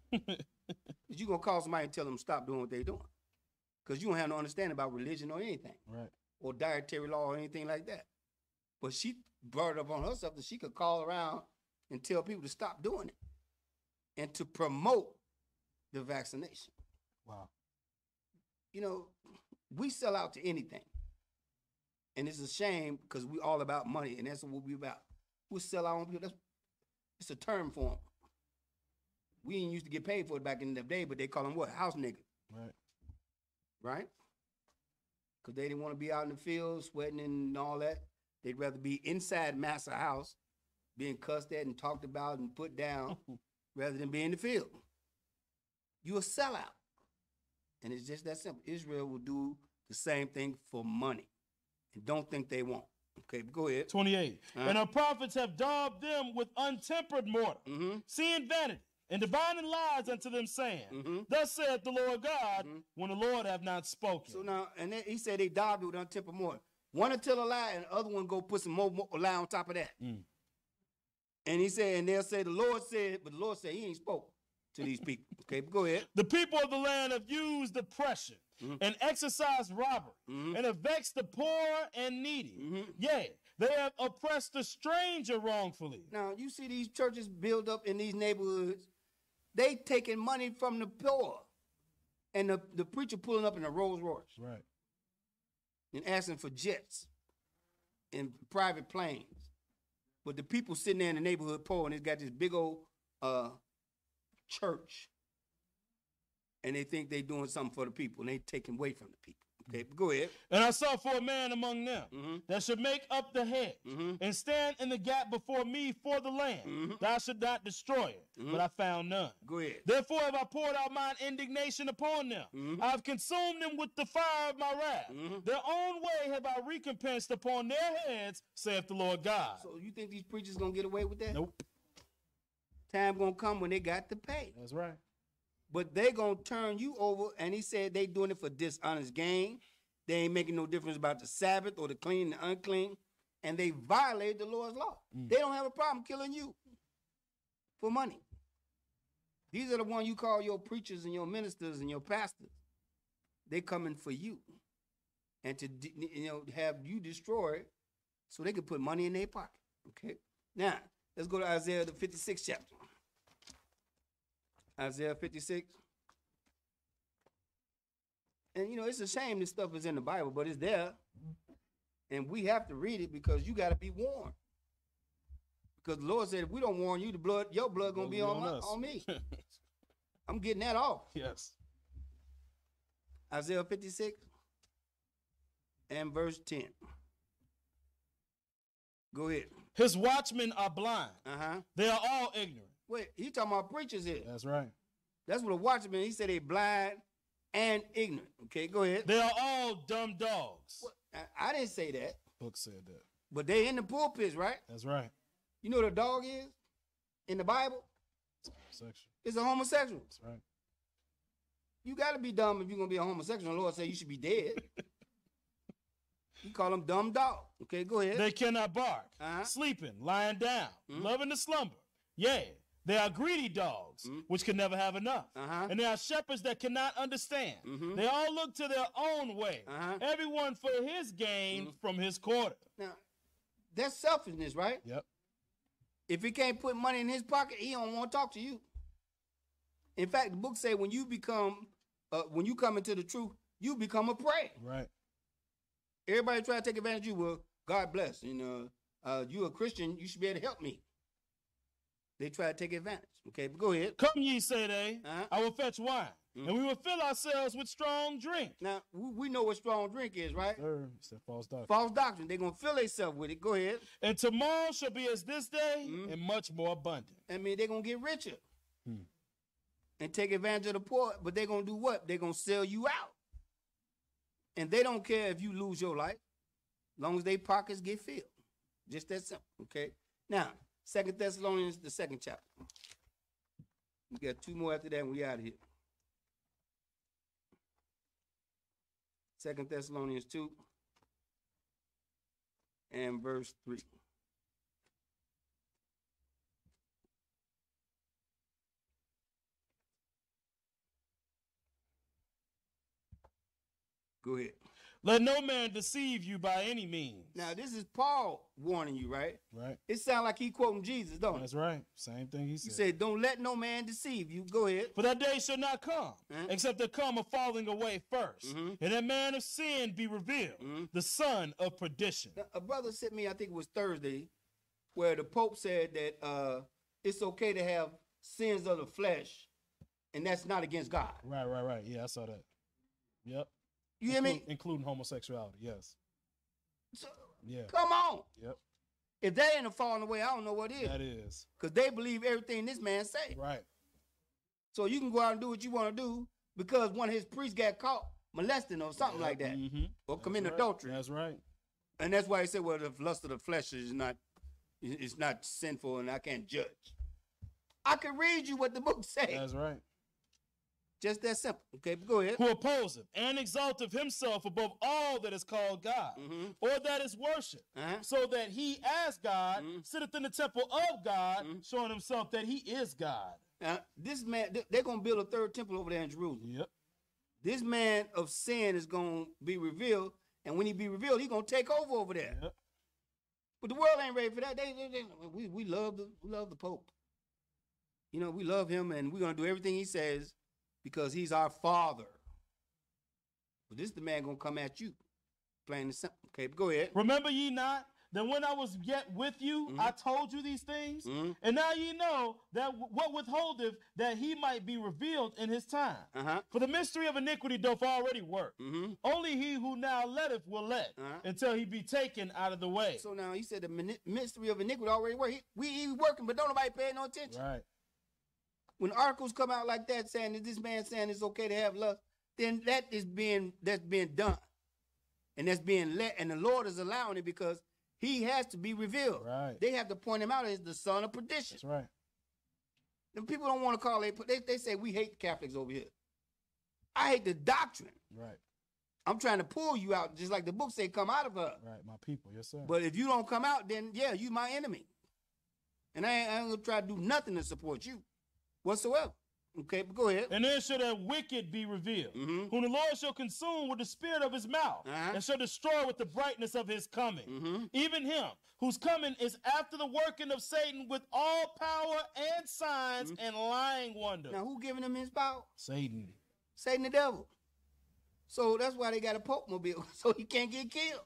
But you gonna call somebody and tell them stop doing what they're doing. Because you don't have no understanding about religion or anything. Right. Or dietary law or anything like that. But she brought it up on herself that she could call around and tell people to stop doing it. And to promote the vaccination. Wow. You know, we sell out to anything. And it's a shame because we all about money, and that's what we about. We sell our own people. That's, it's a term for them. We didn't used to get paid for it back in the day, but they call them what? House nigga. Right. Right? Because they didn't want to be out in the field sweating and all that. They'd rather be inside Massa house, being cussed at and talked about and put down, rather than be in the field. You a sellout. And it's just that simple. Israel will do the same thing for money. And don't think they won't. Okay, go ahead. twenty-eight. Uh-huh. And her prophets have daubed them with untempered mortar, Mm-hmm. seeing vanity, and divining lies unto them, saying, Mm-hmm. Thus saith the Lord God, Mhm. when the Lord have not spoken. So now, and then he said they daubed it with untempered mortar. One to tell a lie, and the other one go put some more, more lie on top of that. Mm. And he said, and they'll say the Lord said, but the Lord said he ain't spoke to these people. Okay, go ahead. The people of the land have used oppression Mhm. and exercised robbery Mhm. and have vexed the poor and needy. Mhm. Yea, they have oppressed the stranger wrongfully. Now, you see these churches build up in these neighborhoods. They taking money from the poor. And the, the preacher pulling up in a Rolls Royce Right. and asking for jets and private planes. But the people sitting there in the neighborhood poor, and it's got this big old uh, church. And they think they doing something for the people, and they taking away from the people. Okay, go ahead. And I sought for a man among them Mhm. that should make up the hedge Mhm. and stand in the gap before me for the land, Mhm. that I should not destroy it. Mhm. But I found none. Go ahead. Therefore have I poured out mine indignation upon them. Mhm. I have consumed them with the fire of my wrath. Mhm. Their own way have I recompensed upon their heads, saith the Lord God. So you think these preachers gonna get away with that? Nope. Time gonna come when they got to pay. That's right. But they gonna turn you over, and he said they doing it for dishonest gain. They ain't making no difference about the Sabbath or the clean and the unclean, and they violate the Lord's law. Mm. They don't have a problem killing you for money. These are the ones you call your preachers and your ministers and your pastors. They coming for you, and to de- you know have you destroyed, so they can put money in their pocket. Okay. Now let's go to Isaiah the fifty-sixth chapter. Isaiah fifty-six. And you know, it's a shame this stuff is in the Bible, but it's there. And we have to read it because you got to be warned. Because the Lord said, if we don't warn you, the blood, your blood gonna It'll be, be on, on my, us. on me. I'm getting that off. Yes. Isaiah fifty-six and verse ten. Go ahead. His watchmen are blind. Uh-huh. They are all ignorant. Wait, he talking about preachers here. That's right. That's what a watchman, he said they blind and ignorant. Okay, go ahead. They are all dumb dogs. What? I, I didn't say that. Book said that. But they in the pulpits, right? That's right. You know what a dog is in the Bible? Homosexual. It's a homosexual. That's right. You got to be dumb if you're going to be a homosexual. The Lord say you should be dead. You call them dumb dog. Okay, go ahead. They cannot bark, Uh-huh. sleeping, lying down, Mhm. loving to slumber. Yea, they are greedy dogs, Mhm. which can never have enough. Uh-huh. And they are shepherds that cannot understand. Mhm. They all look to their own way, Uh-huh. everyone for his gain Mhm. from his quarter. Now, that's selfishness, right? Yep. If he can't put money in his pocket, he don't want to talk to you. In fact, the book say when you become, uh, when you come into the truth, you become a prey. Right. Everybody try to take advantage of you. Well, God bless. You know, uh, you a Christian, you should be able to help me. They try to take advantage. Okay, but go ahead. Come ye, say they, Uh-huh. I will fetch wine, Mhm. and we will fill ourselves with strong drink. Now, we we know what strong drink is, right? Sir, it's that false doctrine. False doctrine. They're going to fill themselves with it. Go ahead. And tomorrow shall be as this day, Mhm. and much more abundant. I mean, they're going to get richer Hmm. and take advantage of the poor, but they're going to do what? They're going to sell you out. And they don't care if you lose your life, as long as their pockets get filled. Just that simple, okay? Now, Second Thessalonians, the second chapter. We got two more after that, and we out of here. Second Thessalonians two and verse three. Go ahead. Let no man deceive you by any means. Now, this is Paul warning you, right? Right. It sounds like he quoting Jesus, don't it? That's right. Same thing he He said. said, don't let no man deceive you. Go ahead. For that day shall not come, Mhm. except there come a falling away first, Mhm. and that man of sin be revealed, Mhm. the son of perdition. Now, a brother sent me, I think it was Thursday, where the Pope said that uh, it's okay to have sins of the flesh, and that's not against God. Right, right, right. Yeah, I saw that. Yep. You hear me? Inclu- Including homosexuality, yes. So, Yeah. come on. Yep. If that ain't a falling away, I don't know what is. That is. Because they believe everything this man say. Right. So you can go out and do what you want to do because one of his priests got caught molesting or something like that, Mm-hmm. or committing adultery. That's right. And that's why he said, well, the lust of the flesh is not, it's not sinful and I can't judge. I can read you what the book says. That's right. Just that simple. Okay, go ahead. Who opposeth and exalteth himself above all that is called God, Mhm. or that is worship, Uh-huh. so that he, as God, Mhm. sitteth in the temple of God, Mhm. showing himself that he is God. Now, this man, they- they're going to build a third temple over there in Jerusalem. Yep. This man of sin is going to be revealed, and when he be revealed, he's going to take over over there. Yep. But the world ain't ready for that. They, they, they, we, we love the we love the Pope. You know, we love him, and we're going to do everything he says because he's our father. But this is the man going to come at you, plain and simple. Okay, but go ahead. Remember ye not that when I was yet with you, Mhm. I told you these things? Mhm. And now ye know that w- what withholdeth that he might be revealed in his time. Uh-huh. For the mystery of iniquity doth already work. Mm-hmm. Only he who now letteth will let, Uh-huh. until he be taken out of the way. So now he said the mini- mystery of iniquity already work. He, we he working, but don't nobody pay no attention. Right. When articles come out like that saying that this man saying it's okay to have lust, then that is being that's being done, and that's being let, and the Lord is allowing it because he has to be revealed. Right. They have to point him out as the son of perdition. That's right. And people don't want to call it. They they say we hate Catholics over here. I hate the doctrine. Right. I'm trying to pull you out, just like the book say, come out of her. Right. My people. Yes, sir. But if you don't come out, then yeah, you my enemy. And I ain't, I ain't gonna try to do nothing to support you whatsoever. Okay, but go ahead. And then shall that wicked be revealed, Mhm. whom the Lord shall consume with the spirit of his mouth, Uh-huh. and shall destroy with the brightness of his coming. Mhm. Even him, whose coming is after the working of Satan with all power and signs and lying wonders. Now, who giving him his power? Satan. Satan the devil. So that's why they got a Pope mobile, so he can't get killed.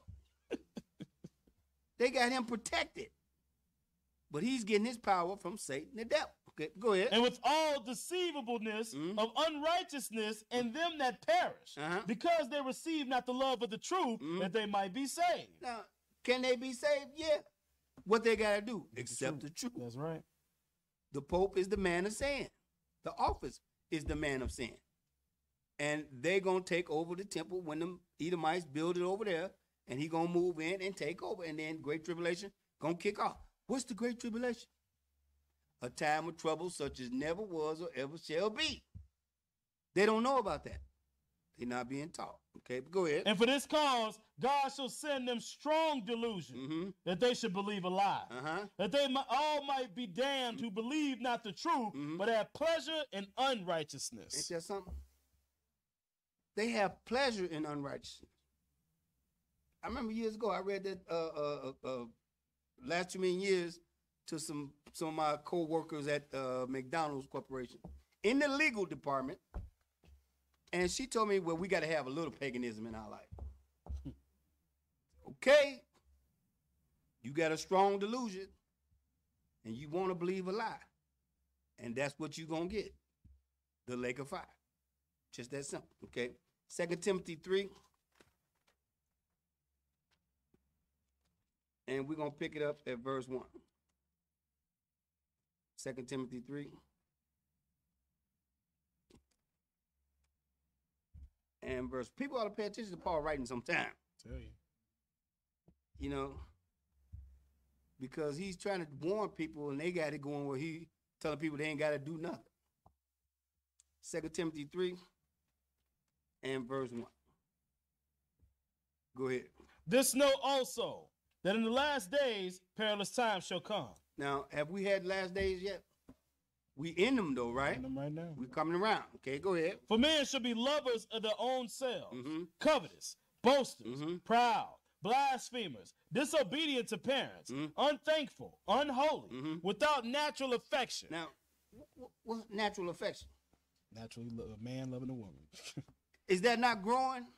They got him protected. But he's getting his power from Satan the devil. Okay, go ahead. And with all deceivableness Mhm. of unrighteousness in them that perish, Uh-huh. because they receive not the love of the truth, Mhm. that they might be saved. Now, can they be saved? Yeah. what they got to do? Accept the truth. That's right. The Pope is the man of sin. The office is the man of sin. And they going to take over the temple when the Edomites build it over there, and he going to move in and take over, and then Great Tribulation going to kick off. What's the Great Tribulation? A time of trouble such as never was or ever shall be. They don't know about that. They're not being taught. Okay, but go ahead. And for this cause, God shall send them strong delusion Mm-hmm. that they should believe a lie, Uh-huh. that they mi- all might be damned who believe not the truth, Mhm. but have pleasure in unrighteousness. Ain't that something? They have pleasure in unrighteousness. I remember years ago, I read that uh, uh, uh, uh, last two million years to some some of my co-workers at uh, McDonald's Corporation in the legal department, and she told me, well, we got to have a little paganism in our life. Okay, you got a strong delusion, and you want to believe a lie, and that's what you're going to get, the lake of fire. Just that simple, okay? Second Timothy three. And we're going to pick it up at verse one. Second Timothy three. And verse, people ought to pay attention to Paul writing sometime, Tell you. you know, because he's trying to warn people and they got it going where he telling people they ain't got to do nothing. Second Timothy three and verse one. Go ahead. This know also that in the last days perilous times shall come. Now, have we had last days yet? We in them though, right? In them right now. We coming around. Okay, go ahead. For men shall be lovers of their own selves, Mm-hmm. covetous, boasters, Mhm. proud, blasphemers, disobedient to parents, Mhm. unthankful, unholy, Mhm. without natural affection. Now, wh- what's natural affection? Naturally, lo- a man loving a woman. Is that not growing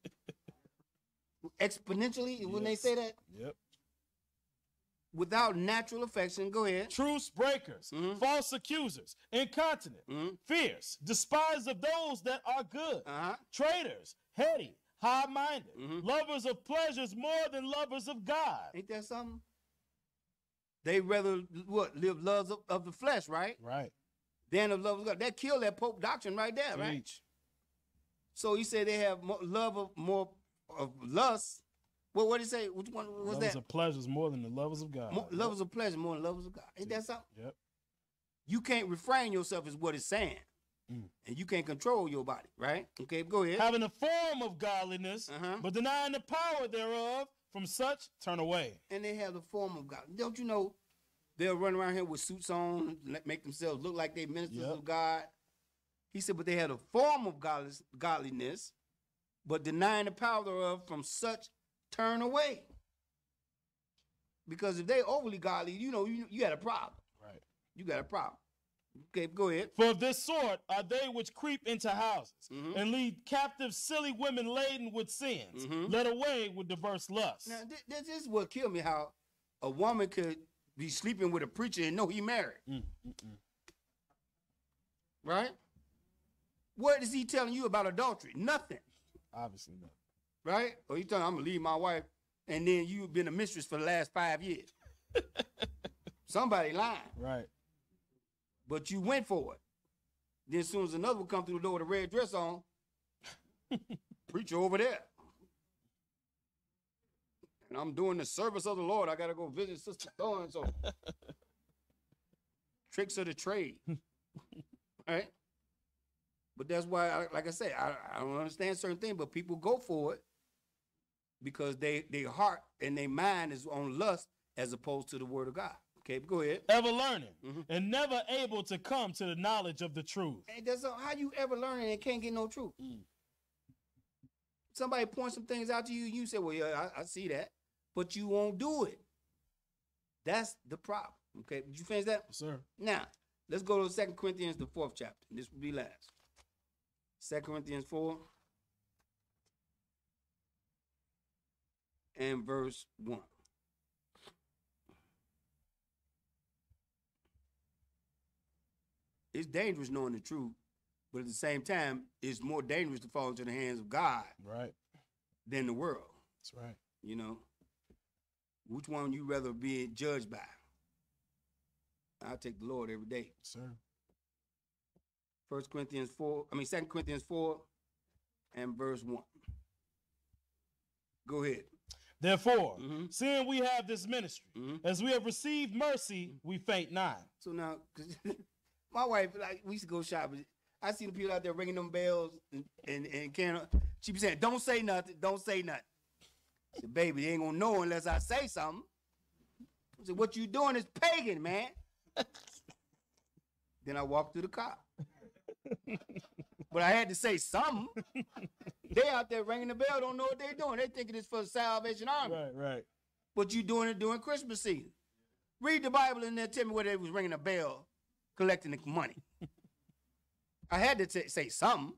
exponentially when they Yes. say that? Yep. Without natural affection, go ahead. Truce breakers, Mhm. false accusers, incontinent, Mhm. fierce, despised of those that are good, Uh-huh. traitors, heady, high-minded, Mhm. lovers of pleasures more than lovers of God. Ain't that something? They rather what live loves of, of the flesh, right? Right. Than of love of God. That killed that Pope doctrine right there, right? Preach. So he said they have more love of more of lust. Well, what did he say? Which one was Lovers that? of pleasures more than the lovers of God. More, lovers of pleasure more than lovers of God. Ain't that something? Yep. You can't refrain yourself is what it's saying. Mm. And you can't control your body, right? Okay, go ahead. Having a form of godliness, Uh-huh. but denying the power thereof, from such turn away. And they have the form of God. Don't you know they'll run around here with suits on, let- make themselves look like they ministers Yep. of God. He said, but they had a form of godless, godliness, but denying the power thereof, from such turn away. Because if they overly godly, you know, you, you got a problem. Right. You got a problem. Okay, go ahead. For of this sort are they which creep into houses Mhm. and lead captive silly women laden with sins, Mhm. led away with diverse lusts. Now, thi- this is what killed me, how a woman could be sleeping with a preacher and know he married, Mm, mm, mm. right? What is he telling you about adultery? Nothing, Obviously not. right? Or you telling I'm going to leave my wife, and then you've been a mistress for the last five years. Somebody lying, Right. but you went for it. Then as soon as another one come through the door with a red dress on, preacher over there. And I'm doing the service of the Lord. I got to go visit Sister so-and-so. Tricks of the trade. Right? But that's why, I, like I say, I, I don't understand certain things, but people go for it because they their heart and their mind is on lust as opposed to the word of God. Okay, go ahead. Ever learning Mhm. and never able to come to the knowledge of the truth. And that's how you ever learn and can't get no truth. Mm. Somebody points some things out to you, you say, well, yeah, I, I see that, but you won't do it. That's the problem. Okay, did you finish that? Yes, sir. Now, let's go to Second Corinthians, the fourth chapter. This will be last. Second Corinthians four and verse one. It's dangerous knowing the truth, but at the same time, it's more dangerous to fall into the hands of God Right. than the world, That's right. you know. Which one you rather be judged by? I'll take the Lord every day. Sir. First Corinthians four, I mean Second Corinthians four and verse one. Go ahead. Therefore, mm-hmm. seeing we have this ministry, mm-hmm. as we have received mercy, we faint not. So now, cause my wife, like, we used to go shopping. I see the people out there ringing them bells and and, and can she be saying, "Don't say nothing, don't say nothing." I said, "Baby, they ain't gonna know unless I say something." I said, "What you doing is pagan, man." Then I walked through the car. But I had to say something. They out there ringing the bell, don't know what they're doing. They thinking it's for the Salvation Army. Right, right. But you doing it during Christmas season. Read the Bible and then tell me where they was ringing a bell, collecting the money. I had to t- say something.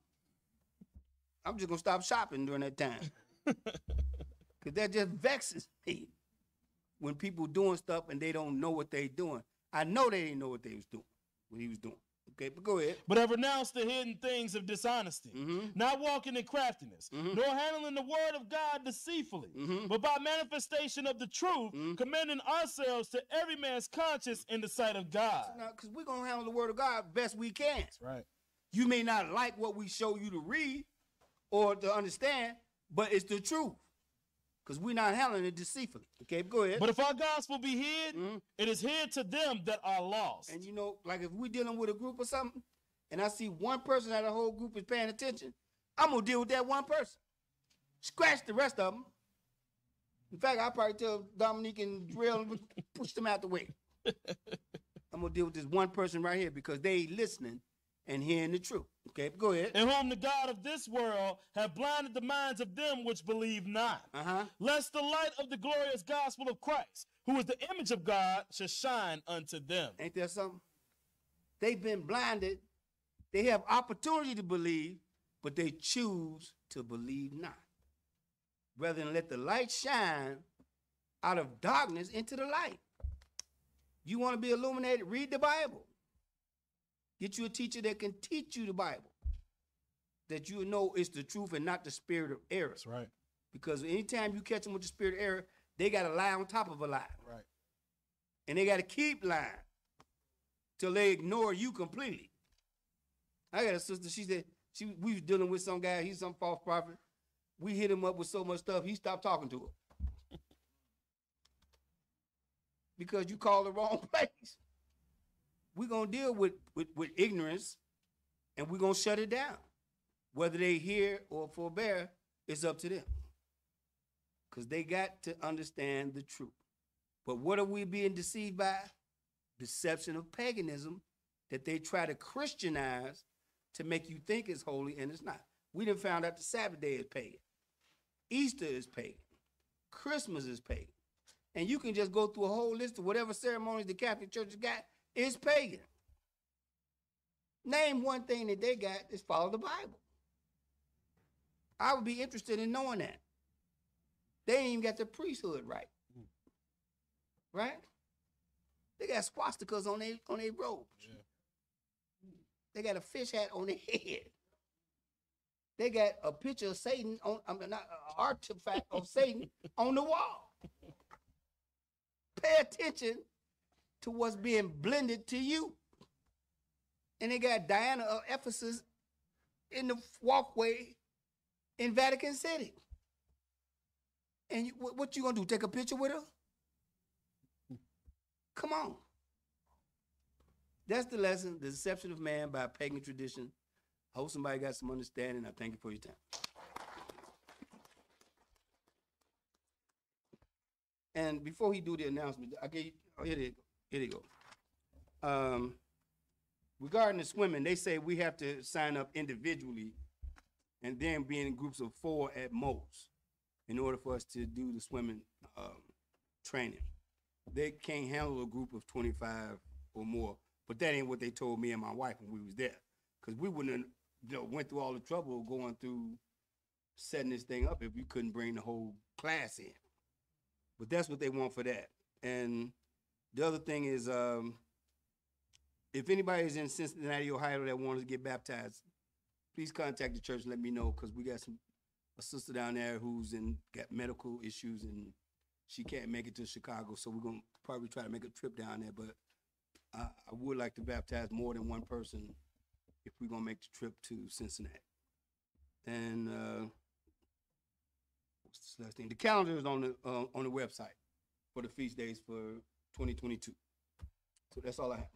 I'm just gonna stop shopping during that time. Cause that just vexes me when people doing stuff and they don't know what they doing. I know they didn't know what they was doing, what he was doing. Okay, but go ahead. But have renounced the hidden things of dishonesty, mm-hmm. not walking in craftiness, mm-hmm. nor handling the word of God deceitfully, mm-hmm. but by manifestation of the truth, mm-hmm. commending ourselves to every man's conscience in the sight of God. So now, because we're going to handle the word of God best we can. That's right. You may not like what we show you to read or to understand, but it's the truth. Because we're not handling it deceitfully. Okay, go ahead. But if our gospel be hid, mm-hmm. it is hid to them that are lost. And you know, like if we're dealing with a group or something, and I see one person out of the whole group is paying attention, I'm going to deal with that one person. Scratch the rest of them. In fact, I'll probably tell Dominique and Drill and push them out the way. I'm going to deal with this one person right here because they ain't listening and hearing the truth. Okay, go ahead. In whom the God of this world have blinded the minds of them which believe not, uh-huh. lest the light of the glorious gospel of Christ, who is the image of God, should shine unto them. Ain't there something? They've been blinded. They have opportunity to believe, but they choose to believe not. Rather than let the light shine out of darkness into the light. You want to be illuminated? Read the Bible. Get you a teacher that can teach you the Bible. That you know it's the truth and not the spirit of error. That's right. Because anytime you catch them with the spirit of error, they got to lie on top of a lie. Right. And they got to keep lying till they ignore you completely. I got a sister, she said, she we was dealing with some guy, he's some false prophet. We hit him up with so much stuff, he stopped talking to her. Because you called the wrong place. We're going to deal with, with, with ignorance, and we're going to shut it down. Whether they hear or forbear, it's up to them. Because they got to understand the truth. But what are we being deceived by? Deception of paganism that they try to Christianize to make you think it's holy, and it's not. We done found out the Sabbath day is pagan. Easter is pagan. Christmas is pagan. And you can just go through a whole list of whatever ceremonies the Catholic Church has got. It's pagan. Name one thing that they got is follow the Bible. I would be interested in knowing that. They ain't even got the priesthood right. Right? They got swastikas on their on their robes. Yeah. They got a fish hat on their head. They got a picture of Satan on, I mean, not an artifact of Satan on the wall. Pay attention to what's being blended to you. And they got Diana of Ephesus in the walkway in Vatican City. And you, what, what you gonna do? Take a picture with her? Come on. That's the lesson, the deception of man by pagan tradition. I hope somebody got some understanding. I thank you for your time. And before he do the announcement, I gave, oh, here they go. Here they go. Um, regarding the swimming, they say we have to sign up individually and then be in groups of four at most in order for us to do the swimming um, training. They can't handle a group of twenty-five or more, but that ain't what they told me and my wife when we was there, because we wouldn't have, you know, went through all the trouble of going through setting this thing up if we couldn't bring the whole class in. But that's what they want for that. And the other thing is, um, if anybody is in Cincinnati, Ohio that wants to get baptized, please contact the church and let me know, because we got some a sister down there who's in got medical issues and she can't make it to Chicago, so we're gonna probably try to make a trip down there. But I, I would like to baptize more than one person if we're gonna make the trip to Cincinnati. And uh, what's this last thing? The calendar is on the uh, on the website for the feast days for twenty twenty-two. So that's all I have.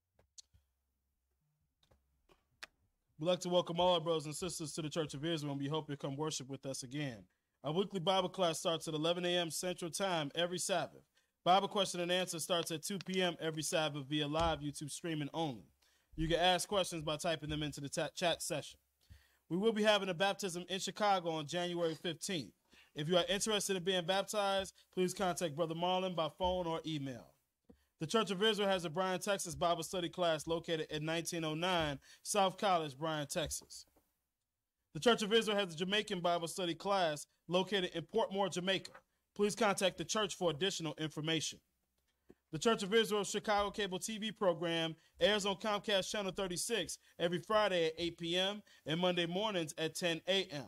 We'd like to welcome all our brothers and sisters to the Church of Israel, and we hope you'll come worship with us again. Our weekly Bible class starts at eleven a m Central Time every Sabbath. Bible question and answer starts at two p m every Sabbath via live YouTube streaming only. You can ask questions by typing them into the chat session. We will be having a baptism in Chicago on January fifteenth. If you are interested in being baptized, please contact Brother Marlon by phone or email. The Church of Israel has a Bryan, Texas Bible study class located at nineteen oh nine South College, Bryan, Texas. The Church of Israel has a Jamaican Bible study class located in Portmore, Jamaica. Please contact the church for additional information. The Church of Israel Chicago cable T V program airs on Comcast Channel thirty-six every Friday at eight p m and Monday mornings at ten a m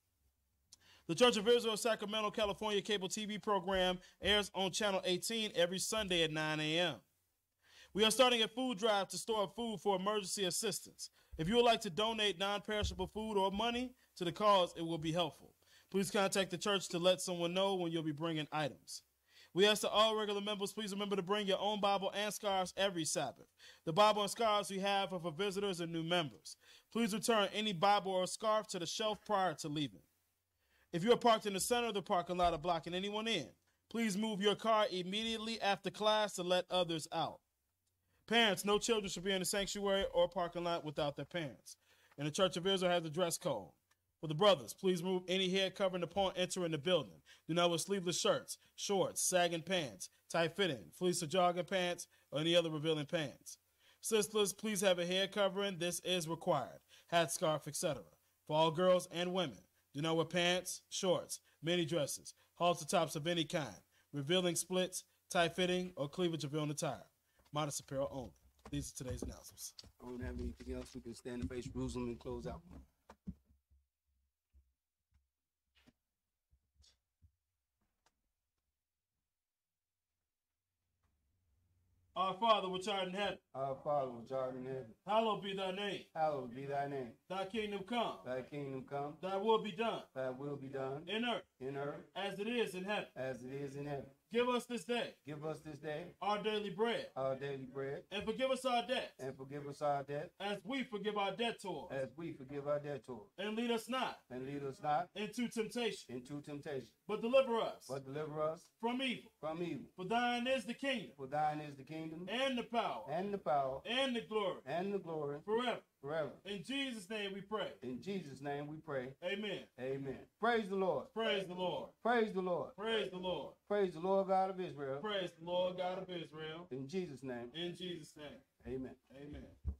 The Church of Israel Sacramento, California cable T V program airs on Channel eighteen every Sunday at nine a m We are starting a food drive to store up food for emergency assistance. If you would like to donate non-perishable food or money to the cause, it will be helpful. Please contact the church to let someone know when you'll be bringing items. We ask that all regular members please remember to bring your own Bible and scarves every Sabbath. The Bible and scarves we have are for visitors and new members. Please return any Bible or scarf to the shelf prior to leaving. If you are parked in the center of the parking lot or blocking anyone in, please move your car immediately after class to let others out. Parents, no children should be in the sanctuary or parking lot without their parents. And the Church of Israel has a dress code. For the brothers, please remove any head covering upon entering the building. Do not wear sleeveless shirts, shorts, sagging pants, tight-fitting, fleece or jogging pants, or any other revealing pants. Sisters, please have a head covering. This is required. Hat, scarf, et cetera. For all girls and women, do not wear pants, shorts, mini dresses, halter tops of any kind, revealing splits, tight-fitting, or cleavage revealing attire. Modest apparel only. These are today's announcements. I don't have anything else. We can stand and face Jerusalem and close out. Our Father which art in heaven, Our Father which art in heaven, hallowed be thy name. hallowed be thy name. Thy kingdom come, Thy kingdom come, thy will be done, thy will be done in earth in earth as it is in heaven. as it is in heaven. Give us this day Give us this day our daily bread, our daily bread, and forgive us our debts, and forgive us our debt as we forgive our debtors. as we forgive our debtors. And lead us not And lead us not into temptation, into temptation, but deliver us but deliver us from evil. from evil. For thine is the kingdom, For thine is the kingdom, and the power, and the power, and the glory, and the glory, forever. forever. In Jesus' name we pray. In Jesus' name we pray. Amen. Amen. Praise the Lord. Praise the Lord. Praise the Lord. Praise the Lord. Praise the Lord God of Israel. Praise the Lord God of Israel. In Jesus' name. In Jesus' name. Amen. Amen.